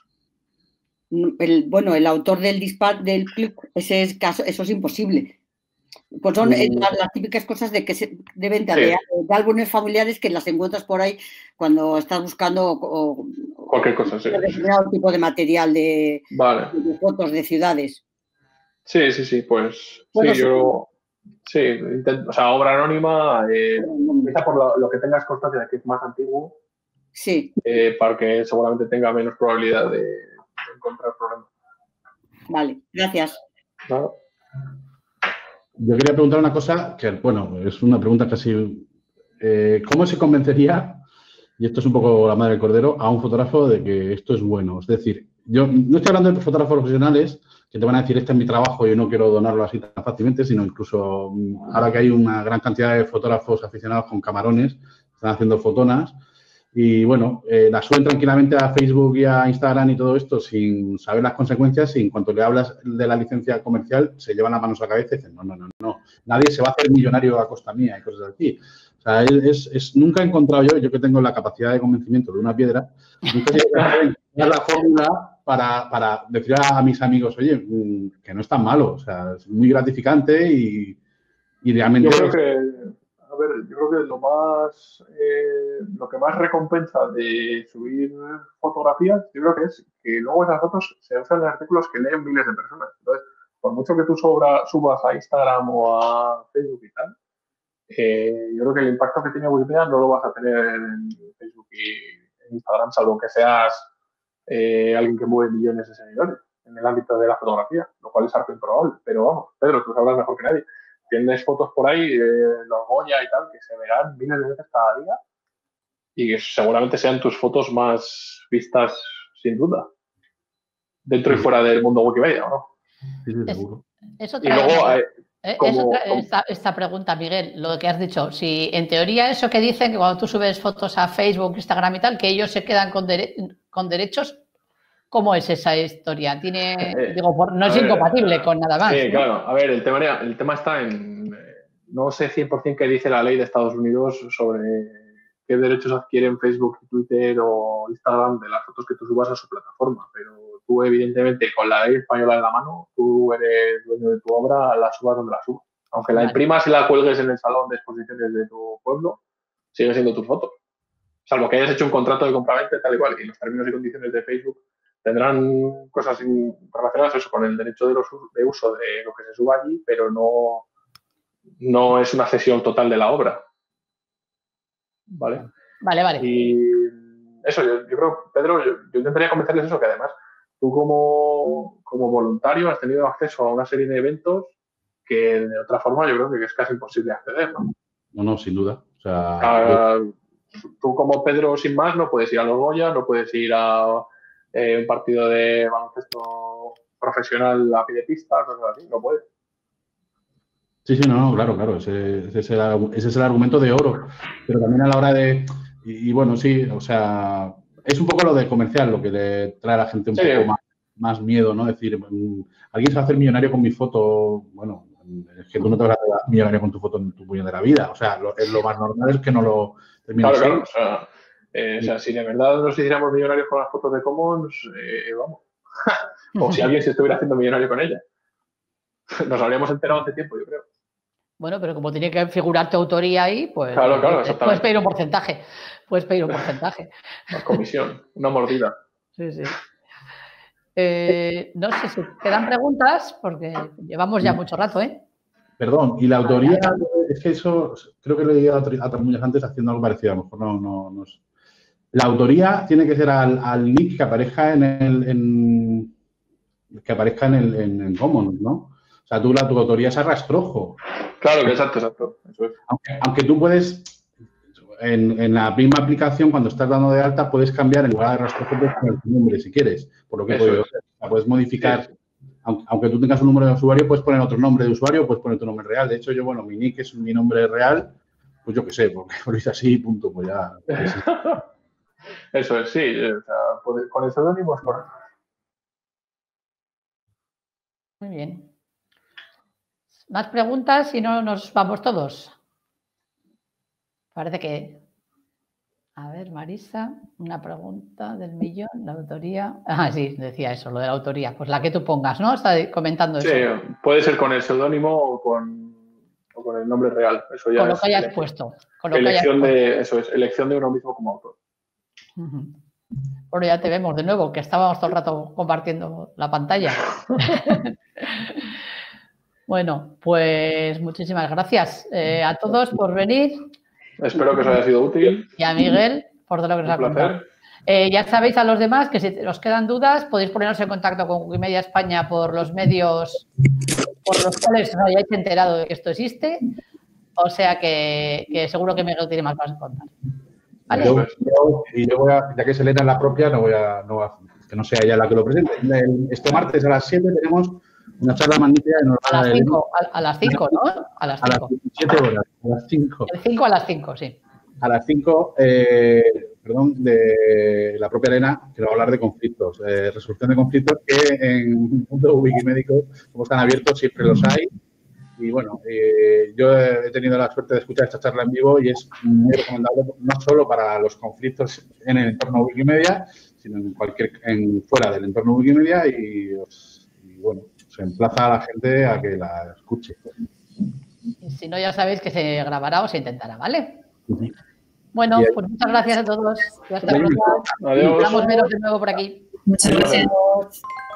El, bueno, el autor del disparo, del clic, ese es caso, eso es imposible. Pues son eh, las, las típicas cosas de que se, de venta Sí. de, de álbumes familiares que las encuentras por ahí cuando estás buscando o, cualquier cosa, sí. un determinado tipo de material de, Vale. de fotos de ciudades. Sí, sí, sí, pues Bueno, sí, yo sí, intento, o sea, obra anónima, eh, empieza por lo, lo que tengas constancia de que es más antiguo, sí, eh, para que seguramente tenga menos probabilidad de, de encontrar problemas. Vale, gracias. ¿No? Yo quería preguntar una cosa que, bueno, es una pregunta casi... Eh, ¿Cómo se convencería, y esto es un poco la madre del cordero, a un fotógrafo de que esto es bueno? Es decir, yo no estoy hablando de fotógrafos profesionales que te van a decir, este es mi trabajo y yo no quiero donarlo así tan fácilmente, sino incluso ahora que hay una gran cantidad de fotógrafos aficionados con camarones, están haciendo fotonas, y bueno, eh, la suben tranquilamente a Facebook y a Instagram y todo esto sin saber las consecuencias, y en cuanto le hablas de la licencia comercial se llevan las manos a la cabeza y dicen, no, no, no, no, nadie se va a hacer millonario a costa mía y cosas así. O sea, es, es, nunca he encontrado yo, yo que tengo la capacidad de convencimiento de una piedra, nunca he encontrado la fórmula para, para decir a mis amigos, oye, que no es tan malo, o sea, es muy gratificante y, y realmente... Yo creo que, a ver, yo creo que lo más, eh, lo que más recompensa de subir fotografías, yo creo que es que luego esas fotos se usan en artículos que leen miles de personas. Entonces, por mucho que tú sobra, subas a Instagram o a Facebook y tal, eh, yo creo que el impacto que tiene Wikipedia no lo vas a tener en Facebook y en Instagram, salvo que seas eh, alguien que mueve millones de seguidores en el ámbito de la fotografía, lo cual es algo improbable. Pero vamos, Pedro, tú sabrás mejor que nadie. Tienes fotos por ahí, eh, los Goya y tal, que se verán miles de veces cada día y que seguramente sean tus fotos más vistas, sin duda, dentro y fuera del mundo Wikipedia, ¿o no? Sí, sí, seguro. Eso y luego, trae, eh, eh, como, eso trae como, esta, esta pregunta, Miguel, lo que has dicho. Si en teoría eso que dicen que cuando tú subes fotos a Facebook, Instagram y tal, que ellos se quedan con, dere con derechos, ¿cómo es esa historia? Tiene, eh, digo, por, no es ver, incompatible con nada más. Sí, ¿no? claro. A ver, el tema, el tema está en... No sé cien por cien qué dice la ley de Estados Unidos sobre qué derechos adquieren Facebook, Twitter o Instagram de las fotos que tú subas a su plataforma. Pero tú, evidentemente, con la ley española en la mano, tú eres dueño de tu obra, la subas donde la subas. Aunque la imprimas y la cuelgues en el salón de exposiciones de tu pueblo, sigue siendo tus fotos. Salvo que hayas hecho un contrato de compraventa tal y cual, y los términos y condiciones de Facebook tendrán cosas relacionadas eso, con el derecho de, los, de uso de lo que se suba allí, pero no, no es una cesión total de la obra. ¿Vale? Vale, vale. Y eso, yo, yo creo, Pedro, yo, yo intentaría convencerles eso, que además tú como, como voluntario has tenido acceso a una serie de eventos que de otra forma yo creo que es casi imposible acceder, ¿no? No, no, sin duda. O sea, a, tú como Pedro sin más no puedes ir a los Goya, no puedes ir a eh, un partido de baloncesto profesional a pie de pista, cosas así, no puede. Sí, sí, no, no, claro, claro, ese, ese, es el, ese es el argumento de oro, pero también a la hora de, y, y bueno, sí, o sea, es un poco lo de comercial, lo que le trae a la gente un Sí. poco más, más miedo, ¿no? Decir, mm, alguien se va a hacer millonario con mi foto, bueno, es que tú no te vas a hacer millonario con tu foto en tu puñetera vida, o sea, lo, es lo más normal es que no lo termines Claro, claro, siendo. o sea, eh, o sea, si de verdad nos hiciéramos millonarios con las fotos de Commons, eh, vamos, o si alguien se estuviera haciendo millonario con ella. Nos habríamos enterado hace tiempo, yo creo. Bueno, pero como tiene que figurar tu autoría ahí, pues Claro, claro, puedes, exactamente. puedes pedir un porcentaje. Puedes pedir un porcentaje. Una comisión, una mordida. Sí, sí. Eh, no sé si quedan preguntas, porque llevamos ya mucho rato, ¿eh? Perdón, y la autoría, es que eso, creo que lo he leído a Tramullas antes haciendo algo parecido, a lo mejor no, no, no es. La autoría tiene que ser al, al nick que aparezca en el, en, que aparezca en el en, en Commons, ¿no? O sea, tú la tu autoría es a rastrojo. Claro, que exacto, exacto. Eso es. Aunque, aunque tú puedes, en, en la misma aplicación, cuando estás dando de alta, puedes cambiar en lugar de rastrojo, puedes poner tu nombre si quieres, por lo que he Eso podido es. ver. O sea, puedes modificar, Sí, sí. aunque, aunque tú tengas un número de usuario, puedes poner otro nombre de usuario, puedes poner tu nombre real. De hecho, yo, bueno, mi nick es mi nombre real, pues yo qué sé, porque lo hice así, punto, pues ya. Pues sí. Eso es, sí. O sea, con el seudónimo es correcto. Muy bien. ¿Más preguntas? Si no, nos vamos todos. Parece que... A ver, Marisa, una pregunta del millón, la autoría... Ah, sí, decía eso, lo de la autoría. Pues la que tú pongas, ¿no? Está comentando Sí, eso. puede ser con el seudónimo o con, o con el nombre real. Eso ya Con lo es que hayas ele- puesto. Con lo que hayas elección puesto. de, eso es, elección de uno mismo como autor. Ujú. Bueno, ya te vemos de nuevo, que estábamos todo el rato compartiendo la pantalla. Bueno, pues muchísimas gracias eh, a todos por venir. Espero que os haya sido útil. Y a Miguel por todo lo que nos Un ha contado. placer. Eh, ya sabéis a los demás que si os quedan dudas podéis poneros en contacto con Wikimedia España por los medios por los cuales os hayáis enterado de que esto existe. O sea que, que seguro que Miguel tiene más cosas que contar. ¿Vale? Yo, yo- y yo voy a, ya que es Elena la propia, no voy a, no voy a- que no sea ella la que lo presente. El- Este martes a las siete tenemos una charla magnífica en A Enhorabuena las de cinco, a, a las cinco, ¿no? A las a las cinco. diecisiete horas, a las cinco. De cinco a las cinco, sí. A las cinco, eh, perdón, de la propia Elena, que va a hablar de conflictos, eh, resolución de conflictos que en un mundo wikimédico, como están abiertos, siempre los hay. Y bueno, eh, yo he tenido la suerte de escuchar esta charla en vivo y es muy recomendable no solo para los conflictos en el entorno Wikimedia, sino en cualquier, en, fuera del entorno Wikimedia y, os- y bueno, se emplaza a la gente a que la escuche. Y si no, ya sabéis que se grabará o se intentará, ¿vale? Bueno, pues muchas gracias a todos. Y hasta Venga. pronto. Adiós. Esperamos veros de nuevo por aquí. Muchas gracias. Adiós.